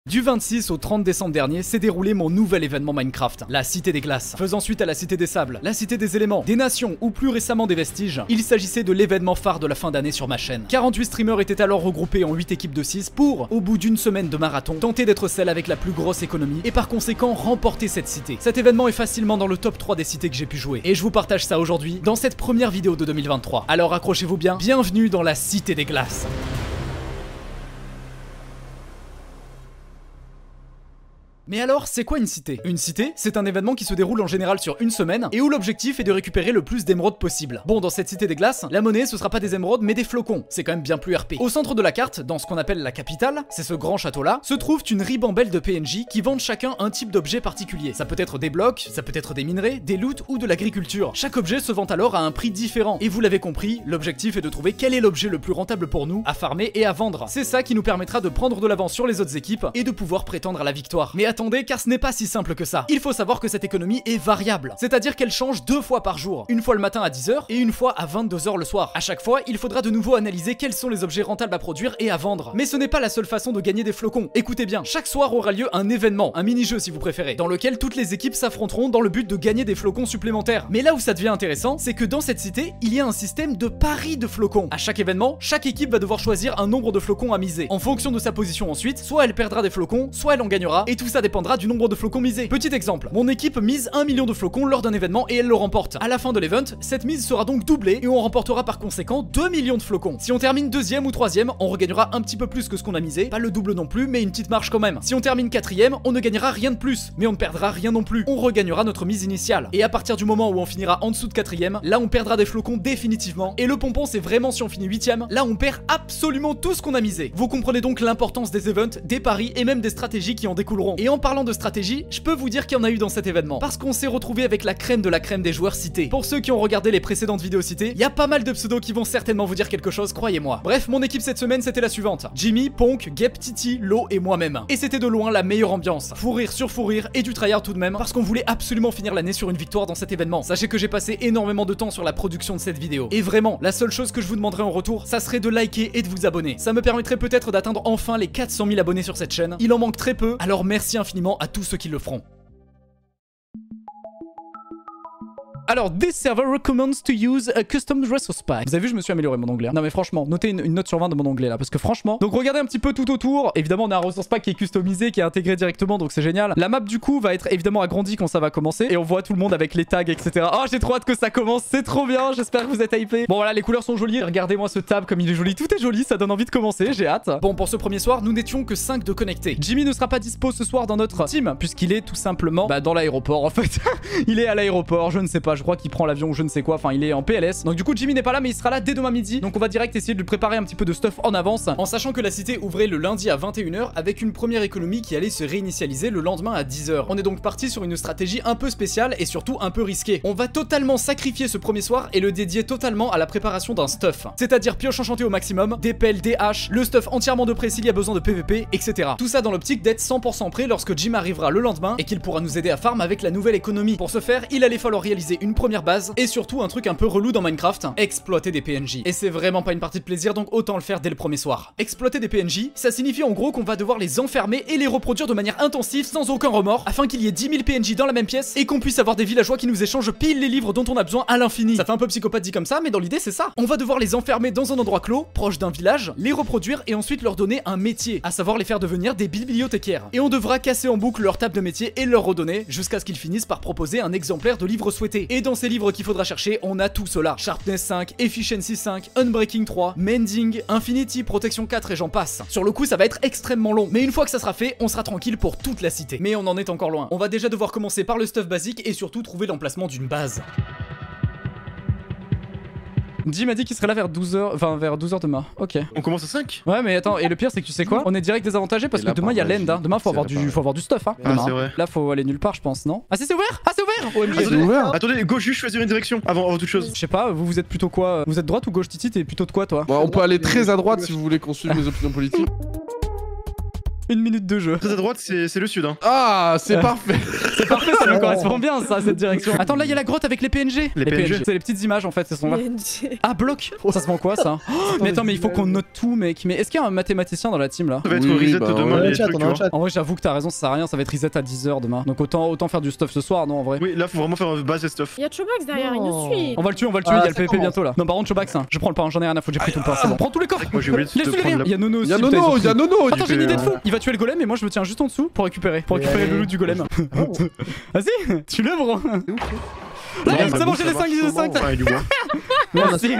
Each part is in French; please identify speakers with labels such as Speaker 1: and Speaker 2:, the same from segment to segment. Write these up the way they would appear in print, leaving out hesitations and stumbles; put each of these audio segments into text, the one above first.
Speaker 1: Du 26 au 30 décembre dernier s'est déroulé mon nouvel événement Minecraft, la Cité des Glaces. Faisant suite à la Cité des Sables, la Cité des Éléments, des Nations ou plus récemment des Vestiges, il s'agissait de l'événement phare de la fin d'année sur ma chaîne. 48 streamers étaient alors regroupés en 8 équipes de 6 pour, au bout d'une semaine de marathon, tenter d'être celle avec la plus grosse économie et par conséquent remporter cette cité. Cet événement est facilement dans le top 3 des cités que j'ai pu jouer et je vous partage ça aujourd'hui dans cette première vidéo de 2023. Alors accrochez-vous bien, bienvenue dans la Cité des Glaces. Mais alors, c'est quoi une cité? Une cité, c'est un événement qui se déroule en général sur une semaine et où l'objectif est de récupérer le plus d'émeraudes possible. Bon, dans cette cité des glaces, la monnaie ce sera pas des émeraudes mais des flocons, c'est quand même bien plus RP. Au centre de la carte, dans ce qu'on appelle la capitale, c'est ce grand château là, se trouvent une ribambelle de PNJ qui vendent chacun un type d'objet particulier. Ça peut être des blocs, ça peut être des minerais, des loots ou de l'agriculture. Chaque objet se vend alors à un prix différent. Et vous l'avez compris, l'objectif est de trouver quel est l'objet le plus rentable pour nous à farmer et à vendre. C'est ça qui nous permettra de prendre de l'avance sur les autres équipes et de pouvoir prétendre à la victoire. Mais attendez, car ce n'est pas si simple que ça. Il faut savoir que cette économie est variable, c'est-à-dire qu'elle change 2 fois par jour, une fois le matin à 10 h et une fois à 22 h le soir. À chaque fois, il faudra de nouveau analyser quels sont les objets rentables à produire et à vendre. Mais ce n'est pas la seule façon de gagner des flocons. Écoutez bien, chaque soir aura lieu un événement, un mini-jeu si vous préférez, dans lequel toutes les équipes s'affronteront dans le but de gagner des flocons supplémentaires. Mais là où ça devient intéressant, c'est que dans cette cité, il y a un système de paris de flocons. À chaque événement, chaque équipe va devoir choisir un nombre de flocons à miser. En fonction de sa position ensuite, soit elle perdra des flocons, soit elle en gagnera, et tout ça dépendra du nombre de flocons misés. Petit exemple, mon équipe mise 1 million de flocons lors d'un événement et elle le remporte. À la fin de l'event, cette mise sera donc doublée et on remportera par conséquent 2 millions de flocons. Si on termine 2ème ou 3ème, on regagnera un petit peu plus que ce qu'on a misé, pas le double non plus, mais une petite marge quand même. Si on termine 4ème, on ne gagnera rien de plus, mais on ne perdra rien non plus. On regagnera notre mise initiale. Et à partir du moment où on finira en dessous de 4ème, là on perdra des flocons définitivement. Et le pompon, c'est vraiment si on finit 8ème, là on perd absolument tout ce qu'on a misé. Vous comprenez donc l'importance des events, des paris et même des stratégies qui en découleront. Et en parlant de stratégie, je peux vous dire qu'il y en a eu dans cet événement, parce qu'on s'est retrouvé avec la crème de la crème des joueurs cités. Pour ceux qui ont regardé les précédentes vidéos citées, il y a pas mal de pseudos qui vont certainement vous dire quelque chose, croyez-moi. Bref, mon équipe cette semaine c'était la suivante: Jimmy, Ponk, Gep, Titi, Lo et moi-même. Et c'était de loin la meilleure ambiance. Fou rire sur fou rire et du tryhard tout de même, parce qu'on voulait absolument finir l'année sur une victoire dans cet événement. Sachez que j'ai passé énormément de temps sur la production de cette vidéo. Et vraiment, la seule chose que je vous demanderais en retour, ça serait de liker et de vous abonner. Ça me permettrait peut-être d'atteindre enfin les 400 000 abonnés sur cette chaîne. Il en manque très peu, alors merci infiniment à tous ceux qui le feront. Alors, this server recommends to use a custom resource pack. Vous avez vu, je me suis amélioré mon anglais. Non mais franchement, notez une note sur 20 de mon anglais là, parce que franchement... Donc regardez un petit peu tout autour. Évidemment, on a un resource pack qui est customisé, qui est intégré directement, donc c'est génial. La map du coup va être évidemment agrandie quand ça va commencer. Et on voit tout le monde avec les tags, etc. Oh, j'ai trop hâte que ça commence, c'est trop bien, j'espère que vous êtes hypés. Bon voilà, les couleurs sont jolies. Regardez-moi ce tab comme il est joli. Tout est joli, ça donne envie de commencer, j'ai hâte. Bon, pour ce premier soir, nous n'étions que 5 de connectés. Jimmy ne sera pas dispo ce soir dans notre team, puisqu'il est tout simplement dans l'aéroport en fait. Il est à l'aéroport, je ne sais pas, je crois qu'il prend l'avion, je ne sais quoi, enfin il est en PLS. Donc du coup Jimmy n'est pas là, mais il sera là dès demain midi. Donc on va direct essayer de lui préparer un petit peu de stuff en avance, en sachant que la cité ouvrait le lundi à 21 h avec une première économie qui allait se réinitialiser le lendemain à 10 h. On est donc parti sur une stratégie un peu spéciale et surtout un peu risquée. On va totalement sacrifier ce premier soir et le dédier totalement à la préparation d'un stuff, c'est-à-dire pioche enchantée au maximum, des pelles, des haches, le stuff entièrement de près s'il y a besoin de PVP, etc. Tout ça dans l'optique d'être 100% prêt lorsque Jim arrivera le lendemain et qu'il pourra nous aider à farm avec la nouvelle économie. Pour ce faire, il allait falloir réaliser une première base et surtout un truc un peu relou dans Minecraft, exploiter des PNJ. Et c'est vraiment pas une partie de plaisir, donc autant le faire dès le premier soir. Exploiter des PNJ, ça signifie en gros qu'on va devoir les enfermer et les reproduire de manière intensive sans aucun remords, afin qu'il y ait 10 000 PNJ dans la même pièce et qu'on puisse avoir des villageois qui nous échangent pile les livres dont on a besoin à l'infini. Ça fait un peu psychopathe dit comme ça, mais dans l'idée c'est ça. On va devoir les enfermer dans un endroit clos, proche d'un village, les reproduire et ensuite leur donner un métier, à savoir les faire devenir des bibliothécaires. Et on devra casser en boucle leur table de métier et leur redonner, jusqu'à ce qu'ils finissent par proposer un exemplaire de livre souhaité. Et dans ces livres qu'il faudra chercher, on a tout cela: Sharpness 5, Efficiency 5, Unbreaking 3, Mending, Infinity, Protection 4 et j'en passe. Sur le coup ça va être extrêmement long, mais une fois que ça sera fait, on sera tranquille pour toute la cité. Mais on en est encore loin. On va déjà devoir commencer par le stuff basique et surtout trouver l'emplacement d'une base. Jim m'a dit qu'il serait là vers 12h, enfin vers 12h demain. Ok.
Speaker 2: On commence à 5?
Speaker 1: Ouais, mais attends, et le pire c'est que tu sais quoi? On est direct désavantagé parce que demain il y a l'end. Hein. Demain faut avoir du stuff. Hein.
Speaker 2: Ah, c'est vrai.
Speaker 1: Là faut aller nulle part, je pense, non? Ah, c'est ouvert? Ah, c'est ouvert! OMG.
Speaker 2: C'est ouvert. Attendez, gauche, juste choisir une direction avant toute chose.
Speaker 1: Je sais pas, vous êtes plutôt quoi? Vous êtes droite ou gauche, Titi? T'es plutôt de quoi toi?
Speaker 3: Bon, on peut aller très à droite si vous voulez qu'on suive mes opinions politiques.
Speaker 1: 1 minute de jeu.
Speaker 2: Très à droite, c'est le sud. Hein.
Speaker 3: Ah, c'est parfait.
Speaker 1: C'est parfait, ça me correspond bien ça, cette direction. Attends, là il y a la grotte avec les PNG.
Speaker 2: Les PNG.
Speaker 1: C'est les petites images en fait, elles sont là. Ah, bloc. Ça se vend quoi ça? Mais attends, mais il faut qu'on note tout, mec. Mais est-ce qu'il y a un mathématicien dans la team là?
Speaker 2: Ça va être
Speaker 3: Oui,
Speaker 2: reset
Speaker 3: bah,
Speaker 2: demain
Speaker 3: ouais.
Speaker 2: les trucs, tu vois.
Speaker 1: En vrai, j'avoue que t'as raison, ça sert à rien, ça va être reset à 10h demain. Donc autant faire du stuff ce soir, non en vrai.
Speaker 2: Oui, là faut vraiment faire base et stuff.
Speaker 4: Il y a Chobax derrière, il nous suit.
Speaker 1: On va le tuer, il y a le PVP bientôt là. Non, par contre, Chobax, hein, je prends le pain, j'en ai rien à foutre, j'ai pris tout le pain, c'est bon. Prends tous les coffres.
Speaker 2: Moi j'ai oublié de
Speaker 1: Laisse-le
Speaker 2: prendre
Speaker 1: rien.
Speaker 2: la...
Speaker 1: Il y a Nono aussi.
Speaker 3: Y'a
Speaker 1: putain,
Speaker 3: Nono,
Speaker 1: ils ont
Speaker 3: y'a Nono.
Speaker 1: Attends, j'ai une idée de
Speaker 2: fou.
Speaker 1: fou. Il va tuer le golem et moi je me tiens juste en dessous pour récupérer le loot du golem. Vas-y, tue-le, bro. Là, c'est bon, j'ai les 5, j'ai 5.
Speaker 2: Ouais, du bois.
Speaker 1: Merci.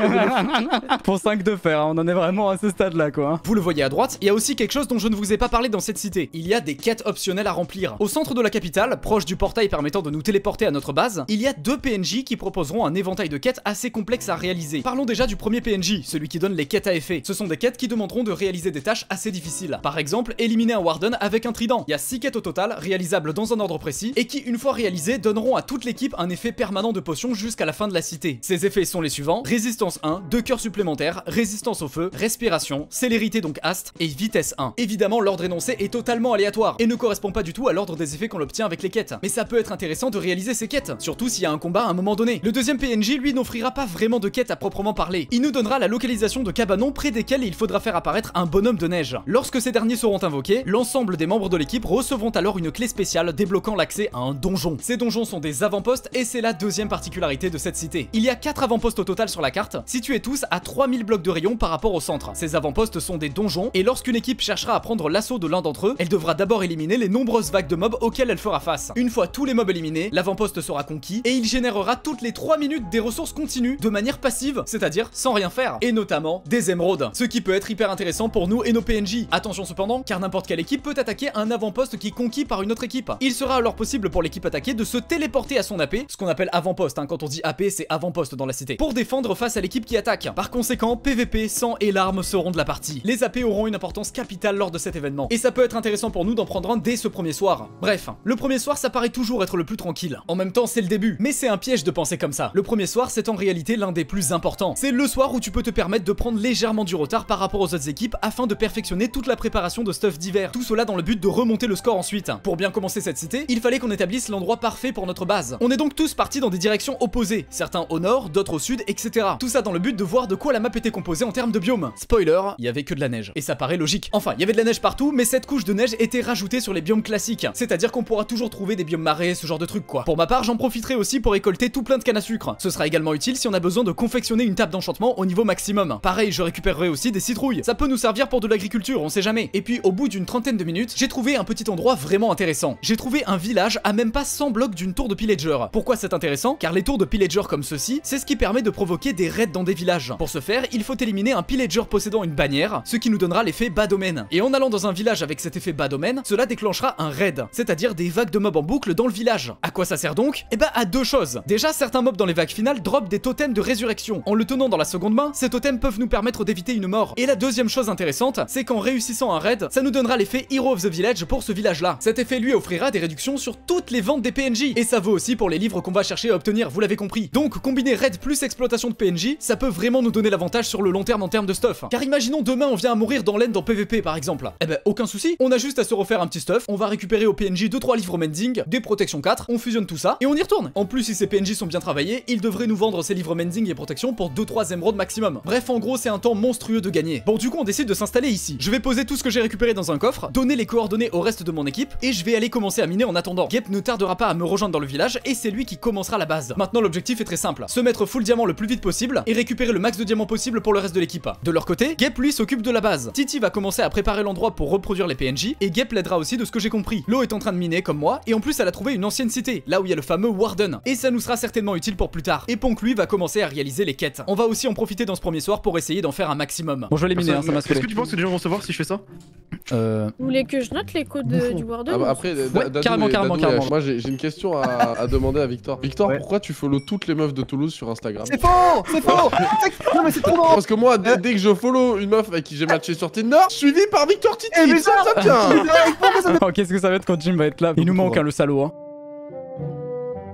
Speaker 1: Pour 5 de fer, on en est vraiment à ce stade là quoi. Vous le voyez à droite, il y a aussi quelque chose dont je ne vous ai pas parlé dans cette cité. Il y a des quêtes optionnelles à remplir. Au centre de la capitale, proche du portail permettant de nous téléporter à notre base, il y a 2 PNJ qui proposeront un éventail de quêtes assez complexes à réaliser. Parlons déjà du premier PNJ, celui qui donne les quêtes à effet. Ce sont des quêtes qui demanderont de réaliser des tâches assez difficiles. Par exemple, éliminer un Warden avec un trident. Il y a 6 quêtes au total, réalisables dans un ordre précis, et qui, une fois réalisées, donneront à toute l'équipe un effet permanent de potion jusqu'à la fin de la cité. Ces effets sont les suivants: résistance 1, 2 cœurs supplémentaires, résistance au feu, respiration, célérité donc haste, et vitesse 1. Évidemment, l'ordre énoncé est totalement aléatoire, et ne correspond pas du tout à l'ordre des effets qu'on obtient avec les quêtes. Mais ça peut être intéressant de réaliser ces quêtes, surtout s'il y a un combat à un moment donné. Le deuxième PNJ, lui, n'offrira pas vraiment de quêtes à proprement parler. Il nous donnera la localisation de cabanons près desquels il faudra faire apparaître un bonhomme de neige. Lorsque ces derniers seront invoqués, l'ensemble des membres de l'équipe recevront alors une clé spéciale débloquant l'accès à un donjon. Ces donjons sont des avant-postes et c'est la deuxième particularité de cette cité. Il y a 4 avant-postes au total sur la carte, situés tous à 3000 blocs de rayon par rapport au centre. Ces avant-postes sont des donjons et lorsqu'une équipe cherchera à prendre l'assaut de l'un d'entre eux, elle devra d'abord éliminer les nombreuses vagues de mobs auxquelles elle fera face. Une fois tous les mobs éliminés, l'avant-poste sera conquis et il générera toutes les 3 minutes des ressources continues de manière passive, c'est-à-dire sans rien faire, et notamment des émeraudes, ce qui peut être hyper intéressant pour nous et nos PNJ. Attention cependant, car n'importe quelle équipe peut attaquer un avant-poste qui est conquis par une autre équipe. Il sera alors possible pour l'équipe attaquée de se téléporter à son AP, ce qu'on appelle avant-poste, hein. Quand on dit AP, c'est avant-poste dans la cité, pour défendre face à l'équipe qui attaque. Par conséquent, PVP, sang et larmes seront de la partie. Les AP auront une importance capitale lors de cet événement, et ça peut être intéressant pour nous d'en prendre un dès ce premier soir. Bref, le premier soir ça paraît toujours être le plus tranquille. En même temps, c'est le début, mais c'est un piège de penser comme ça. Le premier soir, c'est en réalité l'un des plus importants. C'est le soir où tu peux te permettre de prendre légèrement du retard par rapport aux autres équipes afin de perfectionner toute la préparation de stuff divers. Tout cela dans le but de remonter le score ensuite. Pour bien commencer cette cité, il fallait qu'on établisse l'endroit parfait pour notre base. On est donc tous partis dans des directions opposées, certains au nord, d'autres au sud, etc. Tout ça dans le but de voir de quoi la map était composée en termes de biomes. Spoiler, il y avait que de la neige. Et ça paraît logique. Enfin, il y avait de la neige partout, mais cette couche de neige était rajoutée sur les biomes classiques. C'est-à-dire qu'on pourra toujours trouver des biomes marais, ce genre de trucs quoi. Pour ma part, j'en profiterai aussi pour récolter tout plein de canne à sucre. Ce sera également utile si on a besoin de confectionner une table d'enchantement au niveau maximum. Pareil, je récupérerai aussi des citrouilles. Ça peut nous servir pour de l'agriculture, on sait jamais. Et puis, au bout d'une trentaine de minutes, j'ai trouvé un petit endroit vraiment intéressant. J'ai trouvé un village à même pas 100 blocs d'une tour de pillager. Pourquoi c'est intéressant? Car les tours de pillager comme ceci, c'est ce qui permet de provoquer des raids dans des villages. Pour ce faire, il faut éliminer un pillager possédant une bannière, ce qui nous donnera l'effet bas domaine. Et en allant dans un village avec cet effet bas domaine, cela déclenchera un raid, c'est-à-dire des vagues de mobs en boucle dans le village. À quoi ça sert donc? Eh bah à deux choses. Déjà, certains mobs dans les vagues finales drop des totems de résurrection. En le tenant dans la seconde main, ces totems peuvent nous permettre d'éviter une mort. Et la deuxième chose intéressante, c'est qu'en réussissant un raid, ça nous donnera l'effet Hero of the Village pour ce village-là. Cet effet lui offrira des réductions sur toutes les ventes des PNJ. Et ça vaut aussi pour les livres qu'on va chercher à obtenir, vous l'avez compris. Donc combiner raid plus exploitation de PNJ, ça peut vraiment nous donner l'avantage sur le long terme en termes de stuff. Car imaginons demain on vient à mourir dans l'end dans PVP par exemple. Eh ben aucun souci, on a juste à se refaire un petit stuff, on va récupérer au PNJ 2-3 livres mending, des protections 4, on fusionne tout ça et on y retourne. En plus si ces PNJ sont bien travaillés, ils devraient nous vendre ces livres mending et protection pour 2-3 émeraudes maximum. Bref en gros c'est un temps monstrueux de gagner. Bon du coup on décide de s'installer ici. Je vais poser tout ce que j'ai récupéré dans un coffre, donner les coordonnées au reste de mon équipe et je vais aller commencer à miner en attendant. Gep ne tardera pas à me rejoindre dans le village et c'est lui qui commencera la base. Maintenant l'objectif est très simple, se mettre full diamant le plus vite possible et récupérer le max de diamants possible pour le reste de l'équipe. De leur côté, Gep lui s'occupe de la base. Titi va commencer à préparer l'endroit pour reproduire les PNJ et Gep l'aidera aussi de ce que j'ai compris. Lo est en train de miner comme moi et en plus elle a trouvé une ancienne cité, là où il y a le fameux Warden. Et ça nous sera certainement utile pour plus tard. Et Ponk lui va commencer à réaliser les quêtes. On va aussi en profiter dans ce premier soir pour essayer d'en faire un maximum. Bon je vais les miner, hein, ça m'a
Speaker 2: Est-ce que tu penses que les gens vont savoir si je fais ça?
Speaker 4: Vous voulez que je note les codes du Warden?
Speaker 3: Ah bah après,
Speaker 1: carrément.
Speaker 3: Moi j'ai une question à demander à Victor. Victor, pourquoi tu follow toutes les meufs de Toulouse sur Instagram?
Speaker 5: C'est faux! C'est faux! Non mais c'est trop marrant!
Speaker 3: Parce que moi, dès que je follow une meuf avec qui j'ai matché sur Tinder, suivi par Victor Titi,
Speaker 5: Eh, mais
Speaker 3: ça tient.
Speaker 1: Oh, qu'est-ce que ça va être quand Jim va être là? Il nous manque hein, le salaud hein.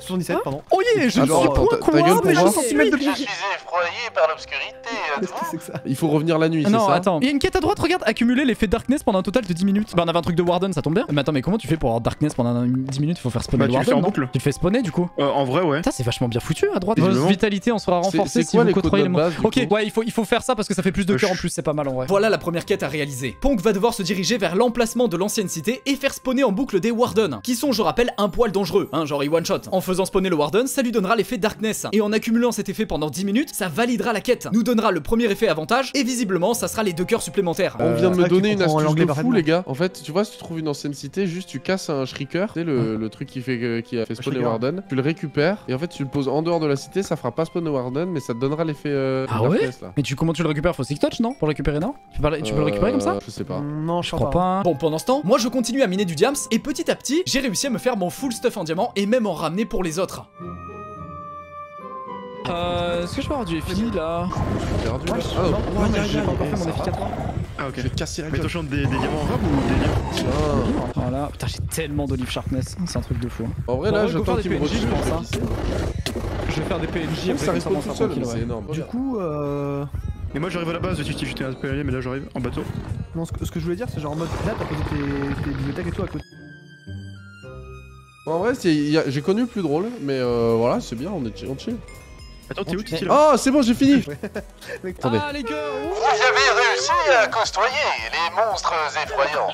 Speaker 5: 77, pardon.
Speaker 1: Oh yeah, je ne
Speaker 3: Attends,
Speaker 1: suis
Speaker 3: attends,
Speaker 1: point
Speaker 3: ta
Speaker 1: quoi,
Speaker 3: gueule pour
Speaker 1: mais je
Speaker 3: voir.
Speaker 1: suis...
Speaker 5: Mais
Speaker 6: Je suis effrayé par l'obscurité.
Speaker 5: Qu'est-ce que c'est que ça?
Speaker 3: Il faut revenir la nuit, c'est
Speaker 1: Non,
Speaker 3: ça?
Speaker 1: attends. Il y a une quête à droite, regarde, accumuler l'effet Darkness pendant un total de 10 minutes. Bah, on avait un truc de Warden, ça tombe bien. Mais attends, mais comment tu fais pour avoir Darkness pendant 10 minutes? Il faut faire spawner
Speaker 2: Bah,
Speaker 1: le
Speaker 2: tu le fais
Speaker 1: Warden.
Speaker 2: en
Speaker 1: Non
Speaker 2: boucle.
Speaker 1: Tu le fais spawner du coup.
Speaker 2: En vrai, ouais.
Speaker 1: Ça, c'est vachement bien foutu à droite.
Speaker 2: Visiblement.
Speaker 1: Votre vitalité en sera renforcée
Speaker 3: c'est
Speaker 1: si
Speaker 3: quoi
Speaker 1: vous
Speaker 3: les codes
Speaker 1: côtoyez les
Speaker 3: de
Speaker 1: mots.
Speaker 3: base, du
Speaker 1: Ok,
Speaker 3: coup
Speaker 1: ouais, il faut faire ça parce que ça fait plus de cœur en plus, c'est pas mal en vrai. Voilà la première quête à réaliser. Ponk va devoir se diriger vers l'emplacement de l'ancienne cité et faire spawner en boucle des Warden, qui sont, je rappelle, un poil dangereux, hein, genre il one shot. En faisant spawner le Warden, ça lui donnera l'effet Darkness. Et en accumulant cet effet pendant 10 minutes, ça validera la quête, nous donnera le premier effet avantage et visiblement, ça sera les 2 cœurs supplémentaires.
Speaker 3: On vient de me
Speaker 5: ça,
Speaker 3: donner
Speaker 5: tu
Speaker 3: une
Speaker 5: comprends
Speaker 3: astuce
Speaker 5: l'anglais
Speaker 3: de fou,
Speaker 5: parfaitement.
Speaker 3: les gars. En fait, tu vois, si tu trouves une ancienne cité, juste tu casses un shrieker, tu sais, le truc qui a fait spawner
Speaker 5: shrieker.
Speaker 3: Warden, tu le récupères et en fait, tu le poses en dehors de la cité, ça fera pas spawner Warden, mais ça te donnera l'effet
Speaker 1: Ah ouais
Speaker 3: Darkness, là.
Speaker 1: Mais comment tu le récupères? Faut stick touch, non? Pour le récupérer, non? Tu peux le récupérer comme ça?
Speaker 3: Je sais pas.
Speaker 5: Non,
Speaker 1: Je crois pas. Hein. Bon, pendant ce temps, moi je continue à miner du diams et petit à petit, j'ai réussi à me faire mon full stuff en diamant et même en ramener pour les autres. Est-ce que je peux avoir du FI là?
Speaker 3: Perdu là.
Speaker 5: Ouais,
Speaker 3: Ah,
Speaker 5: non,
Speaker 3: oh,
Speaker 5: ouais,
Speaker 3: aïe,
Speaker 5: j'ai
Speaker 3: aïe,
Speaker 5: pas encore
Speaker 3: aïe,
Speaker 5: fait mon
Speaker 3: ça
Speaker 5: défi
Speaker 3: va.
Speaker 5: 4
Speaker 2: Ah, ok.
Speaker 3: Je vais te casser la
Speaker 2: Mais
Speaker 3: gueule.
Speaker 2: attention, des diamants arabes ou des livres?
Speaker 3: Ah.
Speaker 1: Voilà. Putain, j'ai tellement d'olive sharpness, c'est un truc de fou.
Speaker 3: En vrai,
Speaker 1: Bon,
Speaker 3: là,
Speaker 1: ouais,
Speaker 3: j'attends
Speaker 1: faut faire
Speaker 3: qu'il
Speaker 1: des
Speaker 3: me
Speaker 1: PNJ,
Speaker 3: retire.
Speaker 1: je pense,
Speaker 3: je vais
Speaker 1: hein.
Speaker 3: pisser.
Speaker 1: Je vais faire des PNJ,
Speaker 3: Ça respawn tout seul, mais c'est
Speaker 1: ouais.
Speaker 3: énorme.
Speaker 5: Du coup,
Speaker 2: Mais moi j'arrive à la base, si j'étais un peu allé, mais là j'arrive en bateau.
Speaker 5: non, ce que je voulais dire, c'est genre en mode là, t'as posé tes bibliothèques et tout à côté.
Speaker 3: En vrai, j'ai connu plus drôle, mais voilà, c'est bien, on est chill.
Speaker 2: Attends, t'es où? T'es là?
Speaker 3: Ah, c'est bon, j'ai fini. Attendez.
Speaker 1: Ah les gars,
Speaker 6: Vous avez réussi à côtoyer les monstres effrayants.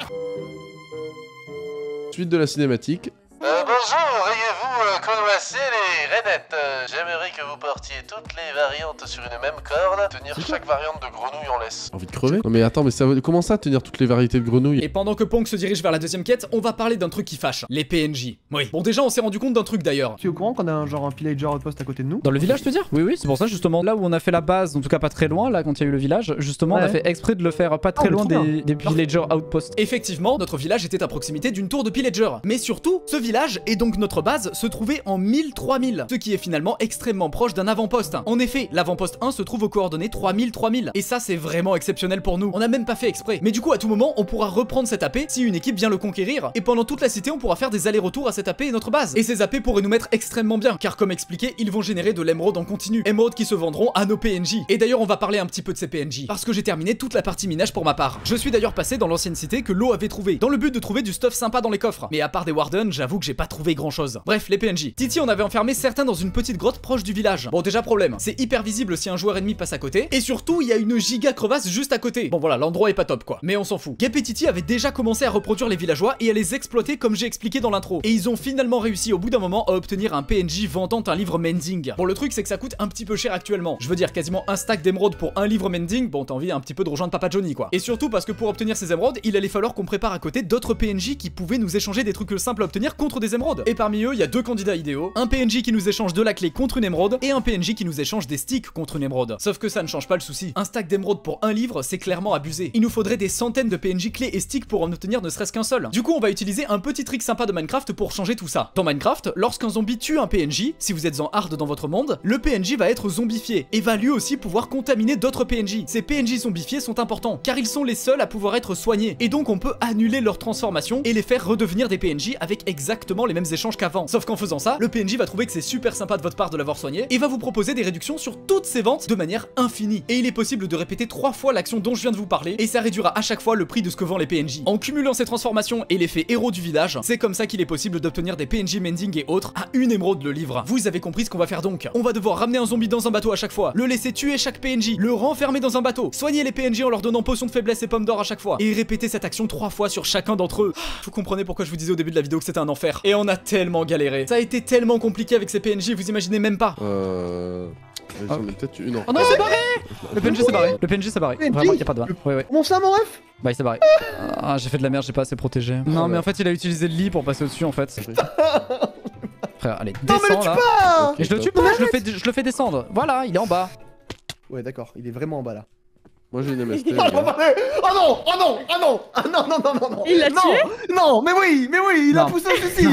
Speaker 3: Suite de la cinématique.
Speaker 6: Bonjour, veuillez-vous convoiser les rainettes. J'aimerais que vous portiez toutes les variantes sur une même corde, tenir chaque variante de grenouille en laisse.
Speaker 3: Envie de crever? Non mais attends, mais comment ça tenir toutes les variétés de grenouilles?
Speaker 1: Et pendant que Ponk se dirige vers la deuxième quête, on va parler d'un truc qui fâche, les PNJ. Oui. Bon déjà on s'est rendu compte d'un truc d'ailleurs.
Speaker 5: Tu es au courant qu'on a un pillager outpost à côté de nous?
Speaker 1: Dans le village, tu veux dire? Oui, oui, c'est pour ça justement. Là où on a fait la base, en tout cas pas très loin, là quand il y a eu le village, justement on a
Speaker 5: Ouais.
Speaker 1: fait exprès de le faire pas très
Speaker 5: mais
Speaker 1: loin
Speaker 5: trop bien.
Speaker 1: des villager outposts. Effectivement, notre village était à proximité d'une tour de pillager. Mais surtout, ce village et donc notre base se trouvait en 1000-3000, ce qui est finalement extrêmement proche d'un avant-poste. En effet, l'avant-poste 1 se trouve aux coordonnées 3000-3000. Et ça c'est vraiment exceptionnel pour nous. On a même pas fait exprès. Mais du coup à tout moment, on pourra reprendre cet AP si une équipe vient le conquérir. Et pendant toute la cité, on pourra faire des allers-retours à cet AP et notre base. Et ces AP pourraient nous mettre extrêmement bien, car comme expliqué, ils vont générer de l'émeraude en continu. Émeraudes qui se vendront à nos PNJ. Et d'ailleurs, on va parler un petit peu de ces PNJ, parce que j'ai terminé toute la partie minage pour ma part. Je suis d'ailleurs passé dans l'ancienne cité que l'eau avait trouvé, dans le but de trouver du stuff sympa dans les coffres. Mais à part des Warden, j'avoue que j'ai pas trouvé grand chose. Bref, les PNJ. Titi en avait enfermé certains dans une petite grotte proche du village. Bon, déjà problème, c'est hyper visible si un joueur ennemi passe à côté, et surtout, il y a une giga crevasse juste à côté. Bon voilà, l'endroit est pas top quoi, mais on s'en fout. Gap et Titi avaient déjà commencé à reproduire les villageois et à les exploiter comme j'ai expliqué dans l'intro. Et ils ont finalement réussi au bout d'un moment à obtenir un PNJ vendant un livre mending. Bon, le truc c'est que ça coûte un petit peu cher actuellement. Je veux dire quasiment un stack d'émeraudes pour un livre mending, bon t'as envie un petit peu de rejoindre Papa Johnny quoi. Et surtout parce que pour obtenir ces émeraudes, il allait falloir qu'on prépare à côté d'autres PNJ qui pouvaient nous échanger des trucs simples à obtenir contre des émeraudes. Et parmi eux, il y a deux candidats idéaux, un PNJ qui nous échange de la clé contre une émeraude et un PNJ qui nous échange des sticks contre une émeraude. Sauf que ça ne change pas le souci. Un stack d'émeraudes pour un livre, c'est clairement abusé. Il nous faudrait des centaines de PNJ clés et sticks pour en obtenir ne serait-ce qu'un seul. Du coup, on va utiliser un petit trick sympa de Minecraft pour changer tout ça. Dans Minecraft, lorsqu'un zombie tue un PNJ, si vous êtes en hard dans votre monde, le PNJ va être zombifié et va lui aussi pouvoir contaminer d'autres PNJ. Ces PNJ zombifiés sont importants car ils sont les seuls à pouvoir être soignés et donc on peut annuler leur transformation et les faire redevenir des PNJ avec exactement les mêmes échanges qu'avant. Sauf qu'en faisant ça, le PNJ va trouver que c'est super sympa de votre part de l'avoir soigné et va vous proposer des réductions sur toutes ses ventes de manière infinie. Et il est possible de répéter 3 fois l'action dont je viens de vous parler et ça réduira à chaque fois le prix de ce que vendent les PNJ. En cumulant ces transformations et l'effet héros du village, c'est comme ça qu'il est possible d'obtenir des PNJ mending et autres à une émeraude le livre. Vous avez compris ce qu'on va faire donc. On va devoir ramener un zombie dans un bateau à chaque fois, le laisser tuer chaque PNJ, le renfermer dans un bateau, soigner les PNJ en leur donnant potion de faiblesse et pommes d'or à chaque fois, et répéter cette action 3 fois sur chacun d'entre eux. Vous comprenez pourquoi je vous disais au début de la vidéo que c'était un enfer. Et on a tellement galéré. Ça a été tellement compliqué avec ces PNJ, vous imaginez même pas.
Speaker 3: J'en ai peut-être une.
Speaker 1: Oh non, il s'est barré. Le PNJ s'est barré. Le PNJ s'est barré.
Speaker 5: PNJ?
Speaker 1: Vraiment, y a pas de vanne. Ouais, ouais.
Speaker 5: Comment ça, mon ref?
Speaker 1: Bah, il s'est barré. Ah, j'ai fait de la merde, j'ai pas assez protégé. Non, mais en fait, il a utilisé le lit pour passer au-dessus en fait. Frère, allez,
Speaker 5: Non, mais le
Speaker 1: descends
Speaker 5: tue
Speaker 1: là.
Speaker 5: pas!
Speaker 1: Et je le tue pas, je le fais descendre. Voilà, il est en bas.
Speaker 5: Ouais, d'accord, il est vraiment en bas là.
Speaker 3: Moi j'ai une MST. les
Speaker 5: Oh
Speaker 3: gars.
Speaker 5: non! Oh non! Oh non! Ah non, non, non, non, non!
Speaker 4: Il l'a
Speaker 5: Non!
Speaker 4: tué?
Speaker 5: Non! Mais oui! Il a
Speaker 1: Non.
Speaker 5: poussé au suicide!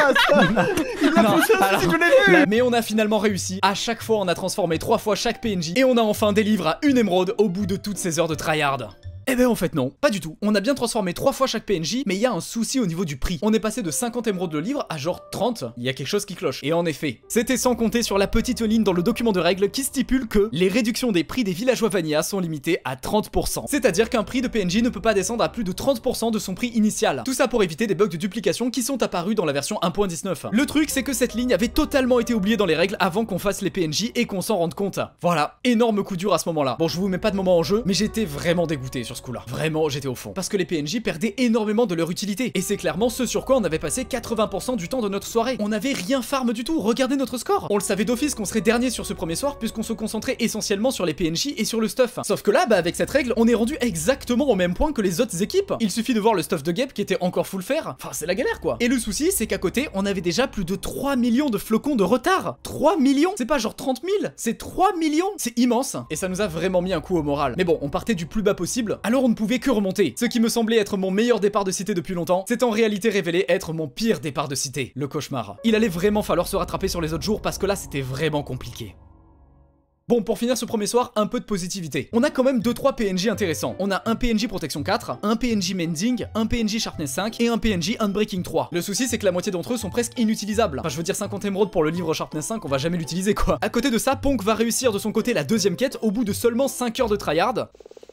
Speaker 5: Il a
Speaker 1: Non,
Speaker 5: poussé au
Speaker 1: alors-
Speaker 5: suicide, je l'ai vu!
Speaker 1: Mais on a finalement réussi. À chaque fois, on a transformé 3 fois chaque PNJ. Et on a enfin des livres à une émeraude au bout de toutes ces heures de tryhard. Eh ben en fait non, pas du tout. On a bien transformé 3 fois chaque PNJ, mais il y a un souci au niveau du prix. On est passé de 50 émeraudes le livre à genre 30. Il y a quelque chose qui cloche. Et en effet, c'était sans compter sur la petite ligne dans le document de règles qui stipule que les réductions des prix des villageois vanilla sont limitées à 30%. C'est-à-dire qu'un prix de PNJ ne peut pas descendre à plus de 30% de son prix initial. Tout ça pour éviter des bugs de duplication qui sont apparus dans la version 1.19. Le truc c'est que cette ligne avait totalement été oubliée dans les règles avant qu'on fasse les PNJ et qu'on s'en rende compte. Voilà, énorme coup dur à ce moment-là. Bon, je vous mets pas de moment en jeu, mais j'étais vraiment dégoûté sur ce coup-là. Vraiment, j'étais au fond. Parce que les PNJ perdaient énormément de leur utilité. Et c'est clairement ce sur quoi on avait passé 80% du temps de notre soirée. On n'avait rien farm du tout, regardez notre score. On le savait d'office qu'on serait dernier sur ce premier soir puisqu'on se concentrait essentiellement sur les PNJ et sur le stuff. Sauf que là, bah avec cette règle, on est rendu exactement au même point que les autres équipes. Il suffit de voir le stuff de Gep qui était encore full fer. Enfin, c'est la galère quoi. Et le souci, c'est qu'à côté, on avait déjà plus de 3 millions de flocons de retard. 3 millions? C'est pas genre 30 000, c'est 3 millions. C'est immense. Et ça nous a vraiment mis un coup au moral. Mais bon, on partait du plus bas possible, alors on ne pouvait que remonter. Ce qui me semblait être mon meilleur départ de cité depuis longtemps, c'est en réalité révélé être mon pire départ de cité. Le cauchemar. Il allait vraiment falloir se rattraper sur les autres jours parce que là, c'était vraiment compliqué. Bon, pour finir ce premier soir, un peu de positivité. On a quand même 2-3 PNJ intéressants. On a un PNJ protection 4, un PNJ mending, un PNJ sharpness 5 et un PNJ unbreaking 3. Le souci c'est que la moitié d'entre eux sont presque inutilisables. Enfin je veux dire 50 émeraudes pour le livre sharpness 5, on va jamais l'utiliser quoi. À côté de ça, Ponk va réussir de son côté la deuxième quête au bout de seulement 5 heures de tryhard.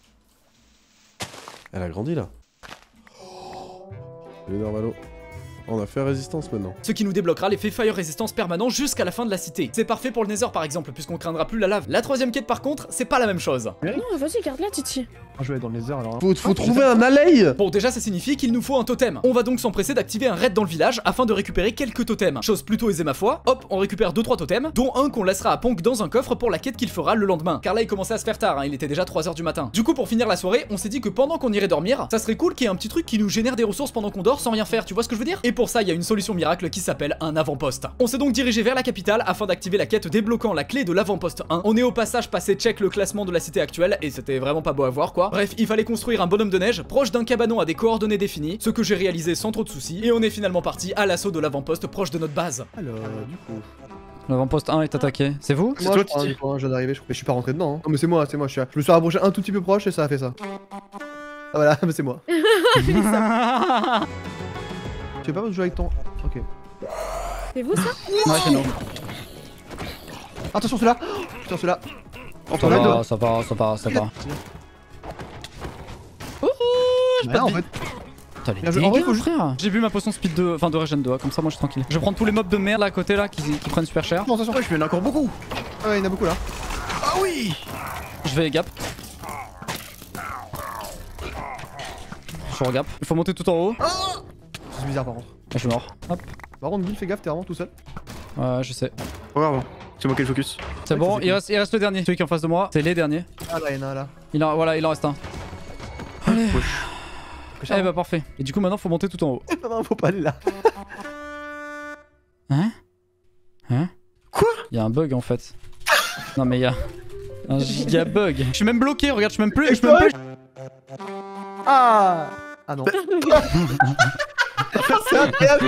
Speaker 3: Elle a grandi là. Salut Normalo. On a fait résistance maintenant.
Speaker 1: Ce qui nous débloquera l'effet fire résistance permanent jusqu'à la fin de la cité. C'est parfait pour le nether par exemple, puisqu'on craindra plus la lave. La troisième quête par contre, c'est pas la même chose.
Speaker 4: Non, vas-y, garde-la, Titi.
Speaker 5: Moi, je vais aller dans le nether alors.
Speaker 3: Faut trouver un alley.
Speaker 1: Bon, déjà ça signifie qu'il nous faut un totem. On va donc s'empresser d'activer un raid dans le village afin de récupérer quelques totems. Chose plutôt aisée ma foi. Hop, on récupère 2-3 totems, dont un qu'on laissera à Ponk dans un coffre pour la quête qu'il fera le lendemain. Car là il commençait à se faire tard, hein, il était déjà 3h du matin. Du coup pour finir la soirée, on s'est dit que pendant qu'on irait dormir, ça serait cool qu'il y ait un petit truc qui nous génère des ressources pendant qu'on dort sans rien faire, tu vois ce que je veux dire? Et pour ça il y a une solution miracle qui s'appelle un avant-poste. On s'est donc dirigé vers la capitale afin d'activer la quête débloquant la clé de l'avant-poste 1. On est au passage passé check le classement de la cité actuelle et c'était vraiment pas beau à voir quoi. Bref, il fallait construire un bonhomme de neige proche d'un cabanon à des coordonnées définies, ce que j'ai réalisé sans trop de soucis, et on est finalement parti à l'assaut de l'avant-poste proche de notre base.
Speaker 5: Alors, du coup.
Speaker 7: L'avant-poste 1 est attaqué. C'est vous?
Speaker 5: C'est toi, Titi. Je viens d'arriver, je suis pas rentré dedans. Hein. Non, mais c'est moi, je me suis rapproché un tout petit peu proche et ça a fait ça. Ah voilà, mais c'est moi. Tu veux pas jouer avec ton. Ok.
Speaker 4: C'est vous ça?
Speaker 7: Ouais, c'est nous.
Speaker 5: Attention celui-là. Putain celui-là.
Speaker 7: Ça va.
Speaker 5: J'ai pas en fait.
Speaker 7: Putain, les
Speaker 5: Bien joué. En vrai,
Speaker 7: dégâts,
Speaker 5: faut juste-
Speaker 7: frère. J'ai vu ma potion speed 2, enfin de regen 2, comme ça moi je suis tranquille. Je vais prendre tous les mobs de merde là à côté là qui prennent super cher.
Speaker 5: Attention.
Speaker 2: Ouais, je mets encore beaucoup.
Speaker 5: Ah ouais, il y en a beaucoup là.
Speaker 2: Ah oui.
Speaker 7: Je vais gap. Je suis gap. Il faut monter tout en haut.
Speaker 5: C'est bizarre par contre.
Speaker 7: Je suis mort. Hop.
Speaker 5: Par contre, Guil, fais gaffe, t'es vraiment tout seul.
Speaker 7: Ouais, je sais.
Speaker 2: Pas grave, c'est moi qui ai le focus.
Speaker 7: C'est bon, il reste le dernier. Celui qui est en face de moi, c'est les derniers.
Speaker 5: Ah là, il y en a un là.
Speaker 7: Voilà, il en reste un. Allez. Eh bah parfait. Et du coup maintenant faut monter tout en haut.
Speaker 5: Non, faut pas aller là.
Speaker 7: Hein? Quoi? Il y a un bug en fait. Non mais il y a un giga bug. Je suis même bloqué, regarde, je suis même plus.
Speaker 5: Ah. Ah non. C'est incroyable.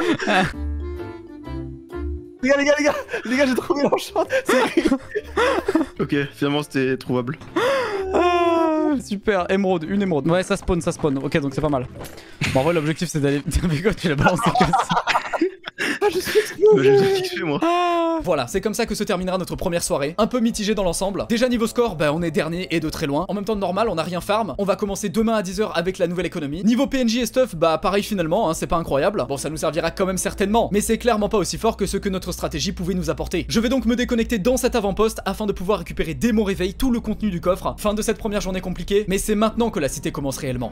Speaker 5: Les gars, j'ai trouvé l'enchant.
Speaker 2: Ok, finalement c'était trouvable.
Speaker 7: Super, émeraude, une émeraude. Ouais, ça spawn. Ok, donc c'est pas mal. Bon, en vrai, l'objectif c'est d'aller. Mais quoi, tu l'as balancé comme ça?
Speaker 5: Ah, je suis explosé.
Speaker 2: J'ai tout kiffé moi.
Speaker 1: Voilà, c'est comme ça que se terminera notre première soirée. Un peu mitigé dans l'ensemble. Déjà niveau score, bah on est dernier et de très loin. En même temps de normal, on a rien farm. On va commencer demain à 10h avec la nouvelle économie. Niveau PNJ et stuff, bah pareil finalement, hein, c'est pas incroyable. Bon, ça nous servira quand même certainement, mais c'est clairement pas aussi fort que ce que notre stratégie pouvait nous apporter. Je vais donc me déconnecter dans cet avant-poste afin de pouvoir récupérer dès mon réveil tout le contenu du coffre. Fin de cette première journée compliquée, mais c'est maintenant que la cité commence réellement.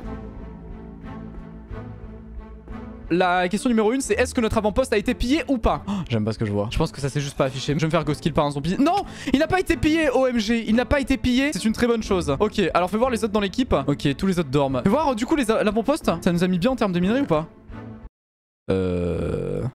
Speaker 1: La question numéro 1, c'est est-ce que notre avant-poste a été pillé ou pas? Oh, j'aime pas ce que je vois. Je pense que ça s'est juste pas affiché. Je vais me faire ghost kill par un zombie. Non, il n'a pas été pillé, OMG. Il n'a pas été pillé. C'est une très bonne chose. Ok, alors fais voir les autres dans l'équipe. Ok, tous les autres dorment. Fais voir du coup l'avant-poste. Ça nous a mis bien en termes de minerais ou pas?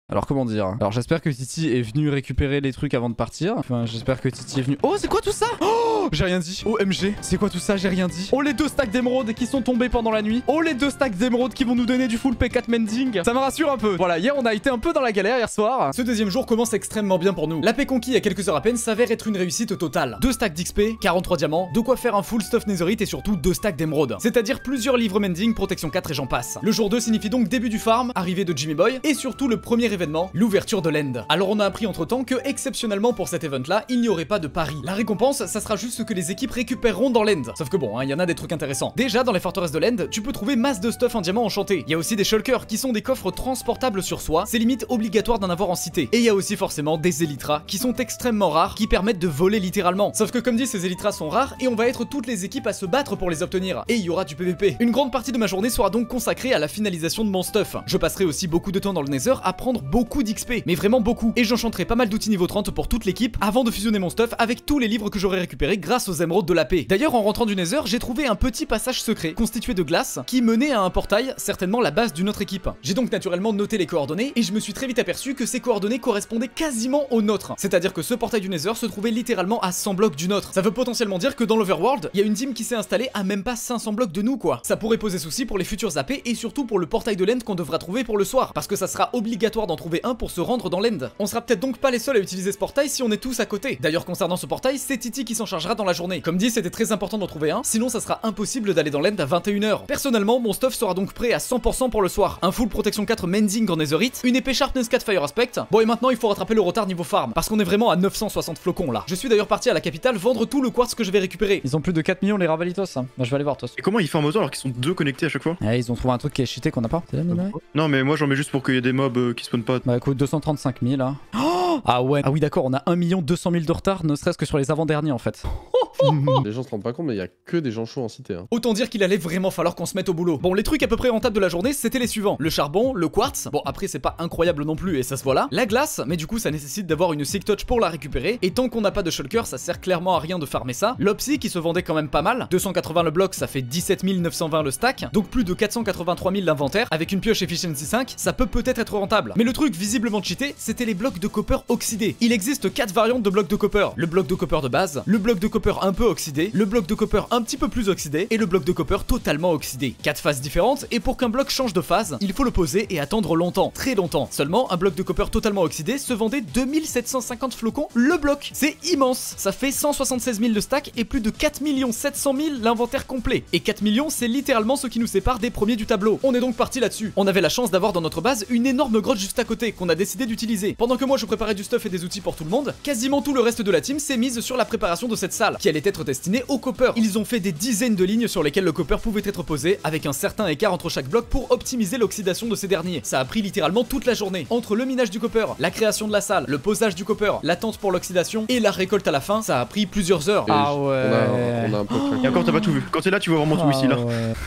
Speaker 7: Alors comment dire? Alors j'espère que Titi est venu récupérer les trucs avant de partir. Enfin j'espère que Titi est venu... Oh c'est quoi tout ça? Oh j'ai rien dit. OMG. C'est quoi tout ça? J'ai rien dit. Oh les 2 stacks d'émeraudes qui sont tombés pendant la nuit. Oh les 2 stacks d'émeraudes qui vont nous donner du full P4 mending. Ça me rassure un peu. Voilà, hier on a été un peu dans la galère hier soir.
Speaker 1: Ce deuxième jour commence extrêmement bien pour nous. La paix conquis il y a quelques heures à peine s'avère être une réussite totale. 2 stacks d'XP, 43 diamants, de quoi faire un full stuff netherite et surtout 2 stacks d'émeraudes. C'est-à-dire plusieurs livres mending, protection 4 et j'en passe. Le jour 2 signifie donc début du farm, arrivée de Jimmy Boy et surtout le premier événement, l'ouverture de l'end. Alors on a appris entre temps que exceptionnellement pour cet event là, il n'y aurait pas de pari. La récompense, ça sera juste ce que les équipes récupéreront dans l'end. Sauf que bon, il y en a des trucs intéressants. Déjà dans les forteresses de l'end, tu peux trouver masse de stuff en diamant enchanté. Il y a aussi des shulkers qui sont des coffres transportables sur soi, c'est limite obligatoire d'en avoir en cité. Et il y a aussi forcément des elytras qui sont extrêmement rares, qui permettent de voler littéralement. Sauf que comme dit, ces elytras sont rares et on va être toutes les équipes à se battre pour les obtenir. Et il y aura du PVP. Une grande partie de ma journée sera donc consacrée à la finalisation de mon stuff. Je passerai aussi beaucoup de temps dans le Nether à prendre beaucoup d'XP, mais vraiment beaucoup. Et j'enchanterai pas mal d'outils niveau 30 pour toute l'équipe avant de fusionner mon stuff avec tous les livres que j'aurai récupérés grâce aux émeraudes de la paix. D'ailleurs en rentrant du Nether, j'ai trouvé un petit passage secret constitué de glace qui menait à un portail, certainement la base d'une autre équipe. J'ai donc naturellement noté les coordonnées et je me suis très vite aperçu que ces coordonnées correspondaient quasiment aux nôtres. C'est-à-dire que ce portail du Nether se trouvait littéralement à 100 blocs du nôtre. Ça veut potentiellement dire que dans l'Overworld, il y a une team qui s'est installée à même pas 500 blocs de nous quoi. Ça pourrait poser souci pour les futurs AP et surtout pour le portail de l'end qu'on devra trouver pour le soir, parce que ça sera obligatoire d'en trouver un pour se rendre dans l'end. On sera peut-être donc pas les seuls à utiliser ce portail si on est tous à côté. D'ailleurs concernant ce portail, c'est Titi qui s'en chargera dans la journée. Comme dit, c'était très important d'en trouver un, sinon ça sera impossible d'aller dans l'end à 21h. Personnellement, mon stuff sera donc prêt à 100% pour le soir. Un full protection 4 mending en netherite, une épée sharpness 4 fire aspect. Bon et maintenant il faut rattraper le retard niveau farm, parce qu'on est vraiment à 960 flocons là. Je suis d'ailleurs parti à la capitale vendre tout le quartz que je vais récupérer.
Speaker 7: Ils ont plus de 4 millions les Ravalitos. Hein. Bah je vais aller voir Tos.
Speaker 2: Et comment ils font en moto alors qu'ils sont 2 connectés à chaque fois?
Speaker 7: Ouais, ils ont trouvé un truc qui est cheaté qu'on n'a pas. C'est là, Minoy?
Speaker 2: Non mais moi j'en mets juste pour qu'il y ait des mobs qui spawnent pas.
Speaker 7: Bah écoute, 235 000 là. Oh ah ouais. Ah oui d'accord, on a 1 200 000 de retard, ne serait-ce que sur les avant-derniers en fait.
Speaker 3: Les gens se rendent pas compte mais il y a que des gens chauds en cité. Hein.
Speaker 1: Autant dire qu'il allait vraiment falloir qu'on se mette au boulot. Bon les trucs à peu près rentables de la journée c'était les suivants. Le charbon, le quartz, bon après c'est pas incroyable non plus et ça se voit là. La glace, mais du coup ça nécessite d'avoir une sick touch pour la récupérer. Et tant qu'on n'a pas de shulker ça sert clairement à rien de farmer ça. L'opsy qui se vendait quand même pas mal. 280 le bloc ça fait 17 920 le stack. Donc plus de 483 000 l'inventaire. Avec une pioche efficiency 5 ça peut peut-être être rentable. Mais le truc visiblement cheaté c'était les blocs de copper oxydés. Il existe 4 variantes de blocs de copper. Le bloc de copper de base, le bloc de copper un peu oxydé, le bloc de copper un petit peu plus oxydé et le bloc de copper totalement oxydé. 4 phases différentes et pour qu'un bloc change de phase, il faut le poser et attendre longtemps, très longtemps. Seulement, un bloc de copper totalement oxydé se vendait 2750 flocons le bloc. C'est immense. Ça fait 176 000 le stack et plus de 4 700 000 l'inventaire complet. Et 4 millions, c'est littéralement ce qui nous sépare des premiers du tableau. On est donc parti là-dessus. On avait la chance d'avoir dans notre base une énorme grotte juste à côté qu'on a décidé d'utiliser. Pendant que moi je préparais du stuff et des outils pour tout le monde, quasiment tout le reste de la team s'est mise sur la préparation de cette salle qui allait être destinée au copper. Ils ont fait des dizaines de lignes sur lesquelles le copper pouvait être posé avec un certain écart entre chaque bloc pour optimiser l'oxydation de ces derniers. Ça a pris littéralement toute la journée. Entre le minage du copper, la création de la salle, le posage du copper, l'attente pour l'oxydation et la récolte à la fin, ça a pris plusieurs heures.
Speaker 3: Et
Speaker 7: Ah ouais.
Speaker 3: On a un peu craqué.
Speaker 2: Et encore t'as pas tout vu. Quand t'es là tu vois vraiment tout ici là.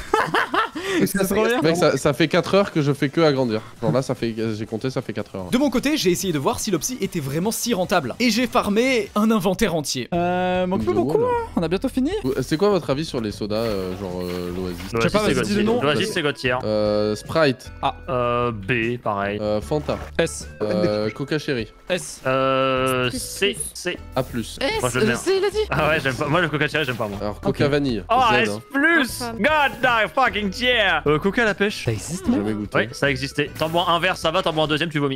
Speaker 7: Ça se revient.
Speaker 3: Mec, ça fait 4 heures que je fais que agrandir. Genre là, ça fait, j'ai compté, ça fait 4 heures.
Speaker 1: De mon côté, j'ai essayé de voir si l'opsy était vraiment si rentable. Et j'ai farmé un inventaire entier.
Speaker 7: Manque plus beaucoup, hein. On a bientôt fini.
Speaker 3: C'est quoi votre avis sur les sodas, genre l'Oasis?
Speaker 7: Je sais pas, vas-y, dis le nom.
Speaker 8: L'Oasis c'est Gauthier.
Speaker 3: Sprite.
Speaker 8: B, pareil.
Speaker 3: Fanta.
Speaker 7: S.
Speaker 3: Coca Cherry.
Speaker 7: S.
Speaker 8: C.
Speaker 3: A+.
Speaker 8: Moi je le mets.
Speaker 7: C, il a dit.
Speaker 8: Ah ouais, j'aime pas. Moi le Coca Cherry, j'aime pas moi.
Speaker 3: Alors Coca Vanille.
Speaker 8: Oh,
Speaker 3: Z,
Speaker 8: S+.
Speaker 3: hein.
Speaker 8: God damn fucking yeah. Coca à la pêche.
Speaker 7: Ça existe,
Speaker 3: J'ai
Speaker 7: même.
Speaker 3: jamais goûté.
Speaker 8: Oui, ça existait. T'en bois un verre, ça va, t'en bois un deuxième, tu vomis.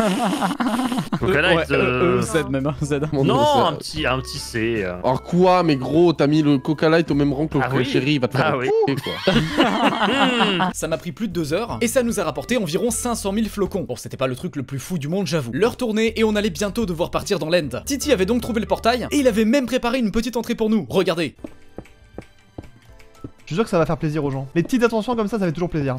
Speaker 8: Coca Light.
Speaker 7: Z même, hein, Z.
Speaker 3: Mon Dieu,
Speaker 8: Non,
Speaker 3: c'est-
Speaker 8: un petit C.
Speaker 3: Alors quoi, mais gros, t'as mis le Coca Light au même rang que le
Speaker 8: Ah
Speaker 3: Coca
Speaker 8: oui.
Speaker 3: Cherry, il va te faire
Speaker 8: Ah oui.
Speaker 3: chier, quoi.
Speaker 1: Ça m'a pris plus de 2 heures et ça nous a rapporté environ 500 000 flocons. Bon, c'était pas le truc le plus fou du monde, j'avoue. L'heure tournait et on allait bientôt devoir partir dans l'end. Titi avait donc trouvé le portail et il avait même préparé une petite entrée pour nous. Regardez.
Speaker 5: Je suis sûr que ça va faire plaisir aux gens. Les petites attentions comme ça fait toujours plaisir.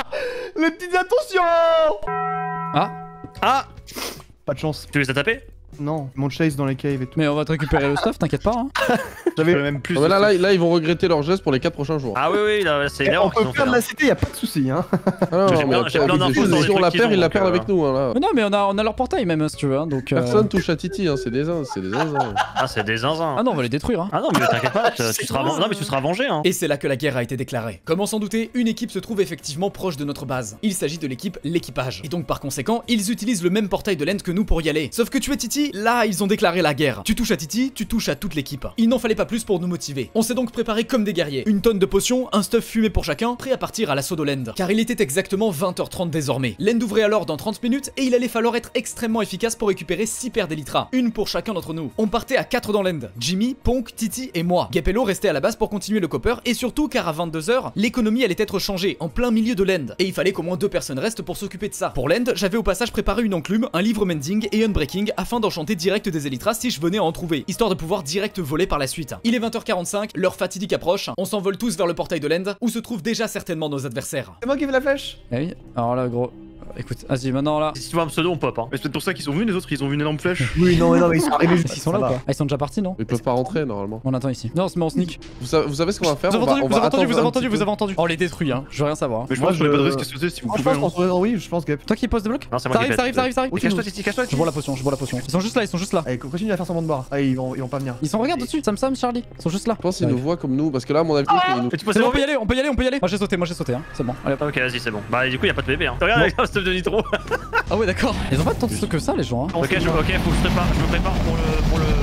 Speaker 5: Les petites attentions.
Speaker 7: Ah.
Speaker 8: Ah.
Speaker 5: Pas de chance.
Speaker 8: Tu les as tapés?
Speaker 5: Non, ils m'ont chase dans les caves et tout.
Speaker 7: Mais on va te récupérer le stuff, t'inquiète pas. Hein.
Speaker 5: J'avais
Speaker 2: même plus.
Speaker 3: Non, mais là, ils vont regretter leur geste pour les 4 prochains jours.
Speaker 8: Ah oui, là, c'est une
Speaker 5: On
Speaker 8: erreur.
Speaker 5: peut faire de la cité, y'a pas de soucis hein.
Speaker 3: Ah non,
Speaker 8: J'ai
Speaker 3: mais
Speaker 8: plein d'infos sur les
Speaker 3: si on
Speaker 8: trucs
Speaker 3: la
Speaker 8: qu'ils
Speaker 3: perd,
Speaker 8: ont,
Speaker 3: ils la
Speaker 8: donc,
Speaker 3: perdent avec nous. Hein, là.
Speaker 7: Mais non, mais on a leur portail même, si tu veux. Hein, donc,
Speaker 3: Personne touche à Titi, hein, c'est des zinzins.
Speaker 8: Ah, c'est des zinzins.
Speaker 7: Ah non, on va les détruire. Hein.
Speaker 8: Ah non, mais t'inquiète pas, tu seras non, mais tu seras vengé. Hein.
Speaker 1: Et c'est là que la guerre a été déclarée. Comment s'en douter, une équipe se trouve effectivement proche de notre base. Il s'agit de l'équipe l'équipage. Et donc par conséquent, ils utilisent le même portail de land que nous pour y aller. Sauf que tu es Titi, là ils ont déclaré la guerre. Tu touches à Titi, tu touches à toute l'équipe. Il n'en fallait pas plus pour nous motiver. On s'est donc préparé comme des guerriers. Une tonne de potions, un stuff fumé pour chacun, prêt à partir à l'assaut de l'end. Car il était exactement 20h30 désormais. L'end ouvrait alors dans 30 minutes et il allait falloir être extrêmement efficace pour récupérer 6 paires d'elytras. Une pour chacun d'entre nous. On partait à 4 dans l'end. Jimmy, Ponk, Titi et moi. Gapello restait à la base pour continuer le copper et surtout car à 22h, l'économie allait être changée en plein milieu de l'end. Et il fallait qu'au moins 2 personnes restent pour s'occuper de ça. Pour l'end, j'avais au passage préparé une enclume, un livre mending et unbreaking afin d'enchanter direct des elytras si je venais à en trouver, histoire de pouvoir direct voler par la suite. Il est 20h45, l'heure fatidique approche, on s'envole tous vers le portail de l'end où se trouvent déjà certainement nos adversaires.
Speaker 5: C'est moi qui fais la flèche.
Speaker 7: Eh oui, alors là, gros. Écoute, vas-y, maintenant là.
Speaker 8: Si tu vois un pseudo, on pop. Hein.
Speaker 2: Mais c'est peut-être pour ça qu'ils sont venus, les autres, ils ont vu une énorme flèche.
Speaker 5: Oui, non, mais ils sont arrivés juste.
Speaker 7: Ils sont là ou pas? Ah, ils sont déjà partis, non?
Speaker 3: Ils peuvent pas rentrer normalement.
Speaker 7: On attend ici. Non, on se met en sneak.
Speaker 3: Vous savez ce qu'on va faire?
Speaker 7: Vous avez entendu, vous avez entendu, vous avez entendu, vous
Speaker 3: avez
Speaker 7: avez entendu. Oh, on les détruit, hein. Je veux rien savoir.
Speaker 2: Mais je
Speaker 5: Moi,
Speaker 2: pense qu'on est pas de
Speaker 5: je-
Speaker 2: risque que si vous
Speaker 5: Je
Speaker 2: pouvez.
Speaker 5: pense oui, je pense Gap.
Speaker 7: Toi qui pose de bloc?
Speaker 8: Non, c'est moi qui
Speaker 7: T'arrives,
Speaker 8: pète.
Speaker 7: t'arrives.
Speaker 2: Cache-toi, Titi, cache-toi.
Speaker 7: Je bois la potion, je bois la potion. Ils sont juste là, ils sont juste là.
Speaker 5: Allez, continue à faire semblant de boire. Allez, ils vont pas venir.
Speaker 7: Ils sont, regarde dessus, Sam, Charlie. Ils sont juste là.
Speaker 3: Je pense qu'ils nous voient comme nous, parce que là, à mon avis, ils nous.
Speaker 8: Et tu peux
Speaker 7: C'est bon, on peut y
Speaker 8: sauver.
Speaker 7: aller, on peut y aller, on peut y aller. Moi j'ai sauté, hein. C'est bon. Allez hop.
Speaker 8: Ok, vas-y, c'est bon. Bah, du coup, y'a pas de bébé. Hein. Regarde avec un stuff de nitro.
Speaker 7: Ah ouais, d'accord. Ils ont pas tant de trucs que ça, les gens. Hein.
Speaker 8: Ok, faut que je me prépare pour le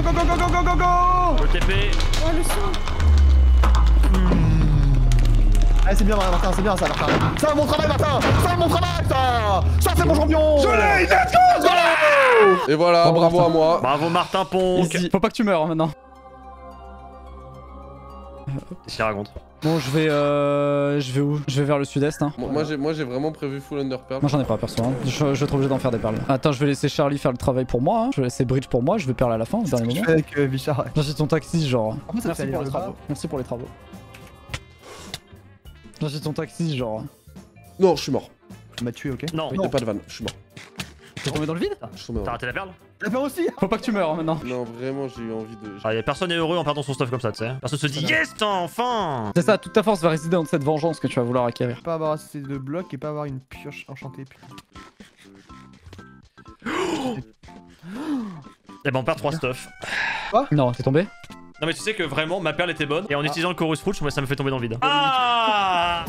Speaker 5: Go.
Speaker 8: TP.
Speaker 4: Oh, le son.
Speaker 5: Allez, c'est bien, Martin, c'est bien ça, Martin. Ça va mon travail, Martin. Ça va mon travail, ça. Ça c'est mon champion. Je l'ai. Let's go.
Speaker 3: Et voilà,
Speaker 7: Bon,
Speaker 3: bravo à
Speaker 7: Martin.
Speaker 3: moi.
Speaker 8: Bravo, Martin Ponk.
Speaker 7: Easy. Faut pas que tu meurs hein, maintenant.
Speaker 8: Qu'est-ce qu'il raconte?
Speaker 7: Bon, je vais où? Je vais vers le sud-est. Hein.
Speaker 3: Moi j'ai vraiment prévu full underpearl.
Speaker 7: Moi j'en ai pas perso. Hein. Je vais être obligé d'en faire des perles. Attends, je vais laisser Charlie faire le travail pour moi. Hein. Je vais laisser Bridge pour moi. Je vais perle à la fin, au dernier moment.
Speaker 5: Avec Bichard.
Speaker 7: J'achète ton taxi, genre.
Speaker 5: En fait, ça
Speaker 7: Merci
Speaker 5: fait
Speaker 7: pour
Speaker 5: aller
Speaker 7: les
Speaker 5: là-bas.
Speaker 7: travaux. Merci pour les travaux. J'achète ton taxi, genre.
Speaker 3: Non, je suis mort.
Speaker 5: Tu m'as tué, ok.
Speaker 8: Non,
Speaker 3: Y'a pas de vanne, je suis mort.
Speaker 7: T'es tombé dans le vide?
Speaker 3: Je suis tombé
Speaker 8: t'as
Speaker 3: dans
Speaker 8: raté la perle?
Speaker 5: La peur aussi.
Speaker 7: Faut pas que tu meurs hein, maintenant.
Speaker 3: Non, vraiment, j'ai eu envie de.
Speaker 8: Ah, personne n'est heureux en perdant son stuff comme ça, tu sais. Personne se dit yes, enfin.
Speaker 7: C'est ça, toute ta force va résider dans cette vengeance que tu vas vouloir acquérir.
Speaker 5: Pas avoir assez de blocs et pas avoir une pioche enchantée.
Speaker 8: Eh ben, on perd 3 stuff.
Speaker 7: Non, t'es tombé?
Speaker 8: Non, mais tu sais que vraiment, ma perle était bonne. Et en utilisant le chorus fruit, moi, ça me fait tomber dans le vide. Ah!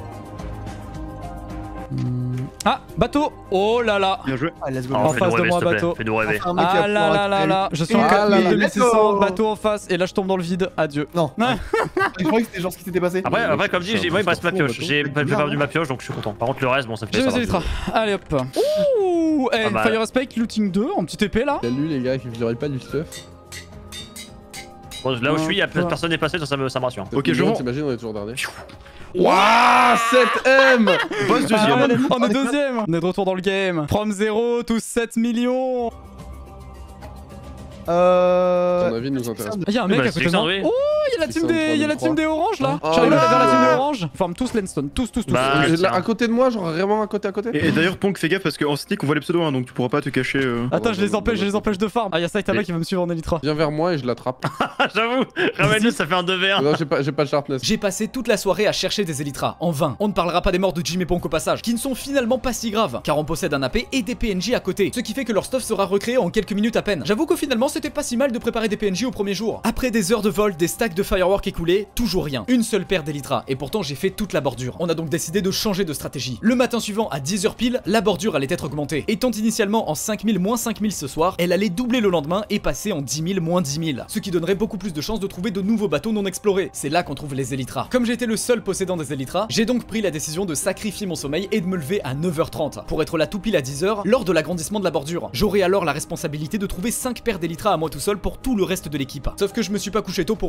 Speaker 7: Ah, bateau! Oh là là!
Speaker 2: Bien joué.
Speaker 5: Allez, let's go.
Speaker 8: Oh,
Speaker 7: En
Speaker 8: fais-nous
Speaker 7: face de
Speaker 8: rêver,
Speaker 7: moi,
Speaker 8: s'il te plaît.
Speaker 7: bateau.
Speaker 8: Fais-nous rêver.
Speaker 5: Un mec qui va
Speaker 7: Ah là
Speaker 5: pouvoir
Speaker 7: là là là! Je suis en
Speaker 5: Ah là
Speaker 7: 4000,
Speaker 5: là,
Speaker 7: 2600,
Speaker 5: let's go.
Speaker 7: bateau en face, et là je tombe dans le vide. Adieu.
Speaker 5: Non.
Speaker 7: Ouais.
Speaker 5: Je croyais que c'était genre ce qui s'était passé.
Speaker 8: Après, comme dit, moi, il me reste ma pioche. J'ai
Speaker 5: bateau.
Speaker 8: perdu ma pioche, donc je suis content. Par contre, le reste, bon, ça me fait
Speaker 7: J'ai
Speaker 8: ça.
Speaker 7: mes élytras. Allez hop. Ouh! Eh,
Speaker 8: Pas mal.
Speaker 7: Fire Spike, looting 2, en petit épée là.
Speaker 3: Salut les gars, qui vous aurez pas du stuff.
Speaker 8: Bon, là où je suis, personne n'est passé, ça me rassure.
Speaker 2: Ok, je rentre.
Speaker 3: T'imagines, on est toujours dernier. Wouah, 7M.
Speaker 2: Boss deuxième.
Speaker 7: Allez, on est deuxième. On est de retour dans le game. From 0 to 7 millions.
Speaker 3: Ton avis nous intéresse pas.
Speaker 7: Il y a un mec
Speaker 8: bah,
Speaker 7: à côté de moi.
Speaker 8: Alexandre, oui.
Speaker 7: Oh, il y a la team des, il y a la team des oranges là.
Speaker 3: Oh,
Speaker 7: J'arrive
Speaker 3: là
Speaker 7: vers la
Speaker 3: là.
Speaker 7: team des oranges. Forme tous Lenstone, tous.
Speaker 8: Bah,
Speaker 3: Là,
Speaker 8: tiens.
Speaker 3: à côté de moi, genre vraiment à côté.
Speaker 2: Et d'ailleurs, Ponk, fais gaffe parce qu'en sneak, on voit les pseudos, hein, donc tu pourras pas te cacher.
Speaker 7: Attends, je les empêche de farm. Ah, il y a Saitama qui va me suivre en Elytra.
Speaker 3: Viens vers moi et je l'attrape.
Speaker 8: J'avoue, ramène-nous, ça fait un 2v1.
Speaker 3: Non, j'ai pas de sharpness.
Speaker 1: J'ai passé toute la soirée à chercher des elytras, en vain. On ne parlera pas des morts de Jim et Ponk au passage, qui ne sont finalement pas si graves, car on possède un AP et des PNJ à côté, ce qui fait que leur stuff sera recréé en quelques minutes à peine. J'avoue que finalement c'était pas si mal de préparer des PNJ au premier jour. Après des heures de vol, des stacks de firework écoulés, toujours rien. Une seule paire d'elytras, et pourtant j'ai fait toute la bordure. On a donc décidé de changer de stratégie. Le matin suivant, à 10h pile, la bordure allait être augmentée. Étant initialement en 5000 moins 5000 ce soir, elle allait doubler le lendemain et passer en 10 000 moins 10 000. Ce qui donnerait beaucoup plus de chances de trouver de nouveaux bateaux non explorés. C'est là qu'on trouve les elytras. Comme j'étais le seul possédant des elytras, j'ai donc pris la décision de sacrifier mon sommeil et de me lever à 9h30 pour être là tout pile à 10h lors de l'agrandissement de la bordure. J'aurai alors la responsabilité de trouver 5 paires d'elytras à moi tout seul pour tout le reste de l'équipe. Sauf que je me suis pas couché tôt pour autant. On a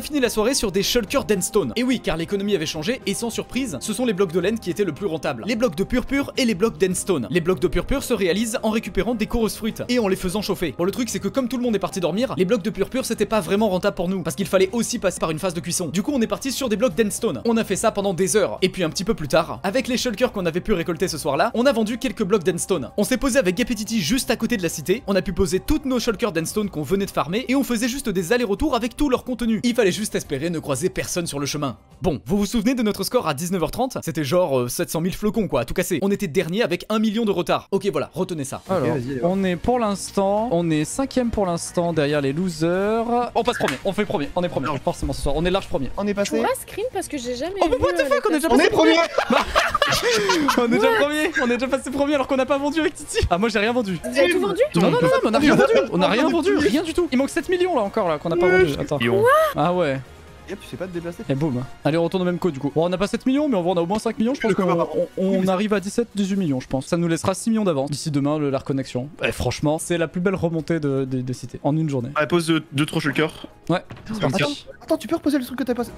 Speaker 1: fini la soirée sur des shulkers d'endstone. Et oui, car l'économie avait changé et sans surprise, ce sont les blocs de laine qui étaient le plus rentables. Les blocs de purpure et les blocs d'endstone. Les blocs de purpure se réalisent en récupérant des chorus fruits et en les faisant chauffer. Bon, le truc c'est que comme tout le monde est parti dormir, les blocs de purpure c'était pas vraiment rentable pour nous parce qu'il fallait aussi passer par une phase de cuisson. Du coup, on est parti sur des blocs d'endstone. On a fait ça pendant des heures. Et puis un petit peu plus tard, avec les shulkers qu'on avait pu récolter ce soir-là, on a vendu quelques blocs d'endstone. On s'est posé avec Gepetiti juste à côté de la cité. On a pu poser toutes nos shulkers d'endstone qu'on venait de farmer et on faisait juste des allers-retours avec tout leur contenu. Il fallait juste espérer ne croiser personne sur le chemin. Bon, vous vous souvenez de notre score à 19h30? C'était genre 700 000 flocons quoi, à tout casser. On était dernier avec 1 million de retard. Ok voilà, retenez ça.
Speaker 7: Alors, on est pour l'instant, on est 5ème pour l'instant derrière les losers. On passe premier, on fait premier, on est premier. Forcément ce soir, on est large premier.
Speaker 5: On est
Speaker 4: Je
Speaker 5: passé.
Speaker 4: pourrais screen parce que j'ai jamais.
Speaker 7: Oh but
Speaker 4: vu,
Speaker 7: what the fuck, on est déjà
Speaker 5: On
Speaker 7: passé
Speaker 5: est premier.
Speaker 7: On est déjà premier, on est déjà passé premier alors qu'on n'a pas vendu avec Titi. Ah moi j'ai rien vendu.
Speaker 4: Vous avez tout vendu?
Speaker 7: Non mais on a rien vendu, on a rien vendu, rien du tout. Il manque 7 millions là encore là qu'on n'a pas vendu. Attends. Ah ouais.
Speaker 5: Yep, tu sais pas te déplacer.
Speaker 7: Et boum. Allez, on retourne au même code du coup. Bon, on a pas 7 millions, mais on a au moins 5 millions. Je pense qu'on arrive à 17-18 millions, je pense. Ça nous laissera 6 millions d'avance d'ici demain, la reconnexion. Et franchement, c'est la plus belle remontée de cité en une journée.
Speaker 2: Allez, pose 2-3 shulkers.
Speaker 7: Ouais, c'est parti.
Speaker 5: Attends, tu peux reposer le truc que t'as pas.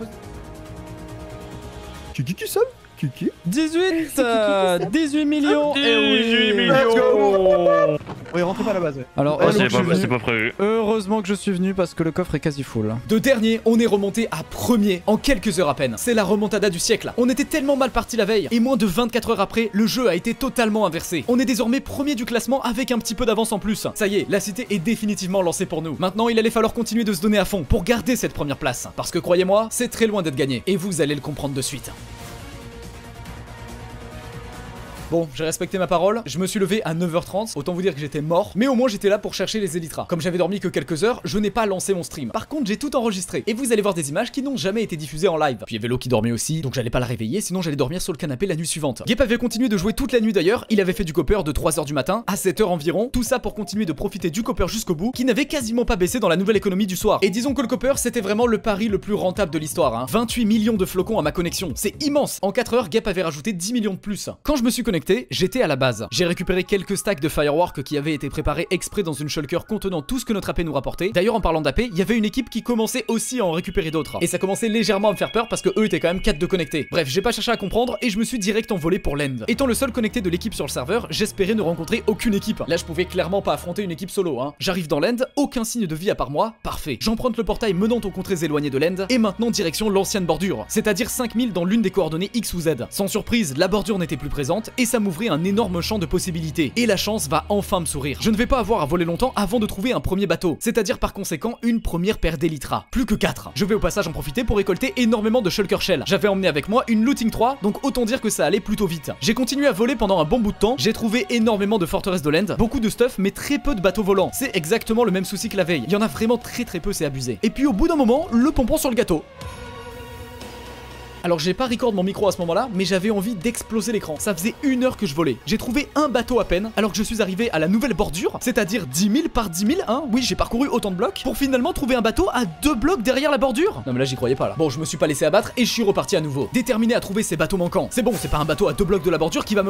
Speaker 5: Kiki Sam Kiki
Speaker 7: 18 18 millions. Et oui.
Speaker 5: Let's go. Oui, rentrez pas à la base.
Speaker 7: Alors,
Speaker 8: C'est pas prévu.
Speaker 7: heureusement que je suis venu parce que le coffre est quasi full.
Speaker 1: De dernier, on est remonté à premier en quelques heures à peine. C'est la remontada du siècle. On était tellement mal parti la veille et moins de 24 heures après, le jeu a été totalement inversé. On est désormais premier du classement avec un petit peu d'avance en plus. Ça y est, la cité est définitivement lancée pour nous. Maintenant, il allait falloir continuer de se donner à fond pour garder cette première place. Parce que croyez-moi, c'est très loin d'être gagné. Et vous allez le comprendre de suite. Bon, j'ai respecté ma parole, je me suis levé à 9h30, autant vous dire que j'étais mort, mais au moins j'étais là pour chercher les Elytras. Comme j'avais dormi que quelques heures, je n'ai pas lancé mon stream. Par contre, j'ai tout enregistré, et vous allez voir des images qui n'ont jamais été diffusées en live. Puis il y avait l'eau qui dormait aussi, donc j'allais pas la réveiller, sinon j'allais dormir sur le canapé la nuit suivante. Gep avait continué de jouer toute la nuit d'ailleurs, il avait fait du copper de 3h du matin à 7h environ, tout ça pour continuer de profiter du copper jusqu'au bout, qui n'avait quasiment pas baissé dans la nouvelle économie du soir. Et disons que le copper c'était vraiment le pari le plus rentable de l'histoire, hein. 28 millions de flocons à ma connexion, c'est immense. En 4 heures, Gep avait rajouté 10 millions de plus. Quand je me suis connecté, j'étais à la base. J'ai récupéré quelques stacks de firework qui avaient été préparés exprès dans une shulker contenant tout ce que notre AP nous rapportait. D'ailleurs, en parlant d'AP, il y avait une équipe qui commençait aussi à en récupérer d'autres. Et ça commençait légèrement à me faire peur parce que eux étaient quand même 4 de connectés. Bref, j'ai pas cherché à comprendre et je me suis direct envolé pour l'end. Étant le seul connecté de l'équipe sur le serveur, j'espérais ne rencontrer aucune équipe. Là, je pouvais clairement pas affronter une équipe solo, hein. J'arrive dans l'end, aucun signe de vie à part moi, parfait. J'emprunte le portail menant aux contrées éloignées de l'end et maintenant direction l'ancienne bordure, c'est-à-dire 5000 dans l'une des coordonnées X ou Z. Sans surprise, la bordure n'était plus présente et ça m'ouvrait un énorme champ de possibilités. Et la chance va enfin me sourire. Je ne vais pas avoir à voler longtemps avant de trouver un premier bateau, c'est-à-dire par conséquent une première paire d'Elytras. Plus que 4. Je vais au passage en profiter pour récolter énormément de shulker shell. J'avais emmené avec moi une looting 3, donc autant dire que ça allait plutôt vite. J'ai continué à voler pendant un bon bout de temps, j'ai trouvé énormément de forteresses de land, beaucoup de stuff mais très peu de bateaux volants. C'est exactement le même souci que la veille. Il y en a vraiment très peu, c'est abusé. Et puis au bout d'un moment, le pompon sur le gâteau. Alors j'ai pas record mon micro à ce moment-là, mais j'avais envie d'exploser l'écran. Ça faisait 1 heure que je volais. J'ai trouvé un bateau à peine, alors que je suis arrivé à la nouvelle bordure, c'est-à-dire 10 000 par 10 000, hein. Oui, j'ai parcouru autant de blocs, pour finalement trouver un bateau à 2 blocs derrière la bordure. Non mais là j'y croyais pas là. Bon, je me suis pas laissé abattre et je suis reparti à nouveau, déterminé à trouver ces bateaux manquants. C'est bon, c'est pas un bateau à 2 blocs de la bordure qui va me...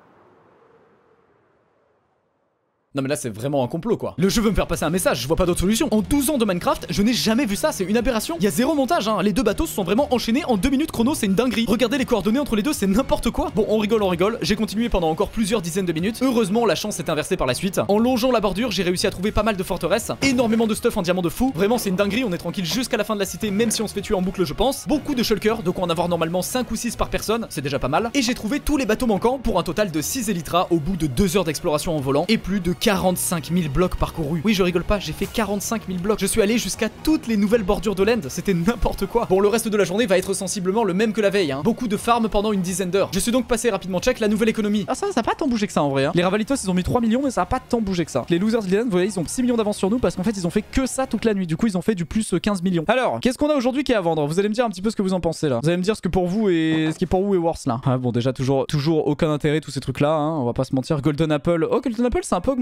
Speaker 1: Non mais là c'est vraiment un complot quoi. Le jeu veut me faire passer un message, je vois pas d'autre solution. En 12 ans de Minecraft, je n'ai jamais vu ça, c'est une aberration. Il y a zéro montage hein, les deux bateaux se sont vraiment enchaînés en 2 minutes chrono, c'est une dinguerie. Regardez les coordonnées entre les deux, c'est n'importe quoi. Bon, on rigole, j'ai continué pendant encore plusieurs dizaines de minutes. Heureusement, la chance s'est inversée par la suite. En longeant la bordure, j'ai réussi à trouver pas mal de forteresses, énormément de stuff en diamant de fou. Vraiment c'est une dinguerie, on est tranquille jusqu'à la fin de la cité même si on se fait tuer en boucle je pense. Beaucoup de shulkers, de quoi en avoir normalement 5 ou 6 par personne, c'est déjà pas mal. Et j'ai trouvé tous les bateaux manquants pour un total de 6 Elytras au bout de 2 heures d'exploration en volant et plus de 45 000 blocs parcourus. Oui, je rigole pas, j'ai fait 45 000 blocs. Je suis allé jusqu'à toutes les nouvelles bordures de l'end, c'était n'importe quoi. Bon, le reste de la journée va être sensiblement le même que la veille, hein. Beaucoup de farm pendant une dizaine d'heures. Je suis donc passé rapidement check la nouvelle économie.
Speaker 7: Ah ça a pas tant bougé que ça en vrai, hein. Les Ravalitos ils ont mis 3 millions mais ça a pas tant bougé que ça. Les losers de l'end, vous voyez, ils ont 6 millions d'avance sur nous parce qu'en fait ils ont fait que ça toute la nuit. Du coup ils ont fait du plus 15 millions. Alors, qu'est-ce qu'on a aujourd'hui qui est à vendre? Vous allez me dire un petit peu ce que vous en pensez là. Vous allez me dire ce que pour vous est... ce qui pour vous est worse là. Ah bon, déjà toujours aucun intérêt tous ces trucs là, hein. On va pas se mentir. Golden Apple. Oh, Golden Apple c'est un peu augmenté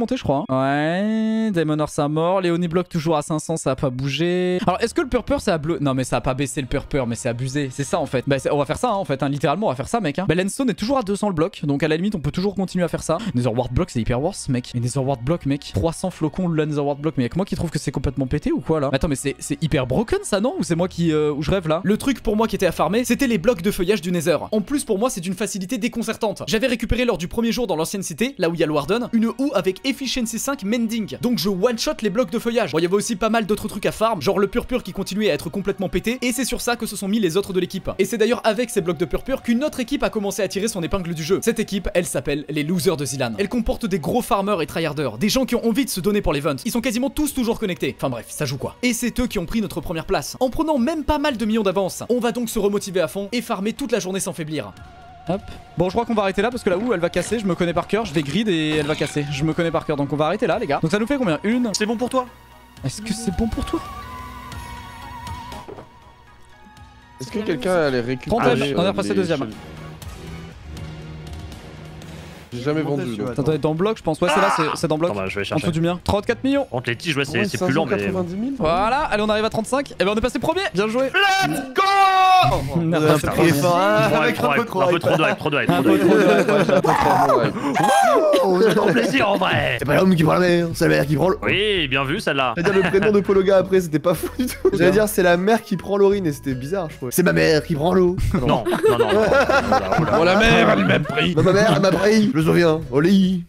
Speaker 7: monté, je crois. Hein. Ouais, Diamond Horse à mort. Léonie Block toujours à 500, ça a pas bougé. Alors, est-ce que le Purpur, ça a bleu? Non, mais ça a pas baissé le Purpur, mais c'est abusé. C'est ça en fait. Bah, on va faire ça, hein, en fait. Hein. Littéralement, on va faire ça, mec. Hein. Bah, Lenstone est toujours à 200 le bloc. Donc, à la limite, on peut toujours continuer à faire ça. Netherward Block, c'est hyper worse, mec. Mais Netherward Block, mec. 300 flocons le Netherward Block. Mais y'a que moi qui trouve que c'est complètement pété ou quoi là? Attends, mais c'est hyper broken ça, non? Ou c'est moi qui. Où je rêve là? Le truc pour moi qui était à farmer, c'était les blocs de feuillage du Nether. En plus, pour moi, c'est d'une facilité déconcertante. J'avais récupéré lors du premier jour dans l'ancienne cité, là où il y a le Warden, une houe avec Efficiency 5 Mending. Donc je one-shot les blocs de feuillage. Bon, il y avait aussi pas mal d'autres trucs à farm, genre le Purpur qui continuait à être complètement pété, et c'est sur ça que se sont mis les autres de l'équipe. Et c'est d'ailleurs avec ces blocs de Purpur qu'une autre équipe a commencé à tirer son épingle du jeu. Cette équipe, elle s'appelle les Losers de Zilan. Elle comporte des gros farmers et tryharders, des gens qui ont envie de se donner pour l'event. Ils sont quasiment tous toujours connectés. Enfin bref, ça joue quoi. Et c'est eux qui ont pris notre première place. En prenant même pas mal de millions d'avance. On va donc se remotiver à fond et farmer toute la journée sans faiblir. Hop. Bon, je crois qu'on va arrêter là parce que là où elle va casser, je me connais par cœur, je vais grid et elle va casser. Je me connais par cœur, donc on va arrêter là, les gars. Donc ça nous fait combien? Une.
Speaker 8: C'est bon pour toi?
Speaker 7: Est-ce que c'est bon pour toi?
Speaker 3: Est-ce que quelqu'un allait récupérer?
Speaker 7: 30 on est repassé deuxième.
Speaker 3: J'ai jamais vendu.
Speaker 7: Ça doit être dans bloc, je pense. Ouais, c'est là, c'est dans bloc.
Speaker 8: Attends, bah, je vais
Speaker 7: En
Speaker 8: chercher.
Speaker 7: dessous du mien. 34 millions.
Speaker 8: Entre les tiges, ouais, c'est plus lent, mais.
Speaker 3: 590 000.
Speaker 7: Voilà, allez, on arrive à 35. Et ben, on est passé premier. Bien joué.
Speaker 8: Let's go!
Speaker 7: On a
Speaker 5: Un
Speaker 7: passé
Speaker 5: peu
Speaker 7: premier.
Speaker 5: fort, hein, avec un peu trop hype.
Speaker 8: trop de hype, trop de hype.
Speaker 7: Un peu trop de-
Speaker 5: Oh,
Speaker 8: C'est trop plaisir en vrai.
Speaker 5: c'est pas l'homme qui prend la mer, c'est la mère qui prend l'eau.
Speaker 8: Oui, bien vu celle-là.
Speaker 5: J'allais dire le prénom de Pologa après, c'était pas fou du tout. J'allais dire c'est la mère qui prend l'urine et c'était bizarre, je trouve. C'est ma mère qui prend l'eau.
Speaker 8: Non, non, non.
Speaker 3: Oh la mère, elle m'a pris.
Speaker 5: Non, ma mère, elle m'a pris, je me souviens. Au lit.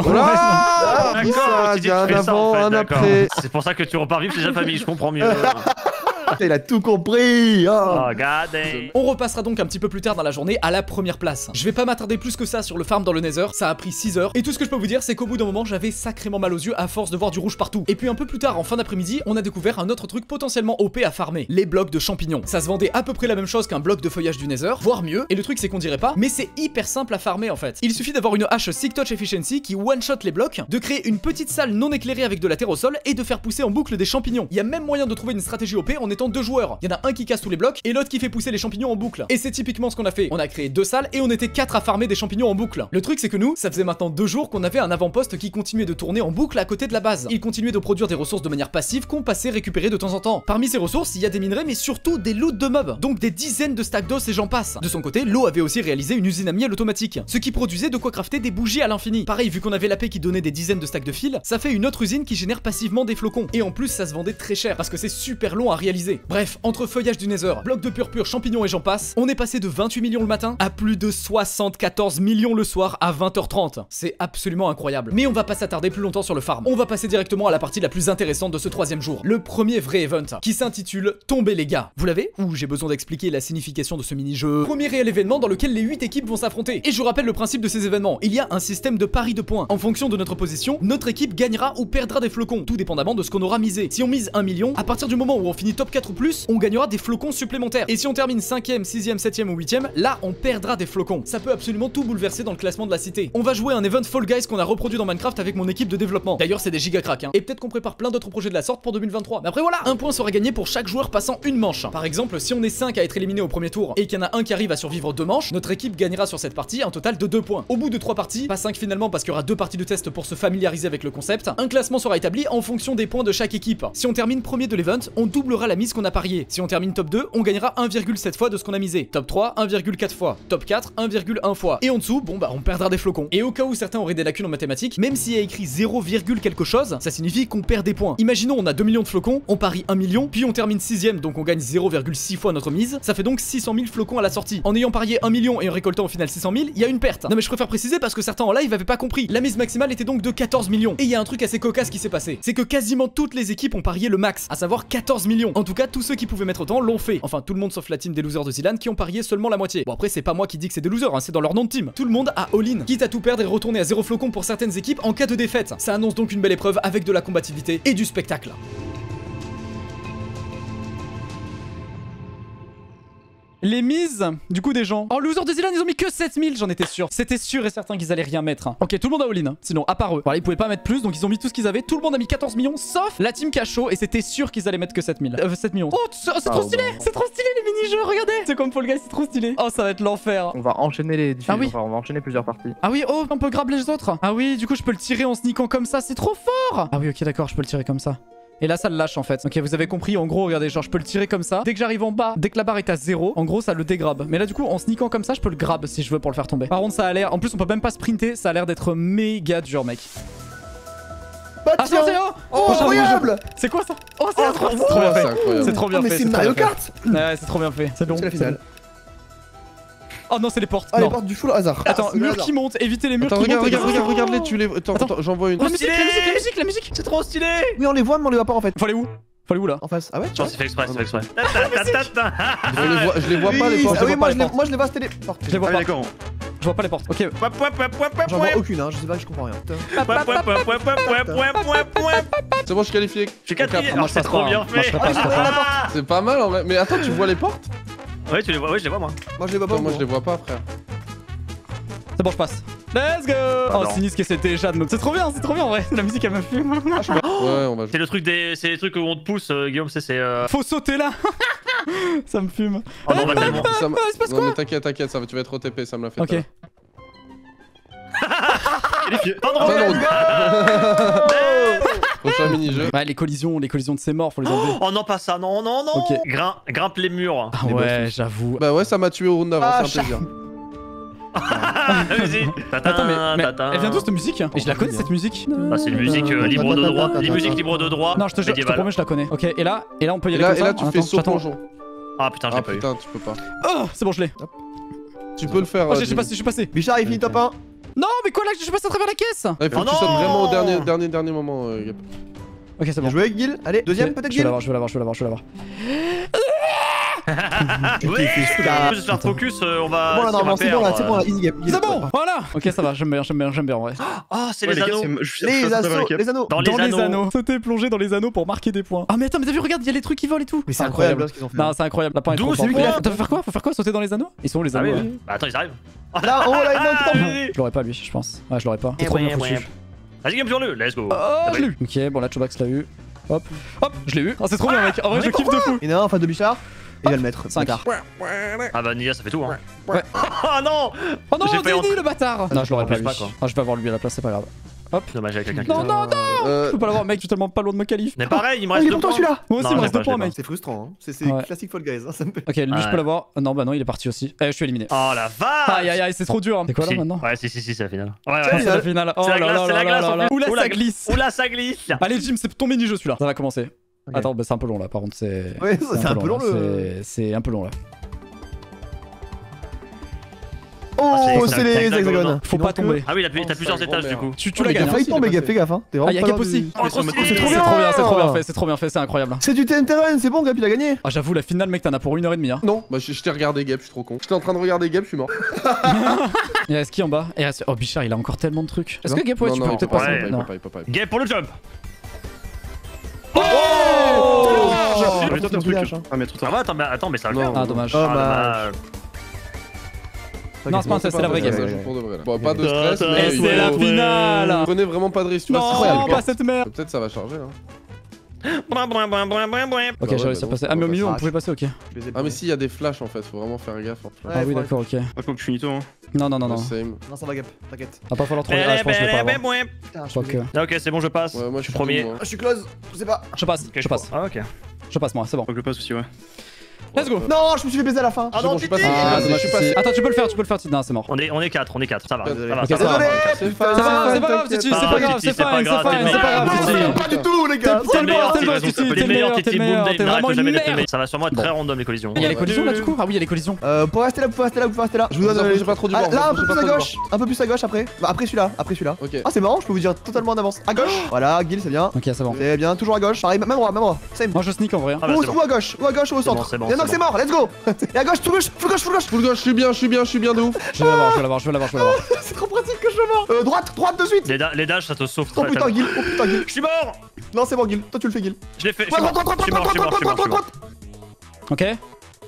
Speaker 3: Voilà.
Speaker 8: D'accord,
Speaker 3: Ça,
Speaker 8: tu dis
Speaker 3: il y a
Speaker 8: que tu
Speaker 3: un
Speaker 8: fais ça, en
Speaker 3: avant,
Speaker 8: fait,
Speaker 3: un
Speaker 8: d'accord.
Speaker 3: après.
Speaker 8: C'est pour ça que tu repars vivre chez ta famille, je comprends mieux.
Speaker 5: Il a tout compris.
Speaker 8: Oh,
Speaker 5: Ah.
Speaker 8: god damn.
Speaker 1: On repassera donc un petit peu plus tard dans la journée à la première place. Je vais pas m'attarder plus que ça sur le farm dans le Nether, ça a pris 6 heures. Et tout ce que je peux vous dire, c'est qu'au bout d'un moment, j'avais sacrément mal aux yeux à force de voir du rouge partout. Et puis un peu plus tard, en fin d'après-midi, on a découvert un autre truc potentiellement OP à farmer, les blocs de champignons. Ça se vendait à peu près la même chose qu'un bloc de feuillage du Nether, voire mieux. Et le truc, c'est qu'on dirait pas, mais c'est hyper simple à farmer en fait. Il suffit d'avoir une hache Sick Touch Efficiency qui one-shot les blocs, de créer une petite salle non éclairée avec de la terre au sol et de faire pousser en boucle des champignons. Il y a même moyen de trouver une stratégie OP en étant 2 joueurs. Il y en a un qui casse tous les blocs et l'autre qui fait pousser les champignons en boucle. Et c'est typiquement ce qu'on a fait. On a créé 2 salles et on était 4 à farmer des champignons en boucle. Le truc c'est que nous, ça faisait maintenant 2 jours qu'on avait un avant-poste qui continuait de tourner en boucle à côté de la base. Il continuait de produire des ressources de manière passive qu'on passait récupérer de temps en temps. Parmi ces ressources, il y a des minerais mais surtout des loots de mobs. Donc des dizaines de stacks d'os et j'en passe. De son côté, Lo avait aussi réalisé une usine à miel automatique, ce qui produisait de quoi crafter des bougies à l'infini. Pareil, vu qu'on avait la paix qui donnait des dizaines de stacks de fil, ça fait une autre usine qui génère passivement des flocons. Et en plus, ça se vendait très cher parce que c'est super long à réaliser. Bref, entre feuillage du Nether, bloc de Purpur, champignons et j'en passe, on est passé de 28 millions le matin à plus de 74 millions le soir à 20h30. C'est absolument incroyable. Mais on va pas s'attarder plus longtemps sur le farm. On va passer directement à la partie la plus intéressante de ce 3e jour, le premier vrai event, qui s'intitule Tomber les gars. Vous l'avez? Ou j'ai besoin d'expliquer la signification de ce mini-jeu? Premier réel événement dans lequel les 8 équipes vont s'affronter. Et je vous rappelle le principe de ces événements. Il y a un système de pari de points. En fonction de notre position, notre équipe gagnera ou perdra des flocons, tout dépendamment de ce qu'on aura misé. Si on mise 1 million, à partir du moment où on finit top 4 ou plus, on gagnera des flocons supplémentaires. Et si on termine 5ème, 6ème, 7ème ou 8ème, là on perdra des flocons. Ça peut absolument tout bouleverser dans le classement de la cité. On va jouer un event Fall Guys qu'on a reproduit dans Minecraft avec mon équipe de développement. D'ailleurs c'est des giga cracks, hein. Et peut-être qu'on prépare plein d'autres projets de la sorte pour 2023. Mais après voilà, un point sera gagné pour chaque joueur passant une manche. Par exemple, si on est 5 à être éliminé au premier tour et qu'il y en a un qui arrive à survivre 2 manches, notre équipe gagnera sur cette partie un total de 2 points. Au bout de 3 parties, pas 5 finalement parce qu'il y aura 2 parties de test pour se familiariser avec le concept, un classement sera établi en fonction des points de chaque équipe. Si on termine premier de l'event, on doublera la mise qu'on a pariée. Si on termine top 2, on gagnera 1,7 fois de ce qu'on a misé. Top 3, 1,4 fois. Top 4, 1,1 fois. Et en dessous, bon bah on perdra des flocons. Et au cas où certains auraient des lacunes en mathématiques, même s'il y a écrit 0, quelque chose, ça signifie qu'on perd des points. Imaginons on a 2 millions de flocons, on parie 1 million, puis on termine 6ème, donc on gagne 0,6 fois notre mise. Ça fait donc 600 000 flocons à la sortie. En ayant parié 1 million et en récoltant au final 600 000, il y a une perte. Non mais je préfère préciser parce que certains en live avaient pas compris. La mise maximale était donc de 14 millions. Et il y a un truc assez cocasse qui s'est passé. C'est que quasiment toutes les équipes ont parié le max, à savoir 14 millions. En tout cas, tous ceux qui pouvaient mettre autant l'ont fait. Enfin, tout le monde sauf la team des losers de Zilan qui ont parié seulement la moitié. Bon après, c'est pas moi qui dis que c'est des losers, hein, c'est dans leur nom de team. Tout le monde a all-in, quitte à tout perdre et retourner à 0 flocons pour certaines équipes en cas de défaite. Ça annonce donc une belle épreuve avec de la combativité et du spectacle.
Speaker 7: les mises du coup des gens. Oh, loser de Zilan, ils ont mis que 7000, j'en étais sûr. C'était sûr et certain qu'ils allaient rien mettre. Hein. Ok, tout le monde a all-in, hein. Sinon, à part eux. Voilà, ils pouvaient pas mettre plus, donc ils ont mis tout ce qu'ils avaient. Tout le monde a mis 14 millions, sauf la team Cachot, et c'était sûr qu'ils allaient mettre que 7000. 7 millions. Oh, c'est trop stylé! C'est trop stylé les mini-jeux, regardez! C'est comme Fall Guys, c'est trop stylé. Oh, ça va être l'enfer.
Speaker 5: On va enchaîner les différents.
Speaker 7: Ah oui.
Speaker 5: On va enchaîner plusieurs parties.
Speaker 7: Ah oui, oh, on peut grab les autres. Ah oui, du coup, je peux le tirer en sneakant comme ça, c'est trop fort! Ah oui, ok, d'accord, je peux le tirer comme ça. Et là ça le lâche en fait. Ok, vous avez compris, en gros regardez, genre je peux le tirer comme ça. Dès que j'arrive en bas, dès que la barre est à 0, en gros ça le dégrabe. Mais là du coup en sneakant comme ça je peux le grab si je veux pour le faire tomber. Par contre ça a l'air, en plus on peut même pas sprinter, ça a l'air d'être méga dur mec. Attention,
Speaker 5: Oh, incroyable!
Speaker 7: c'est quoi ça? Oh c'est trop bien fait. C'est trop bien
Speaker 5: mais
Speaker 7: fait.
Speaker 5: c'est Mario Kart!
Speaker 7: Ouais c'est trop bien fait. C'est long.
Speaker 5: C'est la finale.
Speaker 7: Oh non c'est les portes.
Speaker 5: Ah, les
Speaker 7: Non.
Speaker 5: portes du full hasard.
Speaker 7: Attends,
Speaker 5: c'est le
Speaker 7: mur
Speaker 5: hasard.
Speaker 7: qui monte, évitez les murs
Speaker 3: Attends,
Speaker 7: qui montent.
Speaker 3: regarde-les, tu les. Attends, j'envoie une.
Speaker 7: La musique, la musique.
Speaker 8: C'est trop stylé.
Speaker 5: Oui, on les voit, mais on les voit pas en fait.
Speaker 7: Faut aller où? Faut aller où là?
Speaker 5: En face. Ah ouais?
Speaker 8: Genre, c'est fait exprès, c'est fait exprès.
Speaker 3: Je les vois pas les portes.
Speaker 5: Ah oui, moi
Speaker 7: pas, les
Speaker 5: je les vois, c'était les portes.
Speaker 7: Je les vois
Speaker 2: Ah,
Speaker 7: pas.
Speaker 2: d'accord.
Speaker 7: Je vois pas les portes. Ok.
Speaker 5: J'en vois aucune, hein, je sais pas, je comprends rien.
Speaker 3: C'est bon, je suis qualifié.
Speaker 8: Je suis quatrième.
Speaker 7: Moi,
Speaker 8: Oh,
Speaker 7: je
Speaker 8: c'est
Speaker 7: passe
Speaker 8: trop
Speaker 7: pas,
Speaker 8: bien
Speaker 7: hein. Moi, je
Speaker 8: fait.
Speaker 7: serais pas, je serais pas.
Speaker 3: C'est pas mal en vrai. Mais attends, tu vois les portes?
Speaker 8: Ouais, tu les vois, ouais, je les vois moi.
Speaker 5: Moi je les vois pas.
Speaker 3: Attends, moi je les vois pas, frère.
Speaker 7: C'est bon, je passe. Let's go! Oh, Sinis qui essaie déjà de me. C'est trop bien en vrai. La musique elle me fume.
Speaker 3: Ouais, on va
Speaker 8: C'est
Speaker 3: jouer.
Speaker 8: le truc des. C'est les trucs où on te pousse, Guillaume, c'est.
Speaker 7: Faut sauter là. Ça me fume.
Speaker 8: Oh non, on va tellement.
Speaker 7: Il se passe
Speaker 3: Non,
Speaker 7: quoi?
Speaker 3: mais t'inquiète, ça va, tu vas être OTP, ça me l'a fait.
Speaker 7: Ok.
Speaker 3: tout à l'heure.
Speaker 8: Pardon.
Speaker 3: Prochain mini-jeu.
Speaker 7: Ouais, les collisions de ces morts, faut les enlever.
Speaker 8: Oh non, pas ça, non.
Speaker 7: Ok.
Speaker 8: Grimpe les murs.
Speaker 7: Ah ouais, j'avoue.
Speaker 3: Bah ouais, ça m'a tué au round d'avant,
Speaker 5: Ah,
Speaker 3: c'est un plaisir.
Speaker 8: Vas-y.
Speaker 7: Attends, mais elle vient d'où cette musique? Et je la connais cette musique.
Speaker 8: Ah, c'est une musique libre de droit. Une musique libre de droit.
Speaker 7: Non, je te jure, je te
Speaker 8: médiévale.
Speaker 7: promets, je la connais. Ok, et là on peut y
Speaker 3: Et
Speaker 7: aller
Speaker 3: là,
Speaker 7: comme ça.
Speaker 3: tu fais
Speaker 7: Attends,
Speaker 3: saut
Speaker 7: j'attends.
Speaker 3: plongeon.
Speaker 8: Ah putain, je
Speaker 3: Ah
Speaker 8: l'ai pas eu.
Speaker 3: putain, tu peux pas.
Speaker 7: Oh, c'est bon, je l'ai.
Speaker 3: Tu peux le faire.
Speaker 7: Oh, je suis
Speaker 3: Jimmy.
Speaker 7: passé, je suis passé.
Speaker 5: Bichard, il finit top 1.
Speaker 7: Non, mais quoi là, je suis passé à travers la caisse.
Speaker 3: Ah, il faut
Speaker 8: Oh
Speaker 3: que tu sautes
Speaker 8: non
Speaker 3: vraiment au dernier moment, Gap.
Speaker 7: Ok, c'est
Speaker 5: Bien
Speaker 7: bon.
Speaker 5: joué, Gil. Allez, deuxième
Speaker 7: Ok,
Speaker 5: peut-être,
Speaker 7: Je
Speaker 5: Gil.
Speaker 7: vais l'avoir.
Speaker 8: Ouais, je vais se faire focus, on va.
Speaker 5: Bon, là,
Speaker 8: si on va
Speaker 5: normalement, c'est bon, là,
Speaker 8: perdre,
Speaker 5: c'est bon, là, easy game.
Speaker 7: C'est bon, voilà. Ok, ça va, j'aime bien en vrai.
Speaker 8: Ah, c'est
Speaker 2: Ouais,
Speaker 8: les
Speaker 2: gars,
Speaker 8: anneaux.
Speaker 5: Les anneaux.
Speaker 8: Dans
Speaker 7: Dans
Speaker 8: les
Speaker 7: les
Speaker 8: anneaux.
Speaker 7: anneaux. Sauter plongé dans les anneaux pour marquer des points. Ah mais attends, mais t'as vu, regarde, il y a les trucs qui volent et tout.
Speaker 5: Mais c'est incroyable ce qu'ils ont fait.
Speaker 7: Non, c'est incroyable. La part est trop
Speaker 8: 12
Speaker 7: forte.
Speaker 8: points.
Speaker 7: Faut faire quoi? Faut faire quoi? Sauter dans les anneaux? Ils sont où les
Speaker 8: Ah
Speaker 7: anneaux?
Speaker 8: oui,
Speaker 7: ouais
Speaker 8: oui. Bah attends, ils arrivent.
Speaker 5: Là, oh là, il y en a un qui tombe.
Speaker 7: Je l'aurais pas lui, je pense. Ouais, je l'aurais pas. C'est trop bien foutu.
Speaker 8: Vas-y, game sur le, let's go.
Speaker 7: Oh, je l'ai eu. Ok, bon là, Chobax l'a eu. Hop, je l'ai eu. Oh, c'est trop bien, mec. En vrai, je kiffe de fou.
Speaker 5: Il y en a un en face de Bichard. Il va le mettre.
Speaker 7: 5.
Speaker 5: Bâtard.
Speaker 8: Ah bah Nia, ça fait tout, hein.
Speaker 7: Ouais.
Speaker 8: Oh non.
Speaker 7: Oh non,
Speaker 8: J'ai failli
Speaker 7: Dini, le bâtard. Non, je l'aurais pas lui.
Speaker 8: pas, quoi.
Speaker 7: Ah, je vais avoir lui à la place, c'est pas grave.
Speaker 8: Dommage avec quelqu'un qui.
Speaker 7: Non, non, non. Je peux pas l'avoir, mec, je suis tellement pas loin de me qualif.
Speaker 8: Mais pareil, il me
Speaker 5: Oh,
Speaker 8: reste
Speaker 5: il est
Speaker 8: 2
Speaker 5: pour toi
Speaker 8: points.
Speaker 5: celui-là.
Speaker 7: Moi aussi,
Speaker 8: Non,
Speaker 7: il me
Speaker 8: je
Speaker 7: reste
Speaker 8: l'ai
Speaker 7: 2
Speaker 8: pas,
Speaker 7: points,
Speaker 8: je l'ai
Speaker 7: mec.
Speaker 5: C'est frustrant, hein. C'est
Speaker 7: Ouais.
Speaker 5: classique Fall Guys, hein, ça me fait.
Speaker 7: Ok, lui, je
Speaker 8: Ouais.
Speaker 7: peux l'avoir. Non, bah non, il est parti aussi. Eh, je suis éliminé.
Speaker 8: Oh la vache.
Speaker 7: Aïe, aïe, aïe, c'est trop dur. C'est quoi là
Speaker 8: Si.
Speaker 7: maintenant?
Speaker 8: Ouais, si, c'est la finale. Ouais,
Speaker 7: C'est
Speaker 8: ouais.
Speaker 7: la finale. Oh
Speaker 8: C'est la
Speaker 7: là
Speaker 8: glace,
Speaker 7: là
Speaker 8: c'est la
Speaker 7: là
Speaker 8: glace,
Speaker 7: là
Speaker 8: en
Speaker 7: là.
Speaker 8: plus.
Speaker 7: Oula,
Speaker 8: Oula,
Speaker 7: ça glisse.
Speaker 8: Oula, ça glisse.
Speaker 7: Allez, Jim, c'est ton mini-jeu celui-là. Ça va commencer.
Speaker 5: Ok.
Speaker 7: Attends, bah c'est un peu long là, par contre, c'est.
Speaker 5: Ouais, c'est un peu long
Speaker 7: là.
Speaker 5: le.
Speaker 7: C'est un peu long là.
Speaker 5: Oh,
Speaker 8: c'est
Speaker 5: c'est
Speaker 8: un
Speaker 5: les
Speaker 8: hexagone.
Speaker 5: hexagones.
Speaker 7: Faut pas tomber.
Speaker 8: Ah oui, t'as plusieurs
Speaker 3: c'est un
Speaker 8: étages
Speaker 3: grand
Speaker 8: du coup.
Speaker 7: Tu
Speaker 5: Oh,
Speaker 7: la
Speaker 5: mais
Speaker 7: gagnes.
Speaker 5: t'as failli tomber, Gap, fais gaffe, hein. T'es
Speaker 7: Ah, y'a
Speaker 5: vraiment
Speaker 7: Gap
Speaker 5: pas
Speaker 7: aussi.
Speaker 8: Oh, trop stylé.
Speaker 7: C'est trop bien, c'est trop bien fait, c'est incroyable.
Speaker 5: C'est du TNT Run, c'est bon, Gap, il a gagné.
Speaker 7: Ah, j'avoue, la finale, mec, t'en as pour 1h30. Hein.
Speaker 3: Non, bah je t'ai regardé Gap, je suis trop con. J'étais en train de regarder Gap, je suis mort.
Speaker 7: Il reste qui en bas? Oh, Bichard, il a encore tellement de trucs. Est-ce que Gap, ouais,
Speaker 3: Non,
Speaker 7: tu
Speaker 3: non,
Speaker 7: peux
Speaker 3: il
Speaker 7: peut-être
Speaker 3: peut
Speaker 7: passer?
Speaker 8: Ouais.
Speaker 7: Non.
Speaker 3: Il peut pas.
Speaker 8: Game pour le jump.
Speaker 7: Oh!
Speaker 2: Mais toi, t'as un truc. Ah, mais trop
Speaker 8: Ah
Speaker 2: tard.
Speaker 8: bah attends, mais ça va le
Speaker 3: Non.
Speaker 8: faire.
Speaker 7: Ah, dommage.
Speaker 5: Oh,
Speaker 8: Ah,
Speaker 5: bah.
Speaker 7: Non, c'est pas un test, c'est la vraie
Speaker 3: vrai,
Speaker 7: game.
Speaker 3: ça joue pour de vrai, là. Bon, pas de stress,
Speaker 8: Et
Speaker 3: mais
Speaker 7: Et
Speaker 3: il
Speaker 7: c'est la
Speaker 3: faut-
Speaker 7: finale!
Speaker 3: Prenez vraiment pas de risque, tu vois, c'est
Speaker 7: Non,
Speaker 3: incroyable.
Speaker 7: pas cette merde!
Speaker 3: Peut-être ça va changer là.
Speaker 7: Ok,
Speaker 3: Bah
Speaker 7: j'ai
Speaker 3: ouais,
Speaker 7: réussi
Speaker 3: bah
Speaker 7: à passer.
Speaker 3: non,
Speaker 7: Ah, mais au
Speaker 3: on
Speaker 7: milieu, on
Speaker 5: passe.
Speaker 7: pouvait passer, ok.
Speaker 3: Ah mais si, il y a des flashs en fait, faut vraiment faire gaffe. En flash.
Speaker 7: Ah oui,
Speaker 5: faut-
Speaker 7: d'accord, ok.
Speaker 2: Pas faut que je finis toi. Hein.
Speaker 7: Non, non, non, non.
Speaker 3: Same.
Speaker 5: Non, ça va, Gap, t'inquiète.
Speaker 7: Va pas falloir trop. Ah, je pense que je vais pas l'avoir.
Speaker 5: Putain,
Speaker 7: Je crois que.
Speaker 8: Ok, c'est bon, je passe.
Speaker 3: Ouais, moi je suis
Speaker 8: premier.
Speaker 3: tout, moi.
Speaker 5: Je suis close, je sais pas.
Speaker 7: Je passe, je passe.
Speaker 8: Ah, ok.
Speaker 7: Je passe, moi, c'est bon.
Speaker 2: Faut que je passe aussi, ouais.
Speaker 7: Let's go!
Speaker 5: Non, je me suis fait baiser à la fin.
Speaker 8: Ah
Speaker 3: C'est bon,
Speaker 8: non,
Speaker 3: je suis passé.
Speaker 8: Titi.
Speaker 7: Ah,
Speaker 3: je
Speaker 7: dommage,
Speaker 3: suis passé.
Speaker 7: Attends, tu peux le faire, Non, c'est mort.
Speaker 8: On est 4, ça va.
Speaker 3: Désolé.
Speaker 8: Ça va,
Speaker 7: Ok,
Speaker 8: ça
Speaker 7: ça
Speaker 8: va.
Speaker 7: va.
Speaker 3: C'est
Speaker 7: C'est pas grave,
Speaker 5: t'inquiète.
Speaker 7: Titi, c'est pas grave,
Speaker 8: Titi,
Speaker 7: c'est
Speaker 8: c'est pas
Speaker 7: fine,
Speaker 8: grave,
Speaker 7: c'est pas grave,
Speaker 8: t'es le
Speaker 7: Titi.
Speaker 5: Pas du tout, les gars.
Speaker 7: T'es le meilleur,
Speaker 8: T'es
Speaker 7: Titi, t'es le meilleur,
Speaker 8: Titi, boom,
Speaker 7: t'es
Speaker 8: Dave,
Speaker 7: vraiment
Speaker 8: n'arrête
Speaker 7: une
Speaker 8: jamais d'être le
Speaker 7: merde.
Speaker 8: meilleur. Ça va sûrement être très random les collisions.
Speaker 7: Il y a les collisions là du coup? Ah oui, il y a les collisions.
Speaker 5: Pour rester là, vous restez là. Je vous donne.
Speaker 3: J'ai pas trop du bord.
Speaker 5: Là, un peu
Speaker 3: j'ai pas
Speaker 5: plus à
Speaker 3: trop du
Speaker 5: gauche. Un peu plus à gauche après. Bah, après celui-là.
Speaker 3: Ok.
Speaker 5: Ah, c'est marrant, je peux vous dire totalement en avance. À gauche. Voilà, Gil, c'est bien.
Speaker 7: Ok, c'est bon.
Speaker 5: C'est bien, toujours à gauche. Pareil, même droit. Same.
Speaker 7: Moi je sneak en vrai.
Speaker 8: Ah bah c'est bon.
Speaker 5: Ou à gauche ou au centre.
Speaker 8: c'est bon,
Speaker 5: Et non,
Speaker 8: c'est
Speaker 5: c'est mort, let's go. Et à gauche, tout gauche, full gauche.
Speaker 3: Full gauche, je suis bien de ouf.
Speaker 7: Je vais l'avoir.
Speaker 5: C'est trop pratique que je sois mort. Droite de suite.
Speaker 8: Les dash, ça te sauve
Speaker 5: Oh
Speaker 8: très
Speaker 5: putain,
Speaker 8: très
Speaker 5: Gil.
Speaker 8: Je suis mort.
Speaker 5: Non, c'est bon, Gil. Toi, tu le fais, Gil.
Speaker 8: Je l'ai fait. Je suis mort.
Speaker 5: Droite.
Speaker 8: Je suis mort.
Speaker 7: Ok.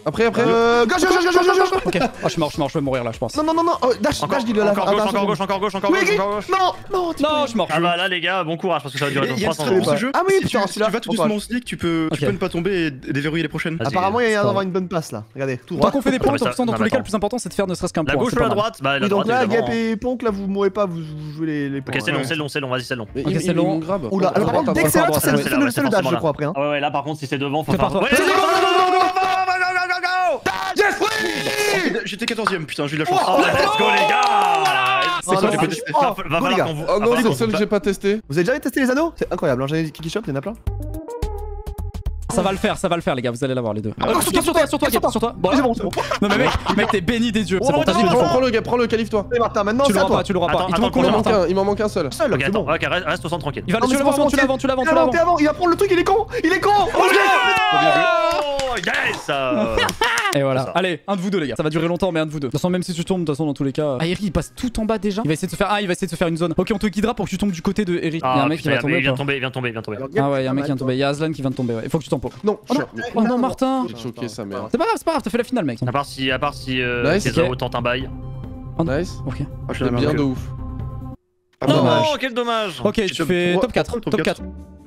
Speaker 3: Après.
Speaker 5: Gauche.
Speaker 7: Ok. Oh, je suis mort, je vais mourir là, je pense.
Speaker 5: Non. Dash, dis-le là.
Speaker 8: Encore gauche, encore gauche.
Speaker 5: Non,
Speaker 7: Non, je suis mort.
Speaker 8: Ah bah là les gars, bon courage parce que ça va durer
Speaker 2: Il y a
Speaker 8: 300
Speaker 2: ce
Speaker 8: ans.
Speaker 2: dans ce jeu.
Speaker 5: Ah oui,
Speaker 2: Si
Speaker 5: putain,
Speaker 2: tu
Speaker 5: celui-là.
Speaker 2: vas tout doucement au sneak, tu peux ne pas tomber et déverrouiller les prochaines.
Speaker 8: Vas-y.
Speaker 5: Apparemment, il y a
Speaker 7: c'est
Speaker 5: d'avoir une bonne passe là. Regardez, tout
Speaker 7: Tant
Speaker 5: droit.
Speaker 7: qu'on fait des points,
Speaker 8: mais ça-
Speaker 7: dans
Speaker 8: non,
Speaker 7: tous
Speaker 8: mais
Speaker 7: les cas, le
Speaker 8: attends.
Speaker 7: plus important c'est de faire ne serait-ce qu'un
Speaker 8: La
Speaker 7: point.
Speaker 8: gauche
Speaker 7: c'est
Speaker 8: ou
Speaker 7: pas
Speaker 8: la
Speaker 7: mal.
Speaker 8: droite? Bah la
Speaker 5: Oui, donc
Speaker 8: droite
Speaker 5: là, Gap
Speaker 8: évidemment.
Speaker 5: et Ponk, là, vous mourrez pas, vous jouez les points.
Speaker 8: Ok, c'est long, vas-y, c'est long.
Speaker 3: Mais
Speaker 7: Ok,
Speaker 3: ils
Speaker 7: c'est long.
Speaker 3: m'ont grab.
Speaker 5: Oula, alors par contre, dès que c'est l'autre, c'est le dash, je crois, après.
Speaker 8: Ah ouais, là par contre, si c'est devant, faut
Speaker 7: Fais
Speaker 8: faire.
Speaker 7: par toi.
Speaker 8: Ouais,
Speaker 5: Yes, oui.
Speaker 2: J'étais 14ème, putain, j'ai eu de la chance.
Speaker 8: Oh, let's go les gars!
Speaker 5: C'est quoi,
Speaker 2: j'ai pas testé.
Speaker 8: Va
Speaker 5: Go, les
Speaker 8: falloir
Speaker 5: gars.
Speaker 8: qu'on vous.
Speaker 3: Oh non, c'est le seul que j'ai pas testé.
Speaker 5: Vous avez déjà testé les anneaux? C'est incroyable, hein, j'avais Kiki Shop, il y en a plein.
Speaker 7: Ça va le faire les gars, vous allez l'avoir les deux.
Speaker 5: Ah,
Speaker 7: Sur toi. Bon,
Speaker 5: C'est bon, c'est bon.
Speaker 7: non mais mec, t'es béni des dieux. C'est bon, t'as dit.
Speaker 3: Prends le calife toi.
Speaker 5: Allez, Martin, maintenant,
Speaker 7: Tu
Speaker 5: c'est à
Speaker 7: l'auras
Speaker 5: toi.
Speaker 7: pas, Il te manque combien, Martin?
Speaker 3: Il m'en manque un seul.
Speaker 5: Seul,
Speaker 8: Ok,
Speaker 5: c'est
Speaker 8: attends,
Speaker 5: bon.
Speaker 8: ok, reste au centre tranquille.
Speaker 7: Il va
Speaker 5: Non, mais
Speaker 7: tu
Speaker 5: c'est
Speaker 7: l'avant,
Speaker 5: pas
Speaker 7: tu l'avant.
Speaker 5: Il va prendre le truc, il est con.
Speaker 8: Oh, yes!
Speaker 7: Et voilà.
Speaker 8: Ça.
Speaker 7: Allez, un de vous deux les gars. Ça va durer longtemps mais un de vous deux. De toute façon même si tu tombes, de toute façon dans tous les cas. Ah Eric il passe tout en bas déjà. Il va essayer de se faire une zone. Ok, on te guidera pour que tu tombes du côté de Eric. Il y a un mec qui va tomber.
Speaker 8: Il vient de tomber.
Speaker 7: Ah ouais, il y a un mec qui vient de tomber. Il y a Aslan qui vient de tomber. Il faut que tu tombes.
Speaker 3: Non,
Speaker 7: Oh non Martin.
Speaker 3: j'ai choqué sa mère.
Speaker 7: C'est pas grave, t'as fait la finale mec.
Speaker 8: À part si
Speaker 3: Nice,
Speaker 8: Kezao
Speaker 7: ok.
Speaker 8: tente un bail.
Speaker 3: Nice.
Speaker 7: Ok.
Speaker 2: Ah, je suis
Speaker 3: J'aime bien de ouf.
Speaker 2: Ah,
Speaker 8: Non,
Speaker 2: dommage.
Speaker 8: quel dommage!
Speaker 7: Ok, tu
Speaker 2: top
Speaker 7: fais
Speaker 2: trois,
Speaker 7: top 4.
Speaker 2: top
Speaker 7: Top
Speaker 2: 4.
Speaker 7: 4.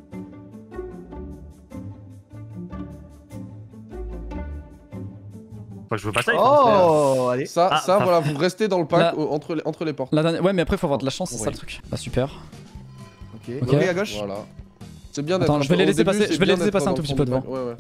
Speaker 8: Je veux pas ça.
Speaker 5: Oh, allez.
Speaker 3: Ça,
Speaker 8: Ah, ça-
Speaker 3: voilà, vous restez dans le
Speaker 7: Là.
Speaker 3: pack entre les portes.
Speaker 7: La dernière... Ouais mais après faut avoir de la chance, c'est ça le truc. Bah super.
Speaker 5: Ok,
Speaker 7: Ok.
Speaker 5: ok, à gauche.
Speaker 3: Voilà. C'est bien d'être.
Speaker 7: Attends, je vais les
Speaker 3: au
Speaker 7: laisser
Speaker 3: début,
Speaker 7: passer-
Speaker 3: c'est
Speaker 7: je vais les
Speaker 3: bien
Speaker 7: laisser
Speaker 3: d'être
Speaker 7: passer un
Speaker 3: dans
Speaker 7: tout
Speaker 3: le
Speaker 7: petit
Speaker 3: fond
Speaker 7: peu
Speaker 3: du pack. Ouais.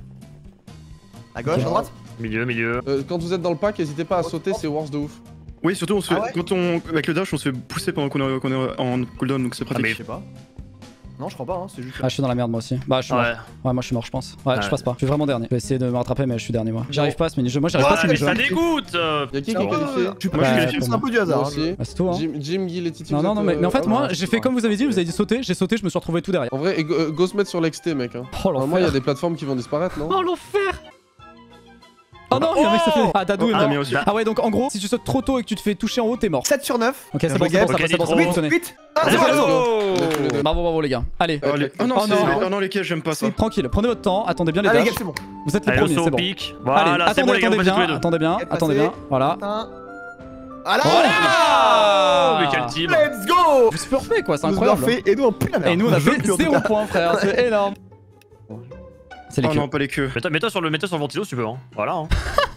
Speaker 5: À gauche, à droite.
Speaker 8: Milieu.
Speaker 3: Quand vous êtes dans le pack, n'hésitez pas à sauter, c'est worse de ouf.
Speaker 2: Oui, surtout, on se
Speaker 5: Ah
Speaker 2: fait, avec le dash, on se fait pousser pendant qu'on est en cooldown, donc c'est
Speaker 8: Ah, mais-
Speaker 2: pratique.
Speaker 5: Je sais pas. Non, je crois pas, hein, c'est juste.
Speaker 7: Ah je suis dans la merde moi aussi. Bah je suis mort.
Speaker 8: Ouais.
Speaker 7: Ouais moi je suis mort je pense. Ouais je
Speaker 8: Ouais.
Speaker 7: passe pas. Je suis vraiment dernier. Je vais essayer de me rattraper mais je suis dernier moi. J'arrive pas à ce mini-jeu. Moi j'arrive pas à ce
Speaker 8: Ouais, mais
Speaker 7: mini-jeu.
Speaker 8: ça dégoûte!
Speaker 3: Y'a qui est qualifié?
Speaker 5: Tu peux
Speaker 2: Moi, je suis
Speaker 5: pas.
Speaker 2: qualifié.
Speaker 5: C'est un peu du
Speaker 3: Moi
Speaker 5: hasard.
Speaker 3: aussi.
Speaker 7: Bah c'est tout hein.
Speaker 3: Jim, Guy, les Titi.
Speaker 7: Non
Speaker 3: vous
Speaker 7: non
Speaker 3: êtes,
Speaker 7: non mais en fait
Speaker 3: ah,
Speaker 7: moi
Speaker 3: non,
Speaker 7: j'ai fait comme vous avez dit, vous avez dit sauter, j'ai sauté, je me suis retrouvé tout derrière.
Speaker 3: En vrai, go se mettre sur l'XT, mec. Hein.
Speaker 7: Oh
Speaker 3: Normalement, il y a
Speaker 7: l'enfer.
Speaker 3: des plateformes qui vont disparaître, non?
Speaker 7: Oh l'enfer. Oh non, il y a un mec qui s'est fait. Ah Dadou est
Speaker 2: Ah,
Speaker 7: mort.
Speaker 2: mais aussi.
Speaker 7: Ah ouais donc en gros si tu sautes trop tôt et que tu te fais toucher en haut t'es mort.
Speaker 5: 7 sur 9.
Speaker 7: Ok c'est bon,
Speaker 5: Ok,
Speaker 7: c'est bon, ça
Speaker 8: ok,
Speaker 7: va, c'est bon,
Speaker 8: trop.
Speaker 7: ça va fonctionner.
Speaker 5: 8. Ah, c'est
Speaker 8: Let's
Speaker 5: bon, let's go.
Speaker 8: go!
Speaker 7: Bravo les gars. Allez.
Speaker 2: Oh, les- oh non,
Speaker 7: Oh
Speaker 2: c'est-
Speaker 7: non.
Speaker 2: oh non, les cages, j'aime pas ça.
Speaker 7: Tranquille, prenez votre temps, attendez bien les
Speaker 5: Allez,
Speaker 7: dashs.
Speaker 5: Gap, c'est bon.
Speaker 7: Vous êtes les
Speaker 8: Allez, le
Speaker 7: premiers,
Speaker 8: saut
Speaker 7: c'est
Speaker 8: au
Speaker 7: bon.
Speaker 8: pic.
Speaker 7: Allez,
Speaker 8: Voilà, c'est bon les gars, on passe tous les deux.
Speaker 7: attendez bien,
Speaker 5: Gap
Speaker 7: attendez
Speaker 5: passé.
Speaker 7: bien. Voilà.
Speaker 5: Voilà.
Speaker 8: Oh, mais quel team!
Speaker 5: Let's go.
Speaker 7: Vous surfez quoi, c'est
Speaker 5: Vous
Speaker 7: incroyable.
Speaker 5: fait et nous on pue la merde.
Speaker 7: Et nous on a
Speaker 5: Je
Speaker 7: fait
Speaker 5: pue, en tout
Speaker 7: 0
Speaker 5: cas.
Speaker 7: points frère, c'est énorme. C'est les
Speaker 2: Oh
Speaker 7: queues.
Speaker 2: non, pas les queues.
Speaker 8: Mets-toi sur le ventilo si tu veux, hein. Voilà, hein.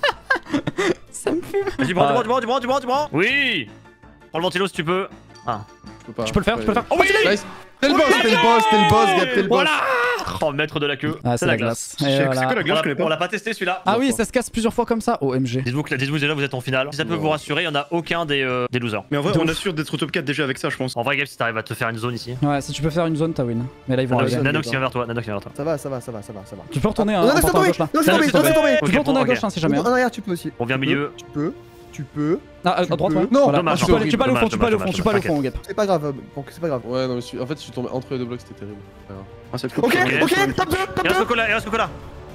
Speaker 7: Ça me fume.
Speaker 8: Vas-y, prends. Oui! Prends le ventilo si tu peux.
Speaker 3: Je peux pas.
Speaker 7: Tu peux le faire, tu peux le faire.
Speaker 8: Oh oui!
Speaker 3: Nice. T'es le boss, Gap, t'es le boss.
Speaker 8: Voilà! Oh, maître de la queue.
Speaker 7: Ah
Speaker 8: c'est la glace.
Speaker 7: Et
Speaker 2: C'est quoi
Speaker 7: voilà.
Speaker 2: la glace, je connais
Speaker 8: On
Speaker 2: pas.
Speaker 8: l'a pas testé celui-là.
Speaker 7: Ah oui, ça se casse plusieurs fois comme ça. OMG.
Speaker 8: Dites-vous déjà vous êtes en finale. Si ça peut vous rassurer, il y en a aucun des losers.
Speaker 2: Mais en vrai,
Speaker 7: De
Speaker 2: on
Speaker 7: ouf.
Speaker 2: assure d'être au top 4 déjà avec ça, je pense.
Speaker 8: En vrai, Gab, si t'arrives à te faire une zone ici.
Speaker 7: Ouais, si tu peux faire une zone, t'as win. Mais là ils vont
Speaker 8: Nanox
Speaker 7: arriver.
Speaker 8: Nanox, il vient vers toi.
Speaker 5: Ça va.
Speaker 7: Tu peux retourner
Speaker 5: Non,
Speaker 7: en
Speaker 5: non, c'est
Speaker 7: partant à
Speaker 5: tombé.
Speaker 7: gauche là.
Speaker 5: Non, c'est tombé.
Speaker 8: c'est
Speaker 5: Non, c'est tombé.
Speaker 7: Tu peux retourner à
Speaker 8: Ok.
Speaker 7: gauche hein, si jamais.
Speaker 5: En arrière, tu peux aussi.
Speaker 8: On vient milieu.
Speaker 5: Tu peux.
Speaker 7: Ah, à droite, ouais.
Speaker 5: Non,
Speaker 7: Voilà.
Speaker 8: dommage,
Speaker 7: Tu peux aller- tu peux aller au fond,
Speaker 8: dommage,
Speaker 7: tu peux aller au fond,
Speaker 8: dommage,
Speaker 7: tu peux aller au
Speaker 8: dommage,
Speaker 7: fond, Gap.
Speaker 5: C'est pas grave, donc c'est pas grave.
Speaker 3: Ouais, non, mais en fait, je suis tombé entre les deux blocs, c'était terrible.
Speaker 2: Ah, cette
Speaker 5: Ok,
Speaker 2: coupe.
Speaker 5: ok, top 2, top
Speaker 8: Il
Speaker 5: 2.
Speaker 8: reste Coca là.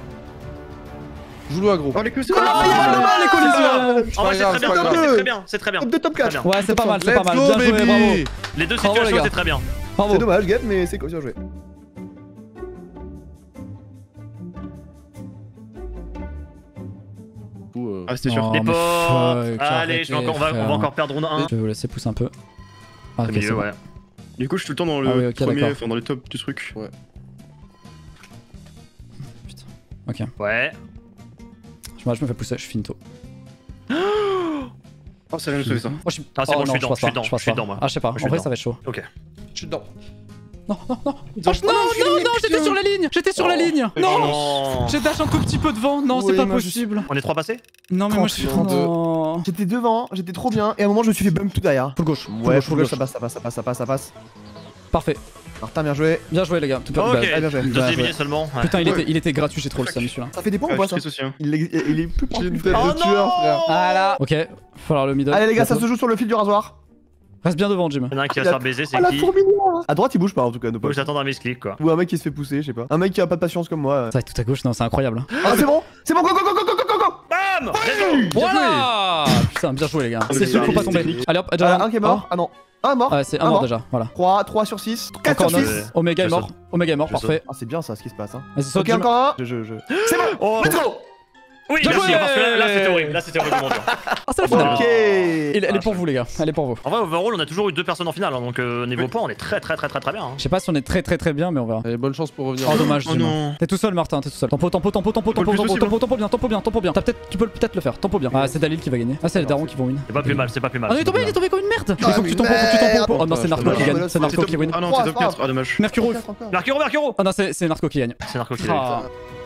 Speaker 3: Joue-le aggro.
Speaker 2: Oh, les queues, c'est
Speaker 5: Non, il y a pas mal, les collisions.
Speaker 8: En vrai,
Speaker 3: grave, c'est pas grave.
Speaker 8: c'est très bien.
Speaker 5: Top 2, top 4.
Speaker 8: Très bien.
Speaker 7: Ouais, c'est pas mal, c'est
Speaker 3: Let's
Speaker 7: pas mal.
Speaker 3: go,
Speaker 7: Bien joué,
Speaker 3: baby.
Speaker 7: bravo.
Speaker 8: Les deux
Speaker 7: Bravo, les
Speaker 8: situations,
Speaker 7: gars.
Speaker 8: c'est très bien.
Speaker 7: Bravo.
Speaker 5: C'est dommage, Gap, mais c'est bien joué.
Speaker 2: Ah, c'était sûr.
Speaker 7: Non,
Speaker 8: Les
Speaker 7: mais
Speaker 8: potes.
Speaker 7: fuck,
Speaker 8: Allez, on va
Speaker 7: arrêtez,
Speaker 8: encore perdre round 1.
Speaker 7: Je vais vous laisser pousser un peu. Ah, ok, c'est
Speaker 8: Milieu,
Speaker 7: bon.
Speaker 8: ouais.
Speaker 2: Du coup, je suis tout le temps dans
Speaker 7: Ah oui,
Speaker 2: le
Speaker 7: ok,
Speaker 2: premier,
Speaker 7: d'accord.
Speaker 2: enfin dans les tops du truc.
Speaker 8: Ouais.
Speaker 7: Moi, je me fais pousser, je suis finito.
Speaker 2: Oh, ça vient de sauver ça.
Speaker 7: Oh, je suis...
Speaker 8: Ah, c'est bon,
Speaker 7: non,
Speaker 8: je suis dedans,
Speaker 7: passe pas,
Speaker 8: je suis
Speaker 7: passe
Speaker 8: dedans,
Speaker 7: pas.
Speaker 8: moi.
Speaker 7: Ah, je sais pas,
Speaker 8: Je suis
Speaker 7: en vrai,
Speaker 8: dedans.
Speaker 7: ça va être chaud.
Speaker 8: Ok.
Speaker 3: Je suis dedans.
Speaker 7: Non, non, non. Oh, non, j'étais sur la ligne. J'étais sur la ligne. Non.
Speaker 8: Non.
Speaker 7: J'ai dash un tout petit peu devant. Non, c'est
Speaker 5: Oui,
Speaker 7: pas
Speaker 5: moi, je
Speaker 7: possible.
Speaker 8: On est 3 passés?
Speaker 7: Non, mais moi, je suis...
Speaker 5: 32.
Speaker 7: Non.
Speaker 5: J'étais devant, j'étais trop bien, et à un moment je me suis fait bump tout derrière.
Speaker 7: Full gauche.
Speaker 5: Ouais,
Speaker 7: full
Speaker 5: full
Speaker 7: gauche.
Speaker 5: gauche, ça passe.
Speaker 7: Parfait.
Speaker 5: Martin, bien joué.
Speaker 7: Bien joué, les gars. Tout
Speaker 8: Ok,
Speaker 7: bah,
Speaker 5: bien joué.
Speaker 8: deux
Speaker 7: Bien
Speaker 8: éliminés
Speaker 7: joué.
Speaker 8: seulement. Ouais.
Speaker 7: Putain, il était gratuit, j'ai trop le seum celui-là.
Speaker 5: Ça fait des points ou
Speaker 2: Ah,
Speaker 5: pas
Speaker 2: je
Speaker 5: ça
Speaker 2: suis aussi, hein.
Speaker 5: il est plus
Speaker 3: J'ai une
Speaker 5: plus.
Speaker 3: tête
Speaker 8: Oh
Speaker 3: de tueur, frère.
Speaker 7: Voilà. Ok, faut falloir le middle.
Speaker 5: Allez les gars, ça se joue sur le fil du rasoir.
Speaker 7: Reste bien devant, Jim.
Speaker 8: Il y en a un qui va
Speaker 5: Il
Speaker 8: se
Speaker 5: a-
Speaker 8: faire baiser, c'est
Speaker 5: Ah la
Speaker 8: qui?
Speaker 5: fourmilière. À droite, il bouge pas en tout cas, nos
Speaker 8: Faut que
Speaker 5: potes.
Speaker 8: j'attende un misclick quoi.
Speaker 5: Ou un mec qui se fait pousser, je sais pas. Un mec qui a pas de patience comme moi.
Speaker 7: Ça va être tout à gauche, non, c'est incroyable.
Speaker 5: Ah, c'est bon, go.
Speaker 8: Bam! Let's go!
Speaker 7: Voilà. Putain, bien joué, les gars. C'est
Speaker 2: mais
Speaker 7: sûr, faut pas
Speaker 2: c'est
Speaker 7: tomber.
Speaker 2: technique.
Speaker 7: Allez hop,
Speaker 5: Un qui est mort. Ah non. Un mort.
Speaker 7: Ouais, c'est un
Speaker 5: Un
Speaker 7: mort
Speaker 5: mort.
Speaker 7: déjà, voilà.
Speaker 5: 3 sur 6. 4
Speaker 7: Encore
Speaker 5: sur 6.
Speaker 7: 9. Omega est
Speaker 8: Je
Speaker 7: mort.
Speaker 8: saute.
Speaker 7: Omega est mort,
Speaker 8: Je
Speaker 7: parfait.
Speaker 5: Ah, c'est bien ça ce qui se passe. Hein.
Speaker 7: Vas-y, saute,
Speaker 5: Ok,
Speaker 7: Jim.
Speaker 5: encore un. C'est bon.
Speaker 8: Oh!
Speaker 5: Let's go.
Speaker 8: Oui,
Speaker 7: Bien
Speaker 8: merci,
Speaker 7: joué.
Speaker 8: parce que là c'était horrible, là c'était horrible.
Speaker 7: Ah, c'est la finale.
Speaker 5: Ok.
Speaker 7: Elle est pour vous, les gars. Elle est pour vous.
Speaker 8: En vrai, overall, on a toujours eu 2 personnes en finale, hein, donc niveau points, on est très bien. Hein.
Speaker 7: Je sais pas si on est très bien, mais on verra.
Speaker 3: Allez, bonne chance pour revenir.
Speaker 7: Oh, dommage,
Speaker 2: Oh
Speaker 7: dis-moi.
Speaker 2: non.
Speaker 7: T'es tout seul, Martin, t'es tout seul. Tempo bien. Tu peux peut-être le faire. Tempo bien. C'est Dalil qui va gagner. Ah, c'est les darons qui vont win.
Speaker 8: C'est pas plus mal.
Speaker 7: Ah non, il est tombé comme une merde. Il faut que tu tempo. Oh non, c'est Narco qui gagne. C'est Narco qui win.
Speaker 2: Ah non, t'es top 4. Ah, dommage.
Speaker 7: Mercuro.
Speaker 8: Mercuro.
Speaker 7: Ah non, c'est Narco qui gagne.
Speaker 8: C'est Narco qui
Speaker 7: Ah.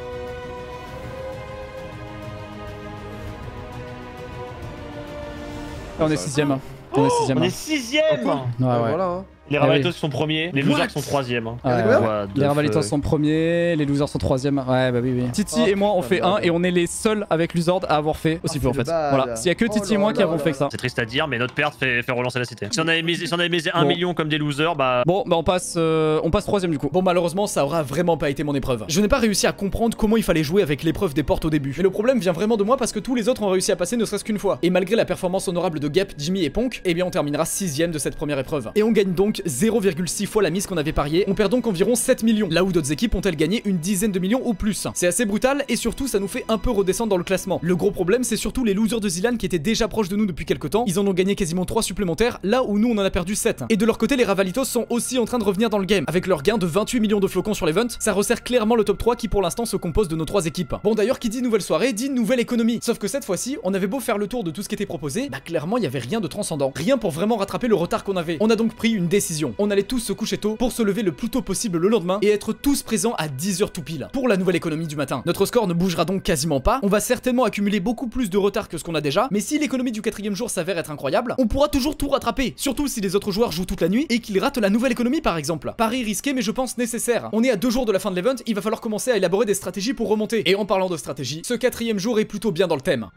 Speaker 7: On est 6ème. On est 6ème.
Speaker 8: On est 6ème.
Speaker 7: Ouais, ouais.
Speaker 3: Voilà, hein.
Speaker 8: Les Ravalitos sont premiers, les losers sont 3ème.
Speaker 7: Les Ravalitos sont premiers, les losers sont 3ème. Ouais, bah oui. Titi et moi on fait 1 et on est les seuls avec Luzord à avoir fait aussi peu en fait. Voilà, s'il y a que Titi et moi qui avons fait que ça.
Speaker 8: C'est triste à dire, mais notre perte fait relancer la cité. Si on avait misé 1 million comme des losers, bah.
Speaker 7: Bon, bah on passe 3ème du coup. Bon, malheureusement, ça aura vraiment pas été mon épreuve. Je n'ai pas réussi à comprendre comment il fallait jouer avec l'épreuve des portes au début. Mais le problème vient vraiment de moi parce que tous les autres ont réussi à passer ne serait-ce qu'une fois. Et malgré la performance honorable de Gap, Jimmy et Ponk, eh bien on terminera 6ème de cette première épreuve. Et on gagne donc 0,6 fois la mise qu'on avait pariée. On perd donc environ 7 millions. Là où d'autres équipes ont-elles gagné une dizaine de millions ou plus. C'est assez brutal et surtout ça nous fait un peu redescendre dans le classement. Le gros problème c'est surtout les losers de Zilan qui étaient déjà proches de nous depuis quelques temps. Ils en ont gagné quasiment 3 supplémentaires là où nous on en a perdu 7. Et de leur côté les Ravalitos sont aussi en train de revenir dans le game. Avec leur gain de 28 millions de flocons sur l'event, ça resserre clairement le top 3 qui pour l'instant se compose de nos 3 équipes. Bon d'ailleurs qui dit nouvelle soirée dit nouvelle économie. Sauf que cette fois-ci on avait beau faire le tour de tout ce qui était proposé, bah clairement il y avait rien de transcendant. Rien pour vraiment rattraper le retard qu'on avait. On a donc pris une décision. On allait tous se coucher tôt pour se lever le plus tôt possible le lendemain et être tous présents à 10h tout pile pour la nouvelle économie du matin. Notre score ne bougera donc quasiment pas. On va certainement accumuler beaucoup plus de retard que ce qu'on a déjà, mais si l'économie du 4ème jour s'avère être incroyable, on pourra toujours tout rattraper. Surtout si les autres joueurs jouent toute la nuit et qu'ils ratent la nouvelle économie par exemple. Pari risqué mais je pense nécessaire. On est à 2 jours de la fin de l'event, il va falloir commencer à élaborer des stratégies pour remonter. Et en parlant de stratégie, ce 4ème jour est plutôt bien dans le thème.